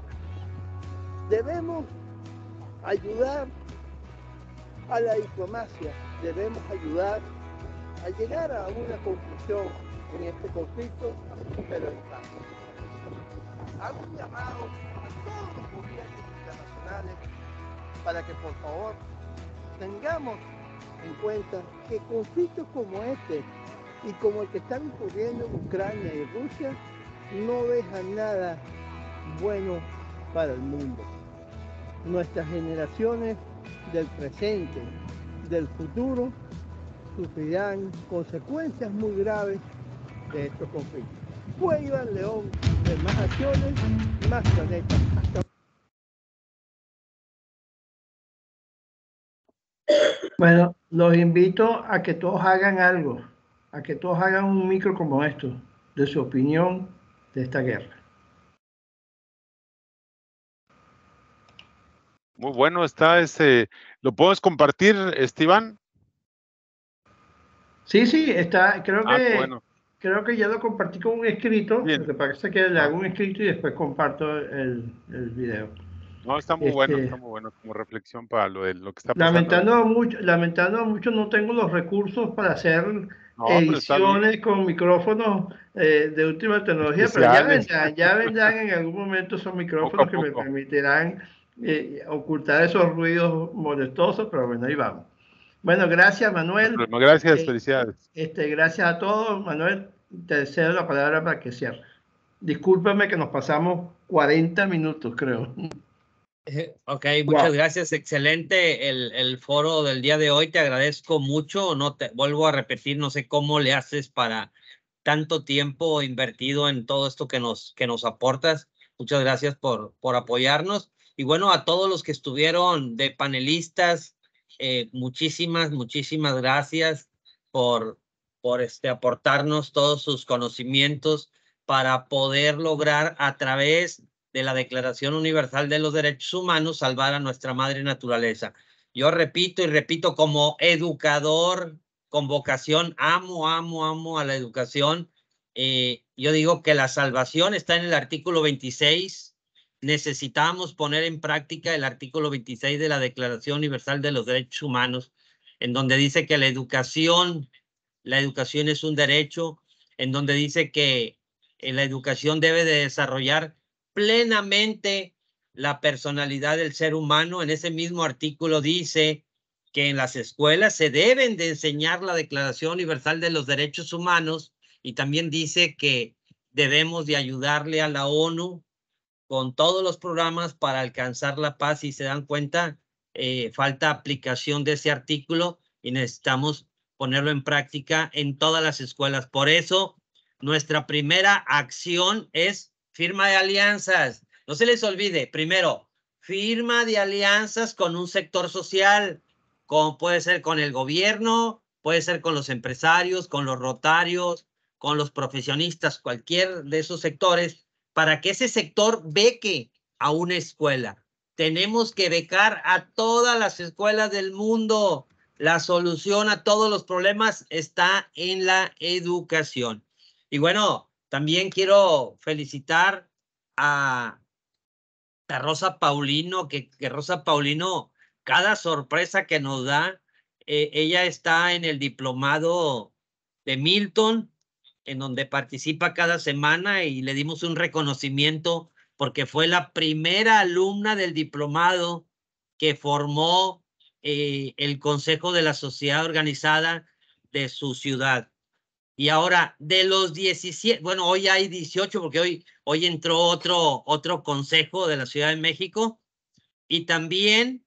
Debemos ayudar a la diplomacia, debemos ayudar a llegar a una conclusión en este conflicto, pero en paz. Hago un llamado a todos los gobiernos internacionales para que por favor tengamos en cuenta que conflictos como este y como el que están ocurriendo en Ucrania y Rusia no dejan nada bueno para el mundo. Nuestras generaciones del presente, del futuro, sufrirán consecuencias muy graves de estos conflictos. Fue Iván León de Más Acciones, Más Planeta. Bueno, los invito a que todos hagan algo, a que todos hagan un micro como esto, de su opinión de esta guerra. Muy bueno está ese. ¿Lo puedes compartir, Esteban? Sí, está, Bueno. creo que ya lo compartí con un escrito, Bien. lo que pasa es que le hago un escrito y después comparto el video. No, está muy bueno como reflexión para lo que está pasando. Lamentando mucho, no tengo los recursos para hacer pero está bien. ediciones con micrófonos de última tecnología, Especiales. pero ya vendrán en algún momento esos micrófonos que me permitirán ocultar esos ruidos molestosos, pero bueno, ahí vamos. Bueno, gracias, Manuel. Gracias, felicidades. Gracias a todos. Manuel, te cedo la palabra para que cierre. Discúlpame que nos pasamos 40 minutos, creo. Ok, muchas gracias. Excelente el foro del día de hoy. Te agradezco mucho. No te vuelvo a repetir, no sé cómo le haces para tanto tiempo invertido en todo esto que nos aportas. Muchas gracias por apoyarnos. Y bueno, a todos los que estuvieron de panelistas, muchísimas gracias por aportarnos todos sus conocimientos para poder lograr a través de la Declaración Universal de los Derechos Humanos salvar a nuestra madre naturaleza. Yo repito y repito, como educador con vocación, amo a la educación. Yo digo que la salvación está en el artículo 26. Necesitamos poner en práctica el artículo 26 de la Declaración Universal de los Derechos Humanos, en donde dice que la educación es un derecho, en donde dice que la educación debe de desarrollar plenamente la personalidad del ser humano. En ese mismo artículo dice que en las escuelas se deben de enseñar la Declaración Universal de los Derechos Humanos, y también dice que debemos de ayudarle a la ONU con todos los programas para alcanzar la paz. Y se dan cuenta, falta aplicación de ese artículo y necesitamos ponerlo en práctica en todas las escuelas. Por eso, nuestra primera acción es firma de alianzas. No se les olvide, primero, firma de alianzas con un sector social, como puede ser con el gobierno, puede ser con los empresarios, con los rotarios, con los profesionistas, cualquier de esos sectores, para que ese sector beque a una escuela. Tenemos que becar a todas las escuelas del mundo. La solución a todos los problemas está en la educación. Y bueno, también quiero felicitar a Rosa Paulino, que Rosa Paulino, cada sorpresa que nos da, ella está en el diplomado de Milton, en donde participa cada semana, y le dimos un reconocimiento porque fue la primera alumna del diplomado que formó el Consejo de la Sociedad Organizada de su ciudad. Y ahora, de los 17, bueno, hoy hay 18 porque hoy entró otro consejo de la Ciudad de México, y también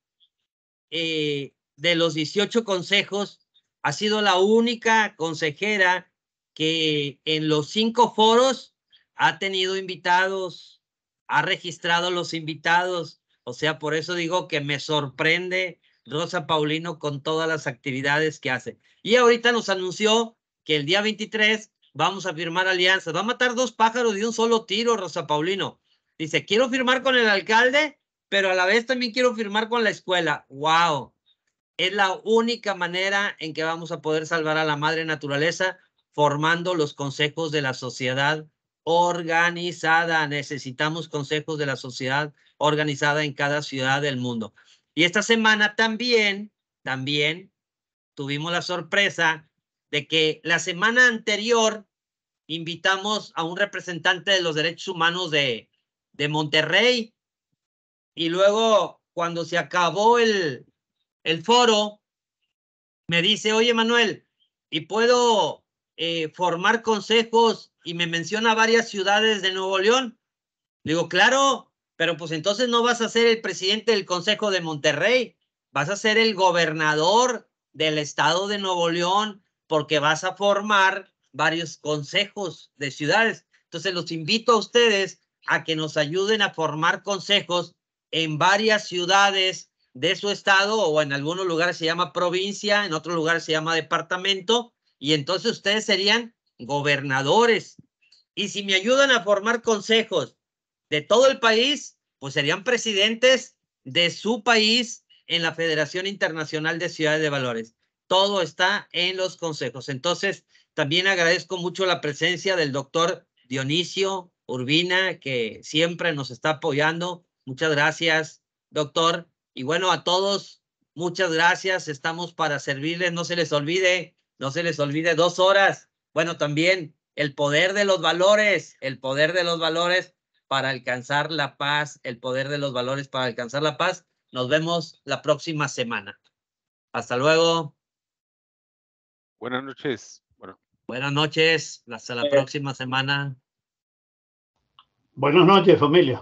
de los 18 consejos ha sido la única consejera que en los 5 foros ha tenido invitados, ha registrado los invitados. O sea, por eso digo que me sorprende Rosa Paulino con todas las actividades que hace. Y ahorita nos anunció que el día 23 vamos a firmar alianzas. Va a matar 2 pájaros de un solo tiro, Rosa Paulino. Dice, quiero firmar con el alcalde, pero a la vez también quiero firmar con la escuela. ¡Wow! Es la única manera en que vamos a poder salvar a la madre naturaleza, formando los consejos de la sociedad organizada. Necesitamos consejos de la sociedad organizada en cada ciudad del mundo. Y esta semana también tuvimos la sorpresa de que la semana anterior invitamos a un representante de los derechos humanos de Monterrey, y luego cuando se acabó el foro me dice, oye Manuel, ¿y puedo formar consejos? Y me menciona varias ciudades de Nuevo León. Le digo, claro, pero pues entonces no vas a ser el presidente del Consejo de Monterrey, vas a ser el gobernador del estado de Nuevo León, porque vas a formar varios consejos de ciudades. Entonces los invito a ustedes a que nos ayuden a formar consejos en varias ciudades de su estado, o en algunos lugares se llama provincia, en otros lugares se llama departamento, y entonces ustedes serían gobernadores. Y si me ayudan a formar consejos de todo el país, pues serían presidentes de su país en la Federación Internacional de Ciudades de Valores. Todo está en los consejos. Entonces, también agradezco mucho la presencia del doctor Dionisio Urbina, que siempre nos está apoyando. Muchas gracias, doctor. Y bueno, a todos, muchas gracias. Estamos para servirles. No se les olvide 2 horas. Bueno, también el poder de los valores para alcanzar la paz, el poder de los valores para alcanzar la paz. Nos vemos la próxima semana. Hasta luego. Buenas noches. Buenas noches. Hasta la próxima semana. Buenas noches, familia.